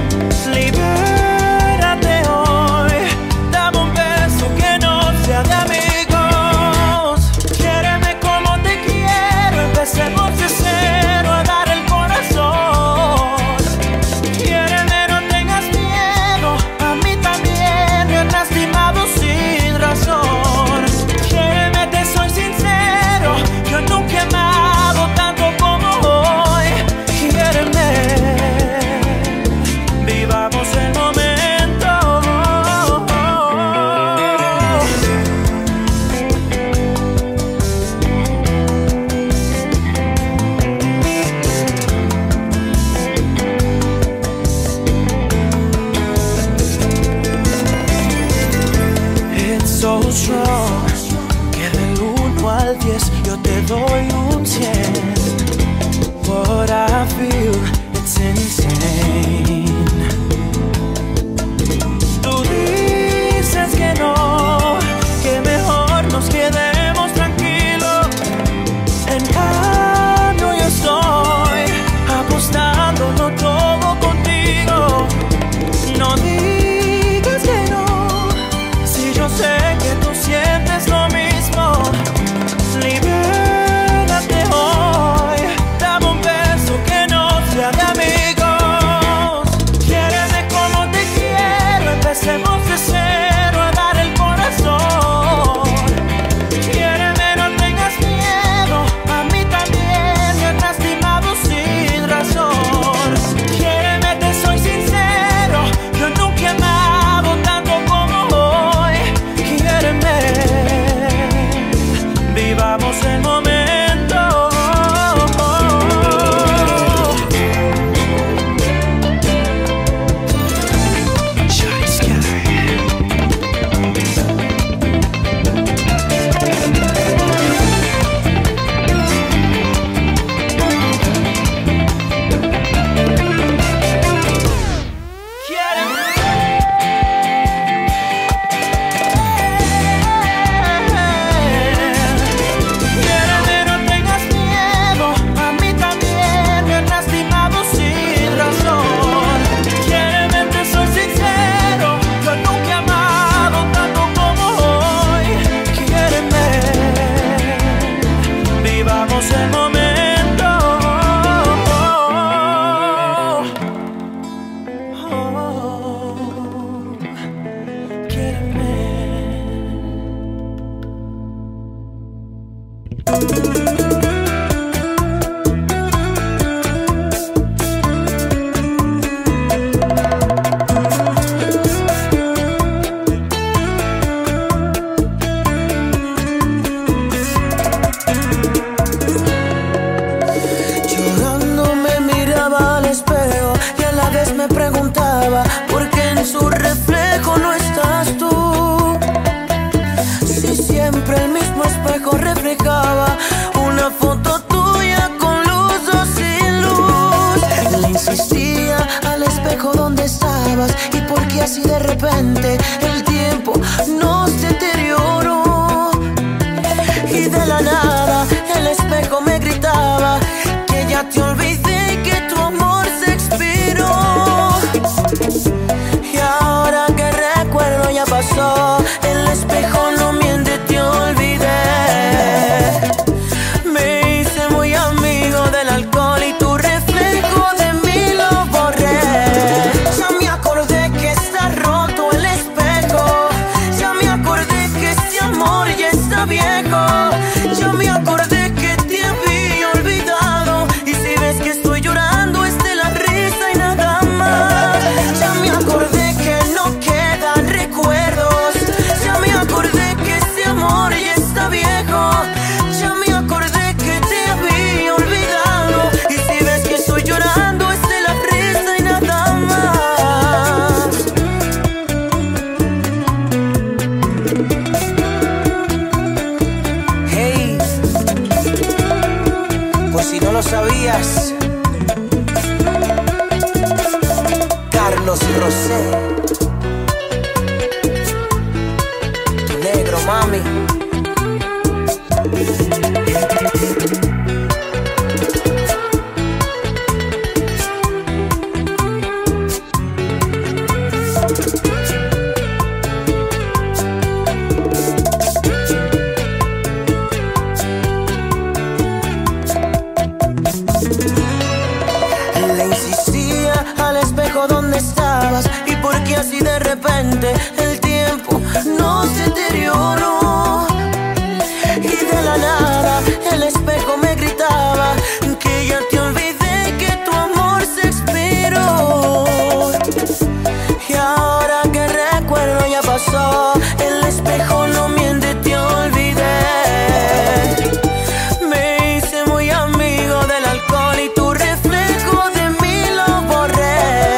Libérate hoy, dame un beso que no sea de amigos. Quiéreme como te quiero, empecemos de cero a dar el corazón. Quiéreme, no tengas miedo, a mí también me han lastimado sin razón. Quiéreme, te soy sincero, yo nunca he amado tanto como hoy. Quiéreme, vivamos el momento. It's so strong que del uno al diez yo te doy un cien. What I feel, it's insane. Tú dices que no, que mejor nos quedemos tranquilos. En cambio yo estoy apostando no todo contigo. No digas que no, si yo sé que tú sientes lo mismo. Libérate hoy, dame un beso que no sea de amigos. Quiéreme como te quiero, empecemos de cero a dar el corazón. Quiéreme, no tengas miedo, a mí también me han lastimado sin razón. Quiéreme, te soy sincero, yo nunca he amado tanto como hoy. Quiéreme, vivamos el momento. Shiny sky. Quiéreme, no tengas miedo, a mí también me han lastimado sin razón. Quiéreme, te soy sincero, yo nunca he amado tanto como hoy. Quiéreme, vivamos el momento. Oh, quiéreme. Llorando me miraba al espejo y a la vez me preguntaba por qué en su reflejo no estás tú. Si siempre el mismo espejo reflejaba una foto tuya con luz o sin luz. Le insistía al espejo dónde estabas y por qué así de repente el tiempo nos deterioró. Y de la nada el espejo me gritaba que ya te olvidé y que tu amor se expiró. Y ahora que recuerdo ya pasó, el espejo no miente, te olvidé. Me hice muy amigo del alcohol y tu reflejo de mí lo borré. Ya me acordé que está roto el espejo, ya me acordé que este amor ya está viejo. Ya me acordé que te había olvidado y si ves que estoy llorando es de la risa y nada más. Ya me acordé que no lo sabías. Carlos Rosé, tu negro, mami. ¿Dónde estabas? ¿Y por qué así de repente el tiempo nos deterioró? Y de la nada el espejo me gritaba que ya te olvidé, que tu amor se expiró. Y ahora que recuerdo ya pasó, el espejo no miente, te olvidé. Me hice muy amigo del alcohol y tu reflejo de mí lo borré.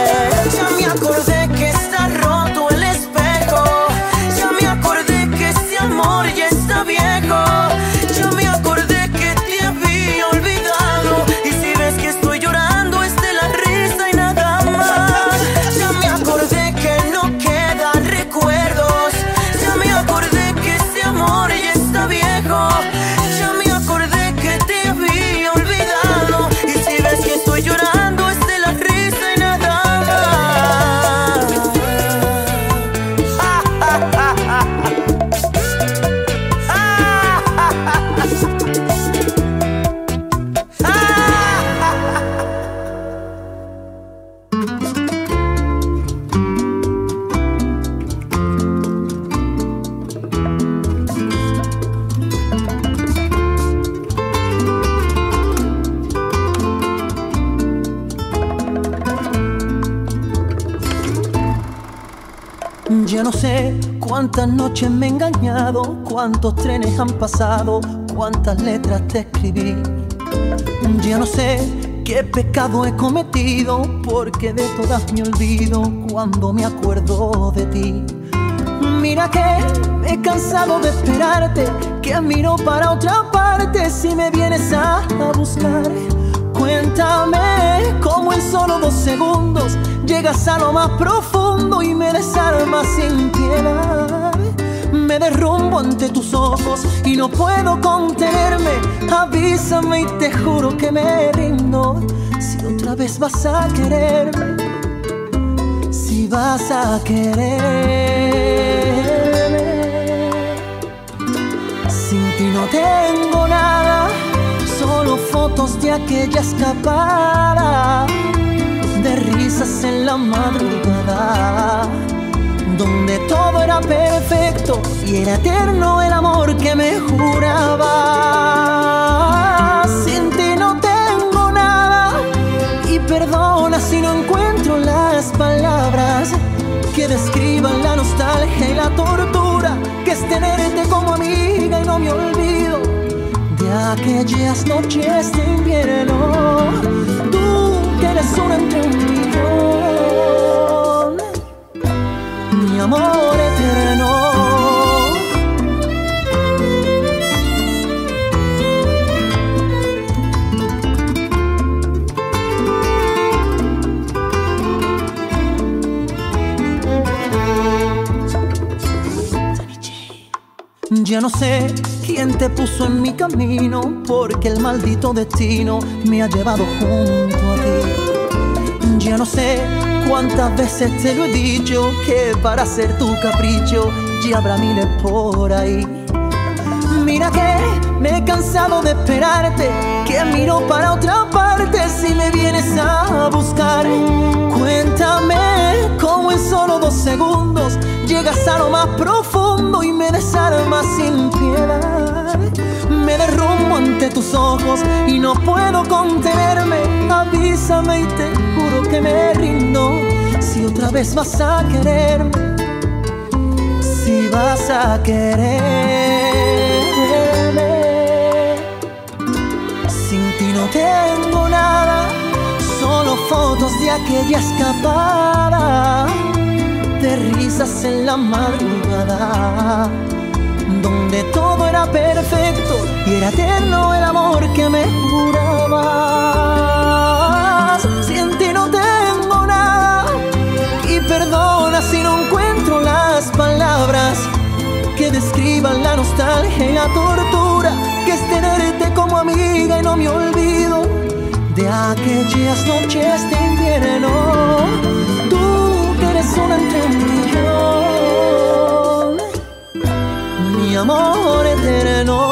Ya no sé cuántas noches me he engañado, cuántos trenes han pasado, cuántas letras te escribí. Ya no sé qué pecado he cometido, porque de todas me olvido cuando me acuerdo de ti. Mira que me he cansado de esperarte, que miro para otra parte si me vienes a buscar. Cuéntame cómo en solo dos segundos llegas a lo más profundo y me desarmas sin piedad. Me derrumbo ante tus ojos y no puedo contenerme. Avísame y te juro que me rindo. Si otra vez vas a quererme, si vas a quererme. Sin ti no tengo nada, solo fotos de aquella escapada, de risas en la madrugada, donde todo era perfecto y era eterno el amor que me juraba. Sin ti no tengo nada y perdona si no encuentro las palabras que describan la nostalgia y la tortura que es tenerte como amiga, y no me olvido de aquellas noches de invierno. Tú que eres una entre un millón, mi amor eterno. Ya no sé quién te puso en mi camino, porque el maldito destino me ha llevado junto a ti. Ya no sé cuántas veces te lo he dicho, que para ser tu capricho ya habrá miles por ahí. Mira que me he cansado de esperarte, que miro para otra parte si me vienes a buscar. Cuéntame cómo en solo dos segundos llegas a lo más profundo y me desarmas sin piedad. Me derrumbo ante tus ojos y no puedo contenerme. Avísame y te juro que me rindo. Si otra vez vas a quererme, si vas a quererme. Sin ti no tengo nada, solo fotos de aquella escapada, de risas en la madrugada, donde todo era perfecto y era eterno el amor que me juraba. reviva la nostalgia y la tortura que es tenerte como amiga y no me olvido de aquellas noches de invierno. Tú que eres una entre un millón, mi amor eterno.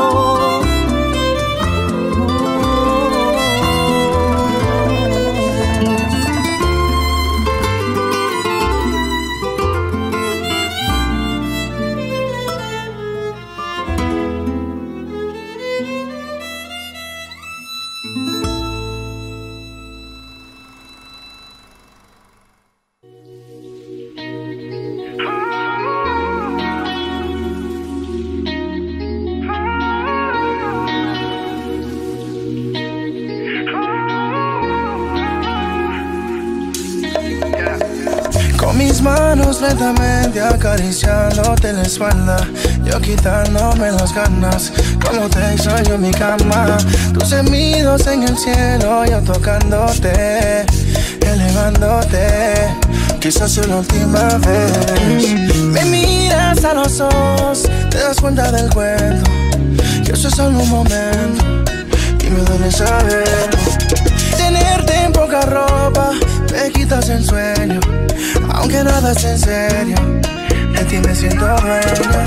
Mis manos lentamente acariciándote la espalda, yo quitándome las ganas, como te extraño en mi cama. Tus gemidos en el cielo, yo tocándote, elevándote, quizás sea la última vez. Me miras a los ojos, te das cuenta del cuento, que eso es solo un momento, y me duele saber. Tenerte en poca ropa, me quitas el sueño, aunque nada es en serio, de ti me siento dueño.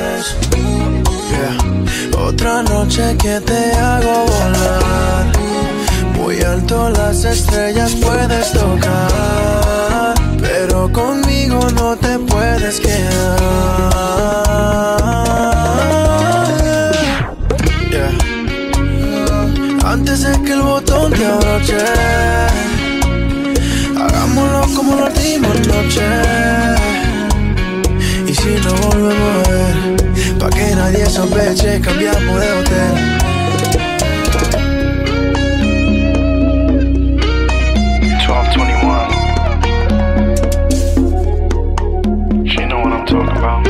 Yeah. Otra noche que te hago volar, muy alto las estrellas puedes tocar, pero conmigo no te puedes quedar. Yeah. Antes de que el botón te abroche, hagámoslo como la última noche. Y si no volvemos a ver, pa' que nadie sospeche, cambiamos de hotel. twelve twenty-one. You know what I'm talking about.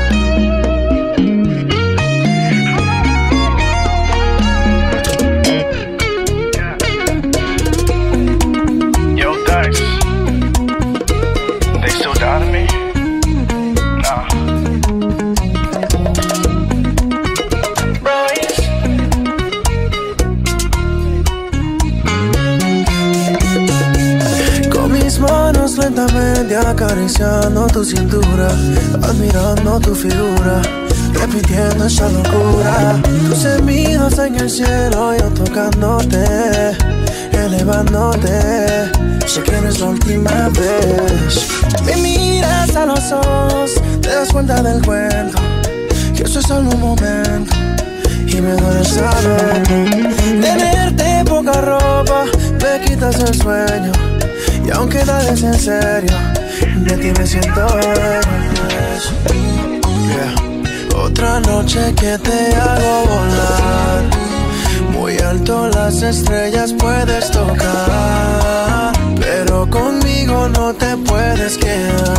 Lentamente acariciando tu cintura, admirando tu figura, repitiendo esa locura. Tus gemidos en el cielo, yo tocándote, elevándote, sé que no es la última vez. Me miras a los ojos, te das cuenta del cuento, que eso es solo un momento, y me duele saber. Tenerte poca ropa, me quitas el sueño, y aunque nada es en serio, de ti me siento dueño. Yeah. Otra noche que te hago volar, muy alto las estrellas puedes tocar, pero conmigo no te puedes quedar.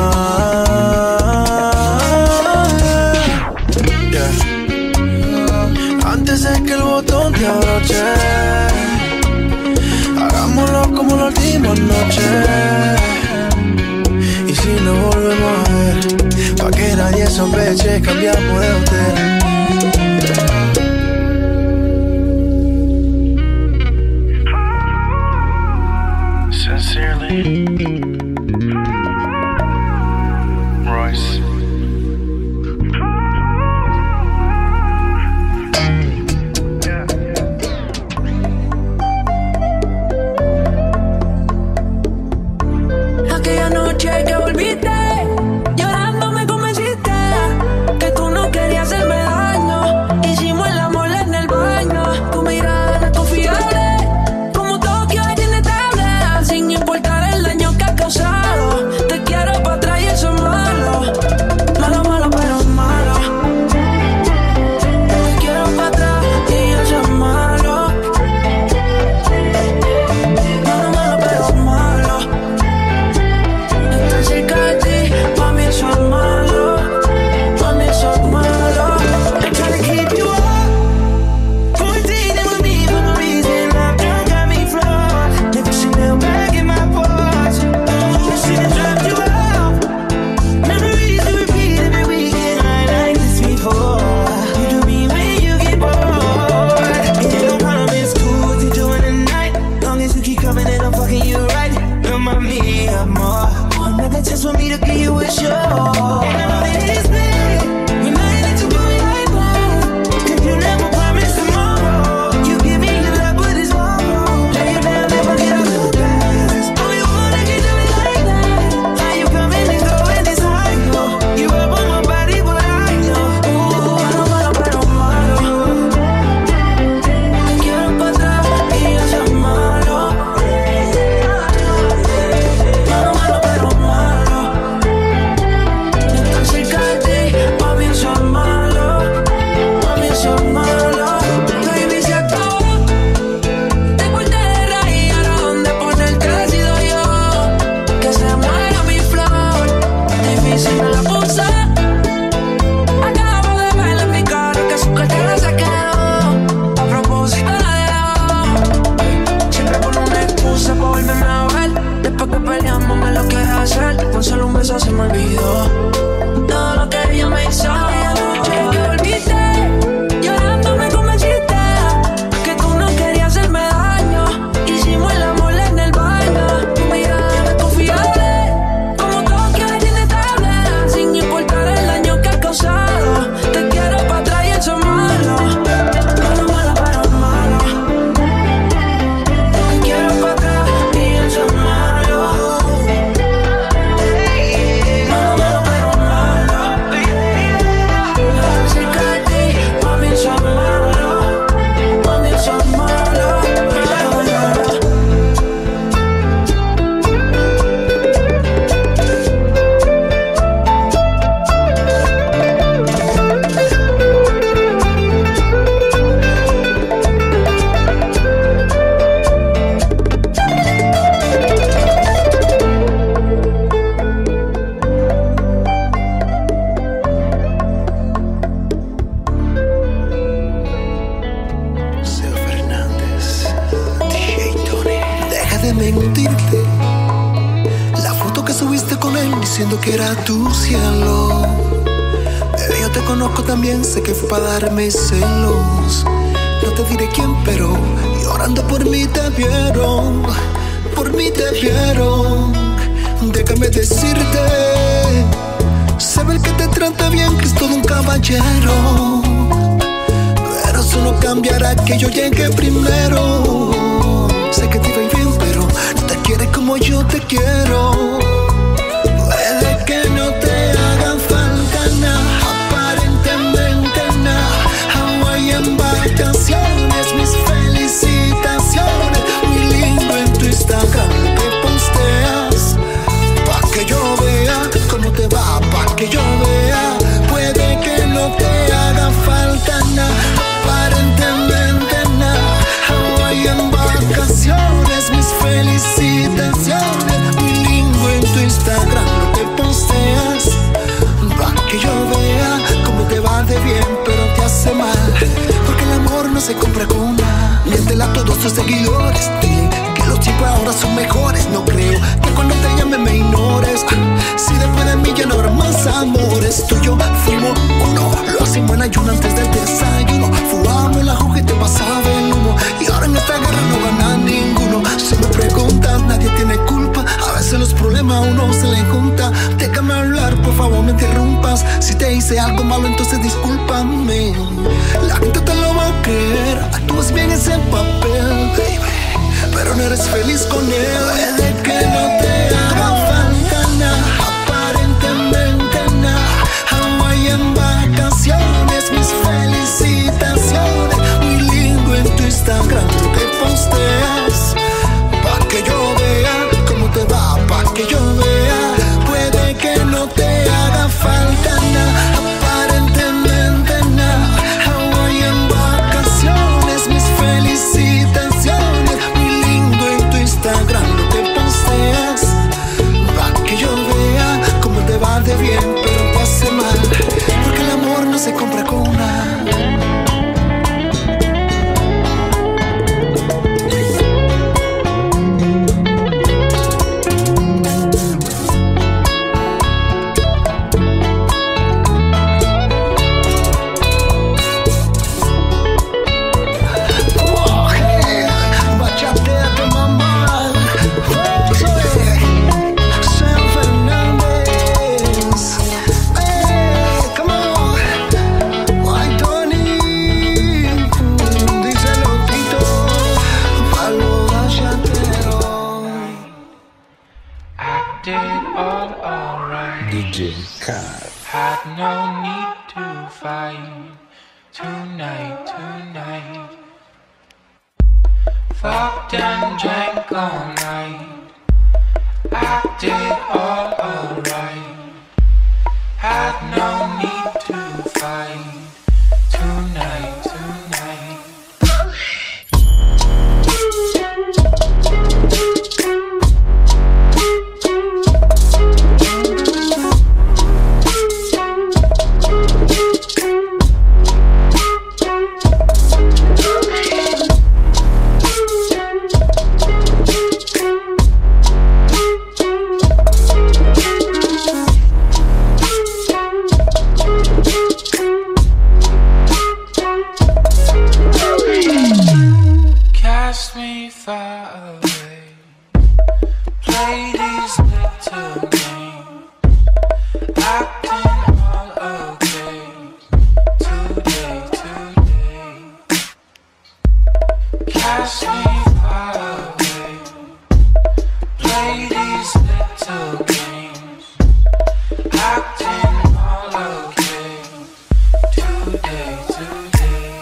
Yeah. Antes de que el botón te abroche, hagámoslo como la última noche. Y si no volvemos a ver, pa' que nadie sospeche, cambiamos de hotel. Sincerely, Royce. Aquella noche que volviste, llorando me convenciste que tú no querías hacerme daño. diciendo que era tu cielo. Bebé, yo te conozco también, sé que fue para darme celos. No te diré quién, pero llorando por mí te vieron. Por mí te vieron. Déjame decirte, saber que te trata bien, que es todo un caballero. Pero eso no cambiará que yo llegue primero. Sé que te iba bien, pero no te quieres como yo te quiero. Puede que no te hagan falta nada, aparentemente nada. Hawaii en vacaciones, mis felicitaciones. Muy lindo en tu Instagram lo que posteas, pa' que yo vea cómo te va, pa' que yo vea. Puede que no te haga falta nada, aparentemente nada. Hawaii en vacaciones, mis felicitaciones. Muy lindo en tu Instagram lo que posteas, pa' que yo vea cómo te va de bien, pero te hace mal. Porque el amor no se compra con nada. Miéntele a todos tus seguidores, dile que los tiempos ahora son mejores. No creo que cuando te llame me ignores. Si después de mí ya no habrá más amores. Tú y yo fuimos uno, lo hacemos en ayuno antes del desayuno. Fumamos la juca y te pasaba el humo. Y ahora en esta guerra no gana ninguno. Si me preguntan, nadie tiene culpa. A veces los problemas a uno se le junta. Déjame hablar, por favor, no interrumpas. Si te hice algo malo, entonces discúlpame. La gente te lo va a creer. Actúas bien ese papel, baby, pero no eres feliz con él. Puede que no te haga falta nada, aparentemente nada. Hawaii en vacaciones, mis felicitaciones. Muy lindo en tu Instagram lo que posteas, pa' que yo vea cómo te va, pa' que yo vea. Puede que no te haga falta nada, aparentemente nada. Hawaii en vacaciones, mis felicitaciones. Muy lindo en tu Instagram lo que posteas, pa' que yo vea cómo te va de bien, pero te hace mal. Porque el amor no se compra con nada. D J Car. Had no need to fight tonight, tonight. Fucked and drank all night. Acted all alright. Had no need to fight tonight, tonight. Cast me far away. Play these little games. Acting all okay. Today, today. Cast me far away. Play these little games. Acting all okay. Today, today.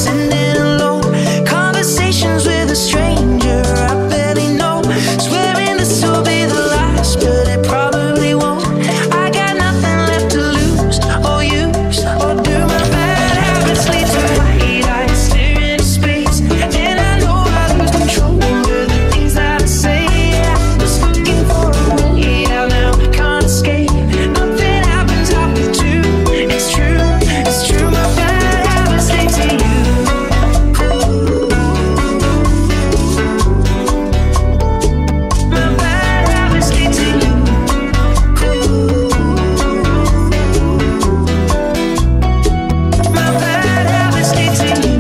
sending alone. Conversations with a stranger I barely know. Swearing this will be the last, but it probably won't. I got nothing left to lose or use, or do my bad habits lead to white eyes stare into space? And I know I lose control over the things that I say. I was looking for a way out, now I can't escape. Nothing happens after two. It's true, it's true. My bad habits lead to you. My bad habits lead to you. My bad habits lead to you.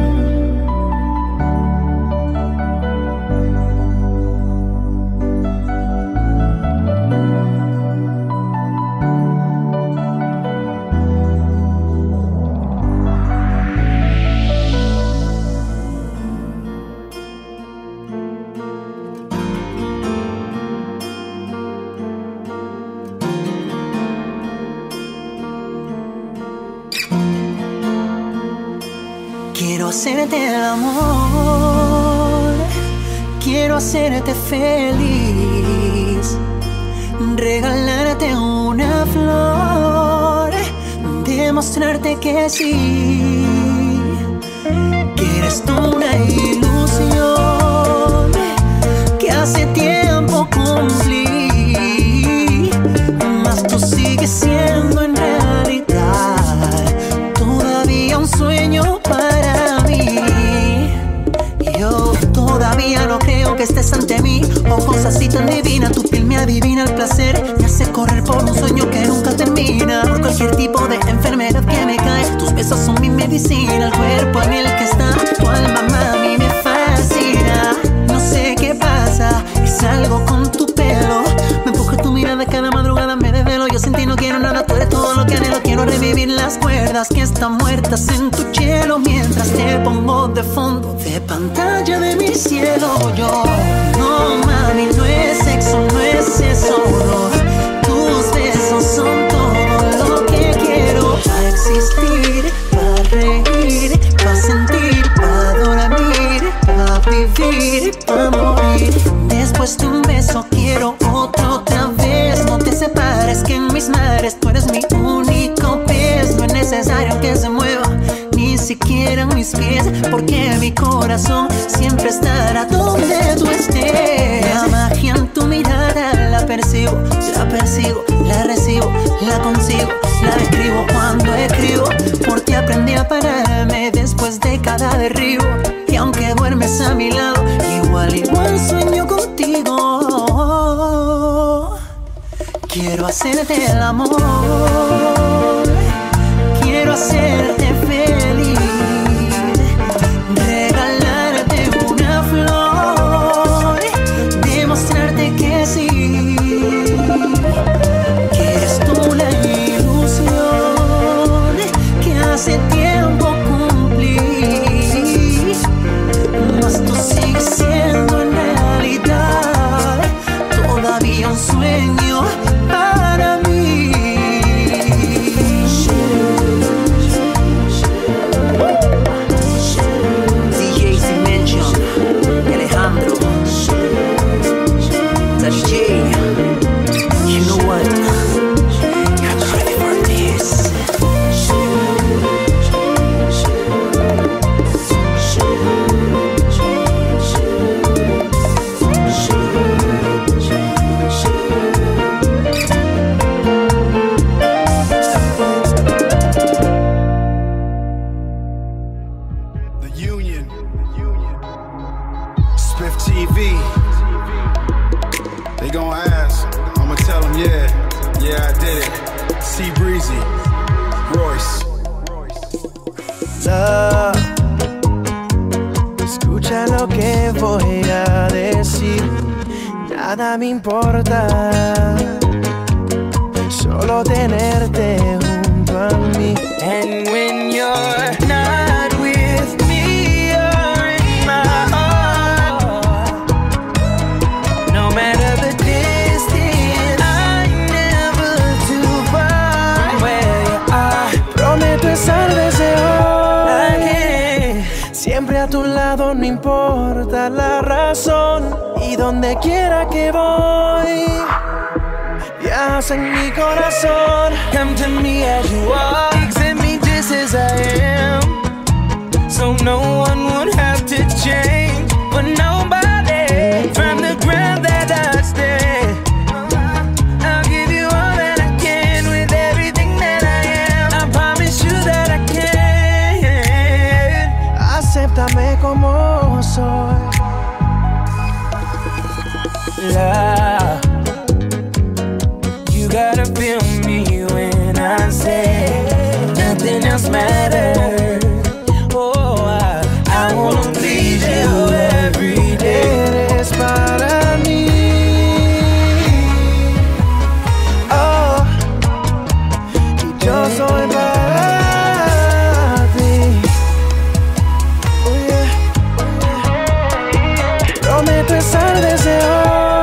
Quiero hacerte el amor, quiero hacerte feliz, regalarte una flor, demostrarte que sí, que eres tú una ilusión que hace tiempo cumplí, mas tú sigues siendo en realidad todavía un sueño para mí. Yo todavía no creo que estés ante mí. Ojos así tan divina, tu piel me adivina el placer. Me hace correr por un sueño que nunca termina. Por cualquier tipo de enfermedad que me cae, tus besos son mi medicina. El cuerpo en el que está tu alma, mami, me fascina. No sé qué pasa, es algo con tu pelo. Me empuja tu mirada cada madrugada, me desvelo. Yo sin ti no quiero nada, tú eres todo lo que anhelo. Quiero revivir las cuerdas que están muertas en tu cielo, mientras te pongo de fondo de pantalla de mi cielo. Yo, no mami, no es sexo, no es eso, no. Tus besos son todo lo que quiero. Pa' existir, pa' reír, pa' sentir, pa' dormir, pa' vivir, pa' morir. Después de un beso quiero otro otra vez. No te separes que en mis mares tú eres mi único pez. No es necesario que se mueva ni siquiera mis pies, porque mi corazón siempre estará donde tú estés. La magia en tu mirada la percibo, la persigo, la recibo, la consigo, la describo cuando escribo. Por ti aprendí a pararme después de cada derribo. Y aunque duermes a mi lado, igual, igual sueño contigo. Quiero hacerte el amor, quiero hacerte feliz, regalarte una flor, demostrarte que sí, que eres tú la ilusión que hace tiempo cumplí, mas tú sigues siendo en realidad todavía un sueño para mí. D J Dimension, Alejandro, Daddy J, you know what? You're not ready for this. Love, escucha lo que voy a decir. Nada me importa, solo tenerte junto a mí. And when you're not with me, you're in my heart. No matter the distance, I never too far from where you are. Prometo estar desde hoy again a tu lado, no importa la razón. Y donde quiera que voy, viajas en mi corazón. Come to me as you are, accept me just as I am, so no one would have to change for nobody. From the ground that I stand, I'll give you all that I can with everything that I am. I promise you that I can. Acéptame como soy. Love, you gotta feel me when I say nothing else matters. Oh, I, I wanna please you every day. Eres para mí. Oh, y yo soy para ti. Oh, yeah. Prometo estar desde hoy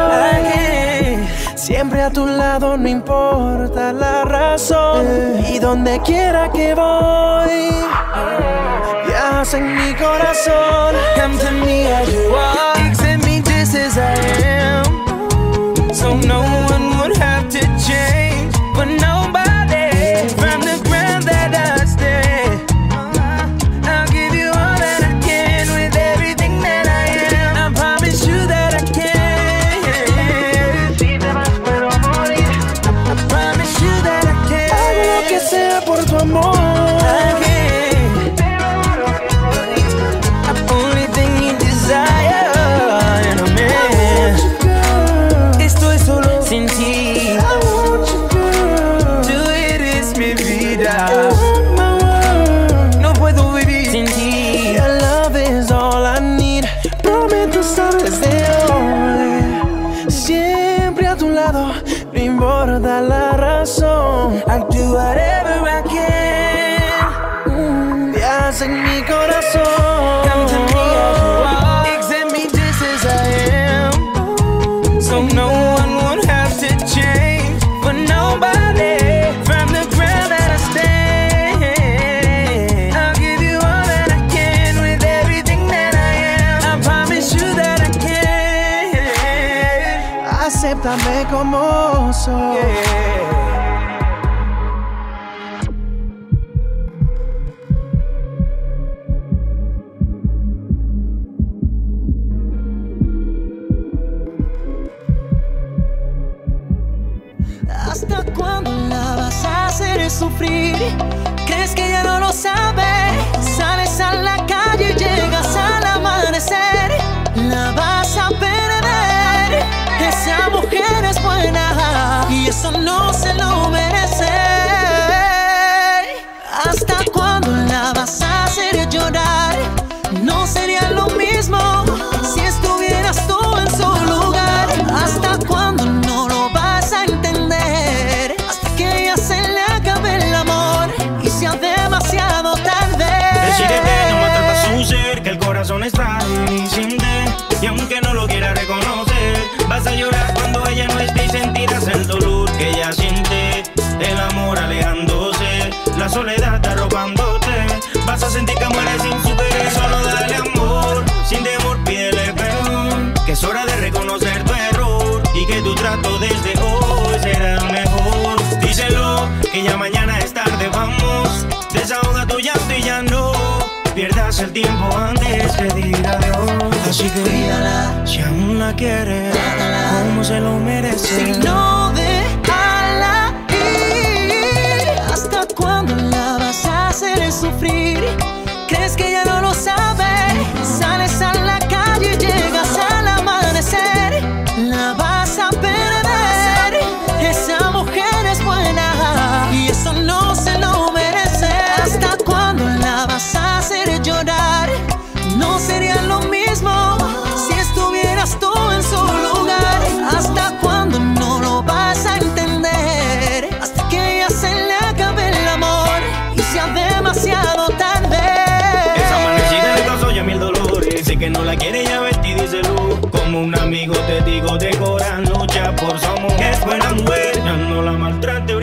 siempre a tu lado, no importa la razón. Y donde quiera que voy, viajas en mi corazón. Come to me as you are, accept me just as I am, so no one would have to change for nobody. From the ground that I stand, I'll give you all that I can with everything that I am. I promise you that I can. I promise you that I can. Hago lo que sea por tu amor. I can. Only thing you desire in a man. Estoy solo sin ti. Tú eres mi vida. No puedo vivir sin ti. Your love is all I need. Prometo estar desde hoy siempre a tu lado, no importa la razón. I'll do whatever I can. Mm, viajas en mi corazón. Come to me as you are, accept me just as I am, so no one would have to change for nobody. From the ground that I stand, I'll give you all that I can with everything that I am. I promise you that I can. Acéptame como soy. Yeah. ¿Hasta cuándo la vas a hacer sufrir? ¿Crees que ya no lo sabes? Sales a la calle y llegas al amanecer. La vas a perder. Esa mujer es buena y eso no se lo merece. ¿Hasta cuándo la vas a hacer llorar? No sería lo mismo si estuvieras tú en su lugar. ¿Hasta cuándo no lo vas a entender? Hasta que ella se le acabe el amor y sea demasiado tarde. Decídete, no maltratas su ser, que el corazón es frágil y siente. Y aunque no lo quiera reconocer, vas a llorar cuando ella no esté y sentirás el dolor que ella siente. El amor alejándose, la soledad arropándote. Vas a sentir que mueres sin su querer. Solo dale amor, sin temor pídele perdón, que es hora de reconocer tu error y que tu trato desde hoy será el mejor. Díselo, que ya mañana es tarde, vamos. Desahoga tu llanto y ya no pierdas el tiempo antes que diga adiós. Así que cuídala, si aún la quieres, como se lo merece. Si no, déjala ir. ¿Hasta cuándo la vas a hacer sufrir? ¿Crees que ya no lo sabe? Sales a la calle y llegas al amanecer. La vas a perder. Esa mujer es buena y eso no se lo merece. ¿Hasta cuándo la vas a hacer llorar? No sería lo mismo si estuvieras tú en su lugar. ¿Hasta cuándo no lo vas a entender? Hasta que ella se le acabe el amor y sea demasiado tarde. Esa amanecida le causó ya mil dolores. Sé que no la quiere, ya vete y díselo. Como un amigo te digo de corazón, lucha por su amor. Es buena mujer, ya no la maltrate, bríndale amor.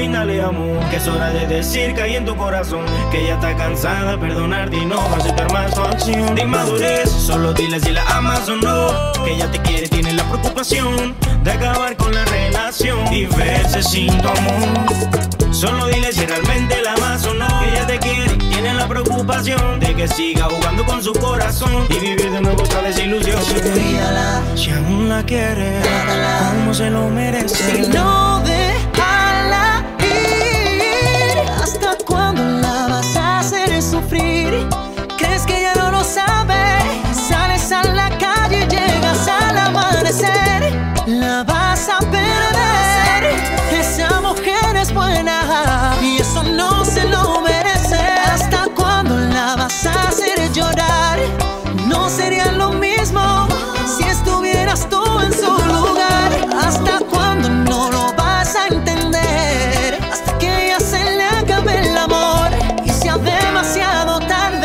amor, que es hora de decir que hay en tu corazón, que ella está cansada de perdonarte y no va a aceptar más su acción de inmadurez. Solo dile si la amas o no, que ella te quiere, tiene la preocupación de acabar con la relación y verse sin tu amor. Solo dile si realmente la amas o no, que ella te quiere, tiene la preocupación de que siga jugando con su corazón y vivir de nuevo otra desilusión. Cuídala, si aún la quieres, como se lo merece. si no, déjala ir. ¿Hasta cuándo la vas a hacer sufrir? ¿Crees que ella no lo sabe? Sales a la calle y llegas al amanecer. La vas a perder. Esa mujer es buena y eso no se lo merece. ¿Hasta cuándo la vas a hacer llorar? No sería lo mismo si estuvieras tú en su lugar. ¿Hasta cuándo no lo vas a entender? Hasta que ella se le acabe el amor y sea demasiado tarde.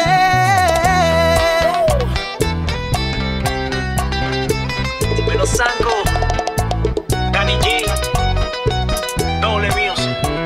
Pero Sanco, Danny G, doble míos.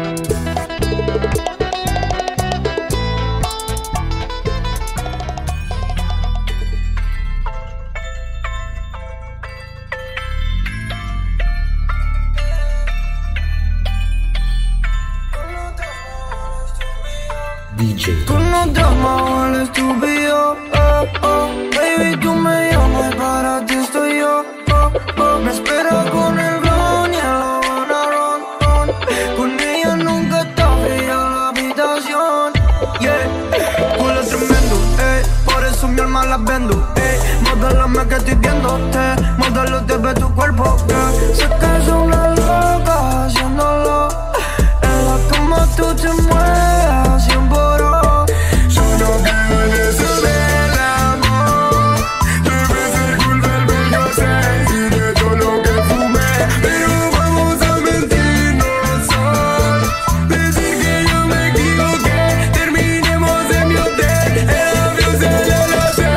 D J Tú no te amas al estúpido, oh, oh. Baby, tú me llamas y para ti estoy yo, oh, oh. Me espera con el ron y el ron, ron. Con ella nunca está fría la habitación, yeah. Culo tremendo, eh. Por eso mi alma la vendo, eh. Modélame que estoy viéndote, modelo te ve tu cuerpo, eh. Sé que es una loca haciéndolo. En la cama tú te mueves cien por hora. Solo quiero el amor. Debe ser culpa el bello y de todo lo que fumé. Pero vamos a mentirnos hoy. Decir que yo me equivoqué. Terminemos en mi hotel. El avión se le la sé.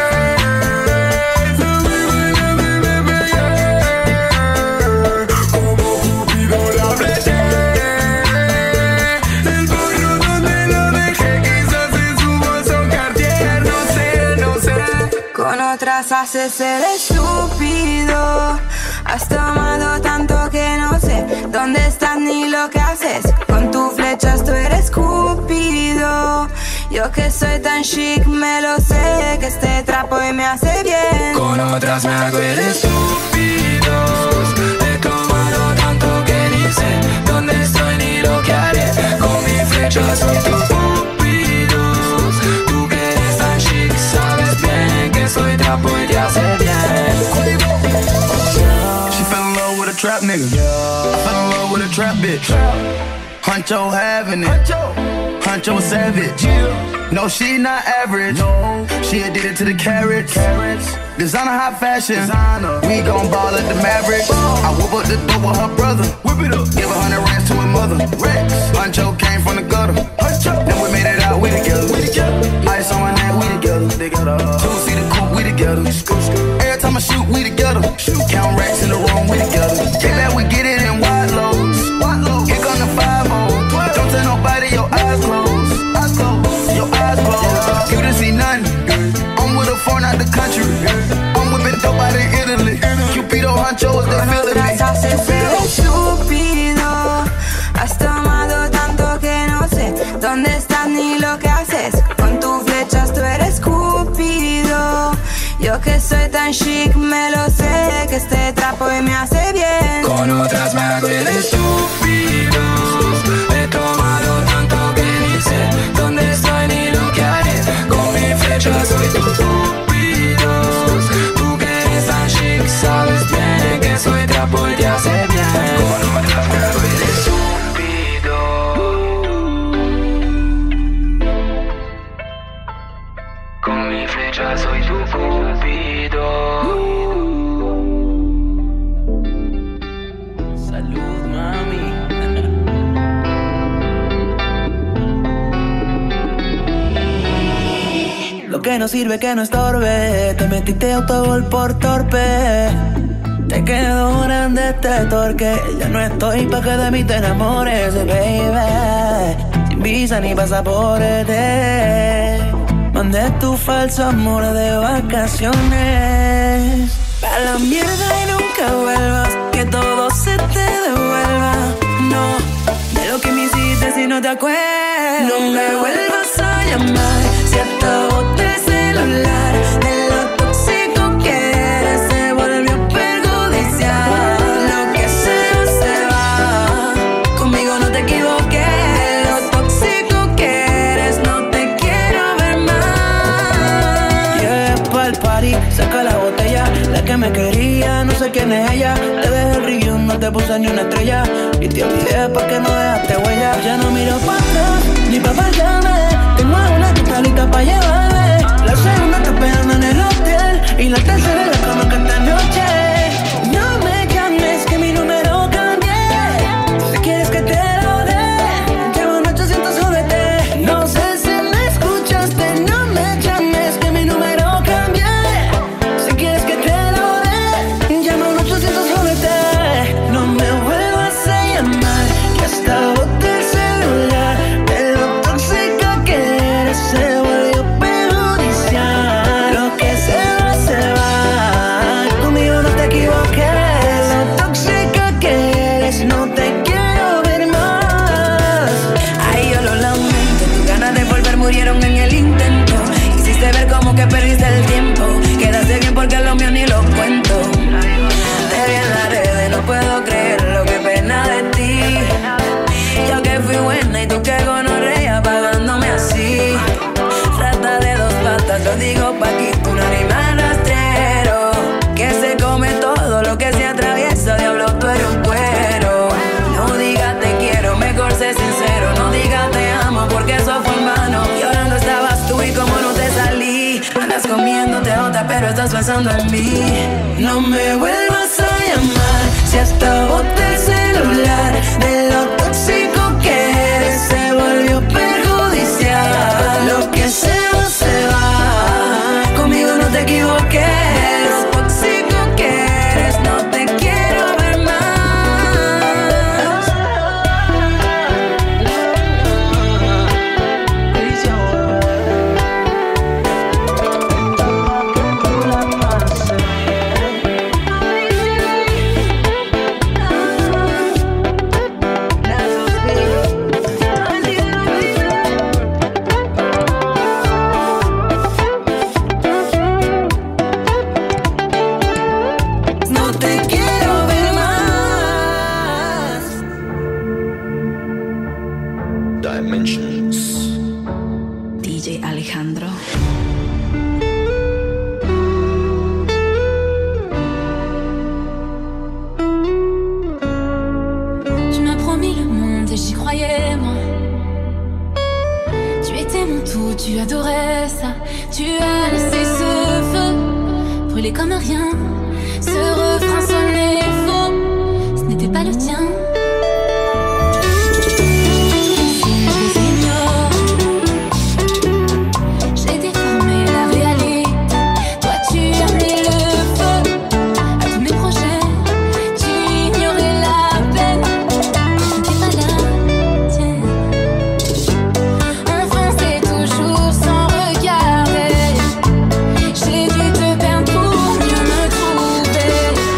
So we wanna be, be, be, yeah. Como Cupido la flecha. Con otras haces el estúpido. Has tomado tanto que no sé dónde estás ni lo que haces. Con tus flechas tú eres Cupido. Yo que soy tan chic me lo sé, que este trapo hoy me hace bien. Con otras me hago el estúpido. He tomado tanto que ni sé dónde estoy ni lo que haré. Con mi flecha soy tu Cupido. Tú que eres tan chic sabes bien que soy trapo y te hace bien. She fell in love with a trap nigga. I fell in love with a trap bitch. Huncho having it. Huncho a savage. No, she not average. No, she addicted to the carrots. Designer high fashion. We gon' ball at the Mavericks. I whip up the dope with her brother. Whip it up. Give a hundred rands to her mother. Huncho came from the gutter. Then we made it out, we together. Ice on my neck, we together. Two seater coupe, we together. Every time I shoot, we together. Count racks in the room, we together. Get back, we get it in wide loads. Here come the five oh. Don't tell nobody your eyes closed. Eyes closed. Your eyes closed. You didn't see nothing. I'm with a foreign out the country. I'm whipping dope out of Italy. Cupido Huncho is the feeling me. Haces el estúpido. Has tomado tanto que no sé dónde estás ni lo que haces. Con tus flechas tú eres Cupido. Yo que soy tan chic me lo sé, que este trapo hoy me hace bien. Con otras me hago el estúpido. He tomado tanto que ni sé dónde estoy ni lo que haré. Con mi flecha soy tu Cupido. Tú que eres tan chic sabes bien que soy trapo y te hace bien. Con otras me hago el estúpido. Con mi flecha soy tu Cupido. Salud, mami. Lo que no sirve que no estorbe. Te metiste autogol por torpe. Te quedó grande este torque. Ya no estoy pa' que de mí te enamores, baby. Sin visa ni pasaporte. Mandé tu falso amor de vacaciones. Pa' la mierda y nunca vuelvas. Que todo se te devuelva. No, de lo que me hiciste si no te acuerdas. No me vuelvas a llamar. Si hasta boté el celular. De lo tóxico que eres se volvió perjudicial. Lo que se va, se va. Conmigo no te equivoques. De lo tóxico que eres no te quiero ver más. Llegué pa'l party, saca la botella. La que me quería, no sé quién es ella. Te dejé el río, no te puse ni una estrella. Y te olvidé porque no dejaste huella. Ya no miro pa' atrás, ni pa' fallarme. Tengo a una que está lista pa' llevarme. La segunda está esperando en el hotel. Y la tercera en la cama que esta noche. No me llames que mi número cambié. Si quieres que te lo dé, llama al ochocientos jódete. No sé si me escuchaste. No me llames que mi número cambié. Si quieres que te lo dé, llama al ochocientos jódete. No me vuelvas a llamar, que hasta boté el celular. De lo tóxica que eres se volvió perjudicial. Lo que se va, se va. Conmigo no te equivoques. Lo tóxica que eres no te quiero ver más. Ay, yo lo lamento. Tus ganas de volver murieron en el intento. Hiciste ver como que perdiste el tiempo. Quedaste bien porque lo mío ni lo cuento. Te vi en las redes, no puedo creer lo que pena de ti. Yo que fui buena y tú que gonorrea pagándome así. Rata de dos patas, lo digo pa' aquí, un animal rastrero que se come todo lo que se atraviesa. Diablo, tú eres un cuero. No digas te quiero, mejor sé sincero. No digas te amo porque eso fue en vano. Llorando estabas tú y como no te salí. Andas comiéndote otra pero estás pensando en mí. No me vuelvas a llamar, si hasta boté el celular. De lo tóxico que eres se volvió perjudicial. Lo que se va, se va. Conmigo no te equivoques. Lo tóxico que eres no te quiero ver más. No te quiero ver más. Dimensions. D J Alejandro. Tu m'as promis le monde et j'y croyais moi. Tu étais mon tout, tu adorais ça. Tu as laissé ce feu brûler comme rien. Ce refrain sonnait faux, ce n'était pas le tien. Si je les ignore, j'ai déformé la réalité. Toi tu as mis le feu à tous mes projets. Tu ignorais la peine, ce n'était pas la tienne. On fonçait toujours sans regarder. J'ai dû te perdre pour mieux me trouver.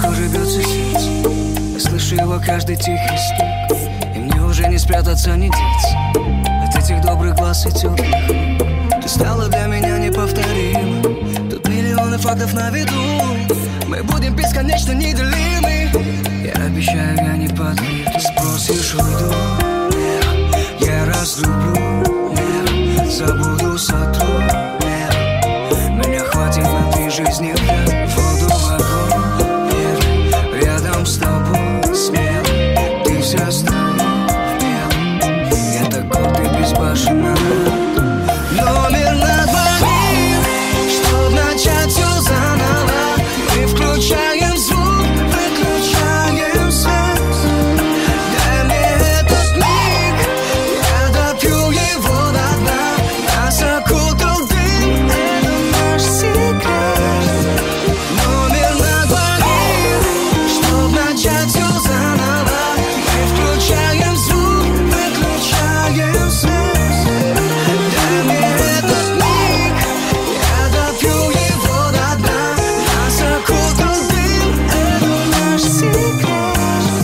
коже бьется сердце, я слышу его каждый тихий стук, и мне уже не спрятаться, не деться от этих добрых глаз и теплых рук. Ты стала для меня неповторима, тут миллионы фактов на виду. Мы будем бесконечно неделимы. Я обещаю, я не подведу. Спросишь, уйду, нет, я разлюблю, нет, забуду, сотру, нет. Меня хватит на три жизни, вверх, воду, огонь, нет. Рядом с тобой смел, ты вся стала вмел. Я так горд и безбашенна. Номер на двоих, чтоб начать все заново. Мы включаем звук, выключаем свет. Дай мне этот миг, я допью его до дна. Нас окутал дым, это наш секрет. Номер на двоих, чтоб начать все заново. Мы включаем звук, выключаем свет. Дай мне этот миг, я допью его до дна. Нас окутал дым, это наш секрет.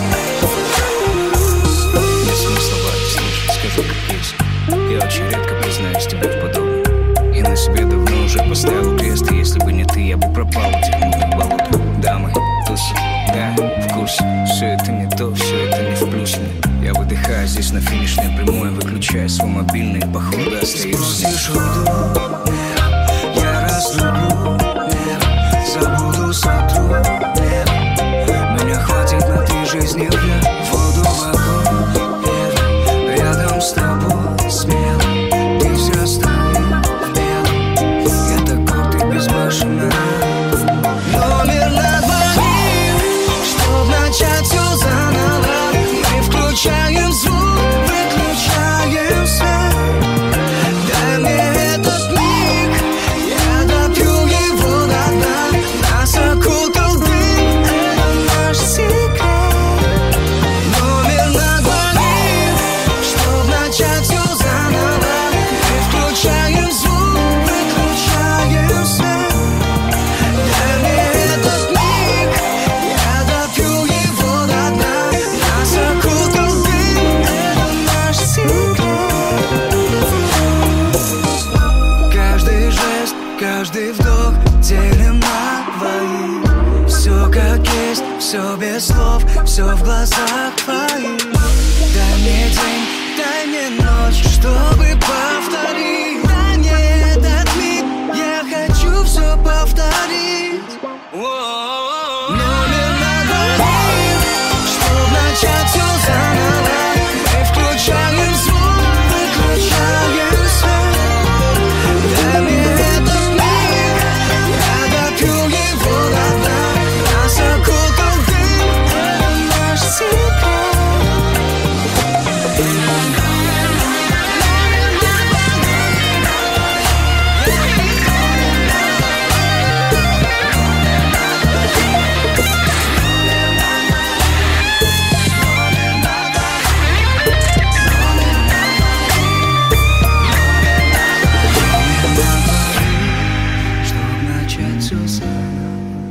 Нет смысла слышать, скажу как есть. Я очень редко признаюсь тебе в подобном, и на себе давно уже поставил крест. И если бы не ты, я бы пропал в этих мутных болотах. Дамы, тусы, да, в курсе. Все это не то, все это не в плюсе. Я выдыхаю здесь на финишной прямой, выключая свой мобильный, походу остаюсь. Спросишь, уйду, нет, я разлюблю, нет, забуду, сотру, нет. Меня хватит на три жизни, вверх, воду, огонь, нет. Рядом с тобой смело, ты вся стала вмел. Я так горд и безбашенна. Номер на двоих, чтоб начать все заново. Мы включаем звук, выключаем свет. Дай мне этот миг, я допью его до дна. Нас окутал дым, это наш секрет. Номер на двоих, чтоб начать все заново. Мы включаем звук, выключаем свет. Дай мне этот миг, я допью его до дна. Нас окутал дым, это наш секрет. Каждый жест, каждый вдох делим на двоих. Все как есть, все без слов, все в глазах твоих. Дай мне день, дай мне ночь, чтобы повторить. Дай мне этот миг, я хочу все повторить. Номер на двоих, чтоб начать все заново. Мы включаем звук, выключаем свет. Дай мне этот миг, я допью его до дна. Нас окутал дым, это наш секрет. Чтоб начать все заново.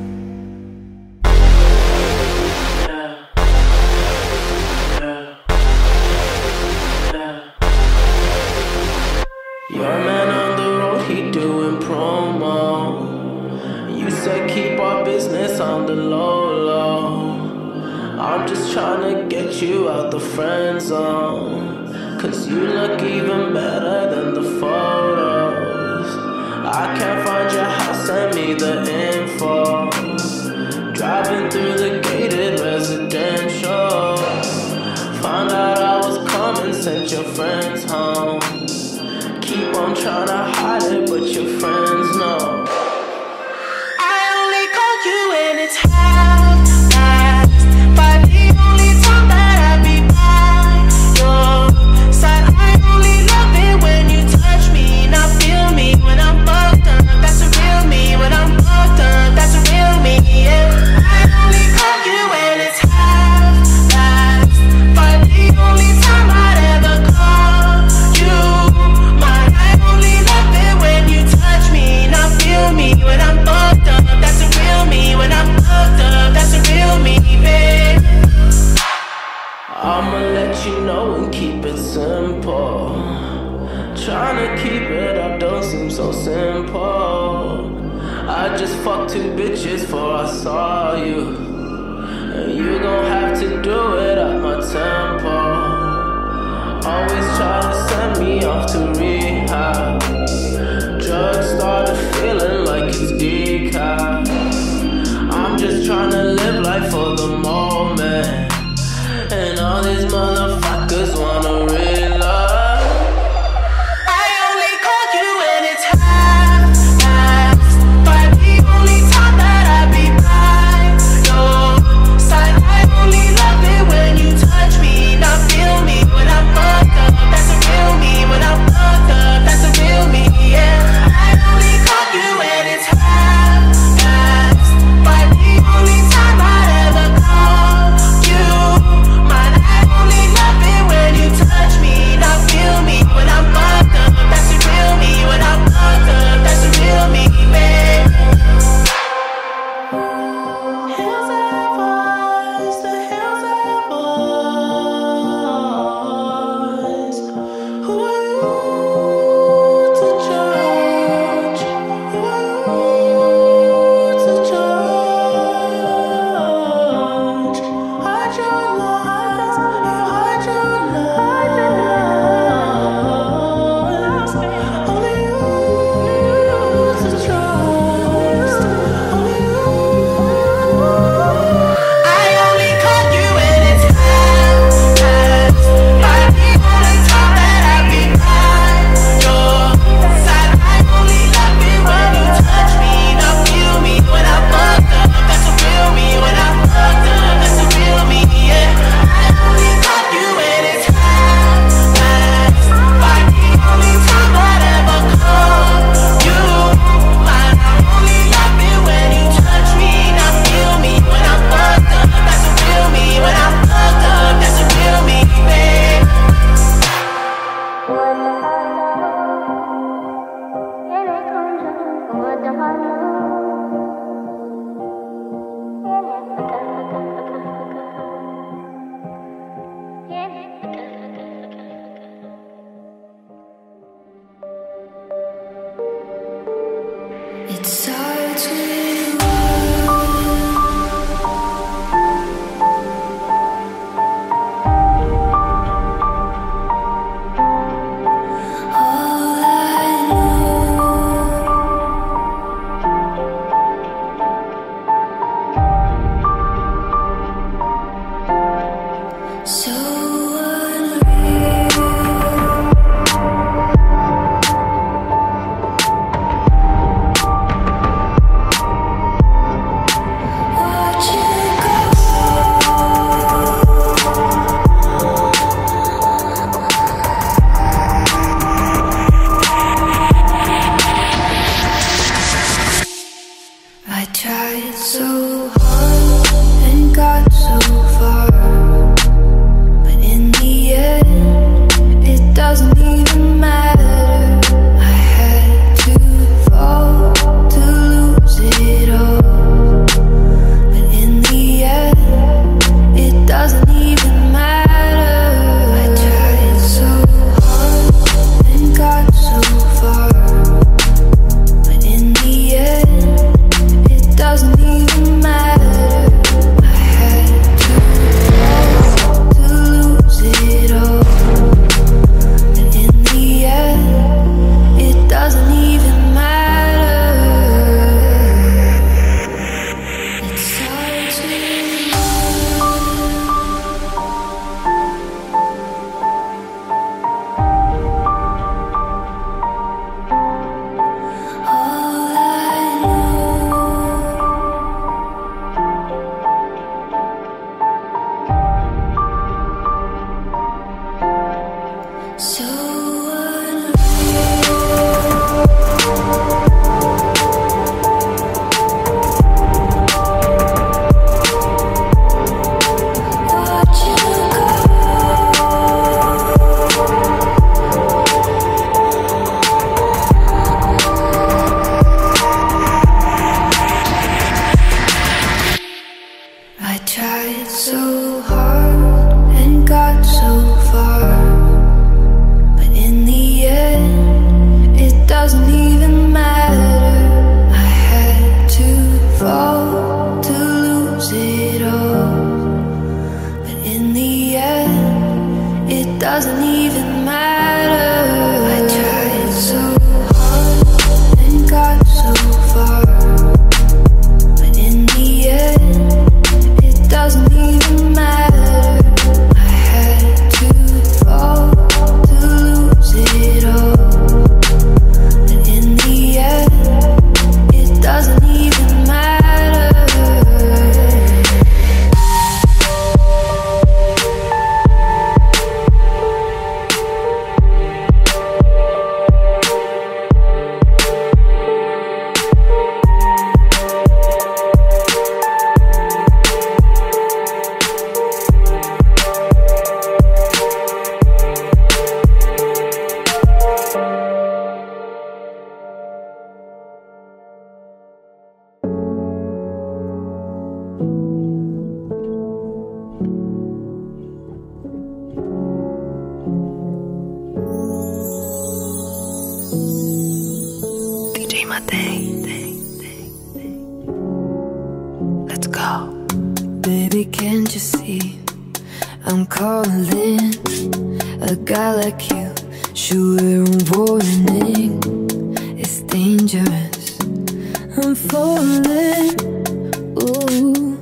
Your man on the road, he doing promo. You said keep our business on the low, low. I'm just trying to get you out the friend zone. Cause you look even better than the photos. I can't find your house, send me the info. Driving through the gated residential. Found out I was coming, sent your friends home. Keep on trying to hide it, but your friends know. I only call you when it's half-past, but the only time that I be by your side. I only love it when you touch me, not feel me when I'm fucked up. That's a real me when I'm fucked up. That's a real me, yeah. I only call you when it's half-past, but the only time I'd ever call you mine. I only love it when you touch me, not feel me trying to keep it up don't seem so simple. I just fucked two bitches before I saw you, and you gon' have to do it at my tempo. Always try to send me off to rehab. Drugs started feeling like it's decaf. I'm just trying to live life for the moment, and all these motherfuckers wanna realize my day. Let's go. Baby, can't you see I'm calling? A guy like you should wear a warning. It's dangerous, I'm falling. Ooh,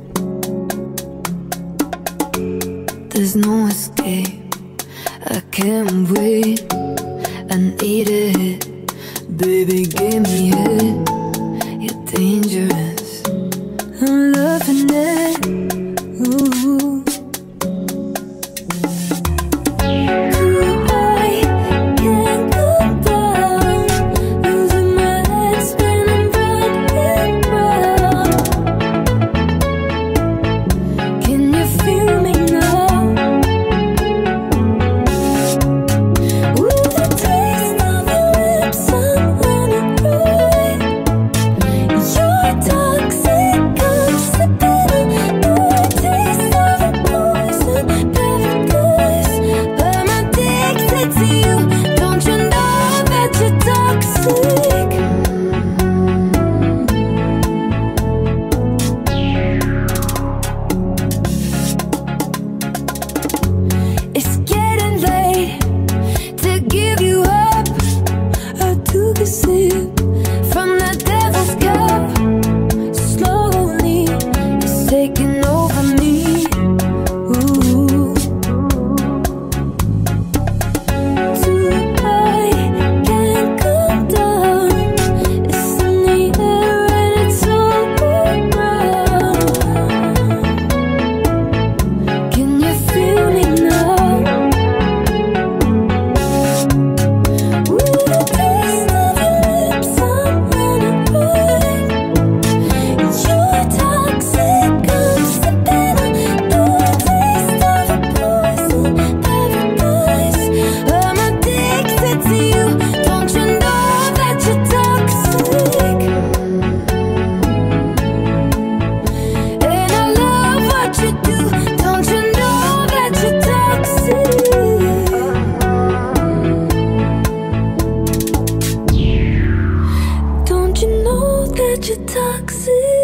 there's no escape, I can't wait. I need it, baby, give me it. You're dangerous, I'm loving it. Ooh, you're toxic.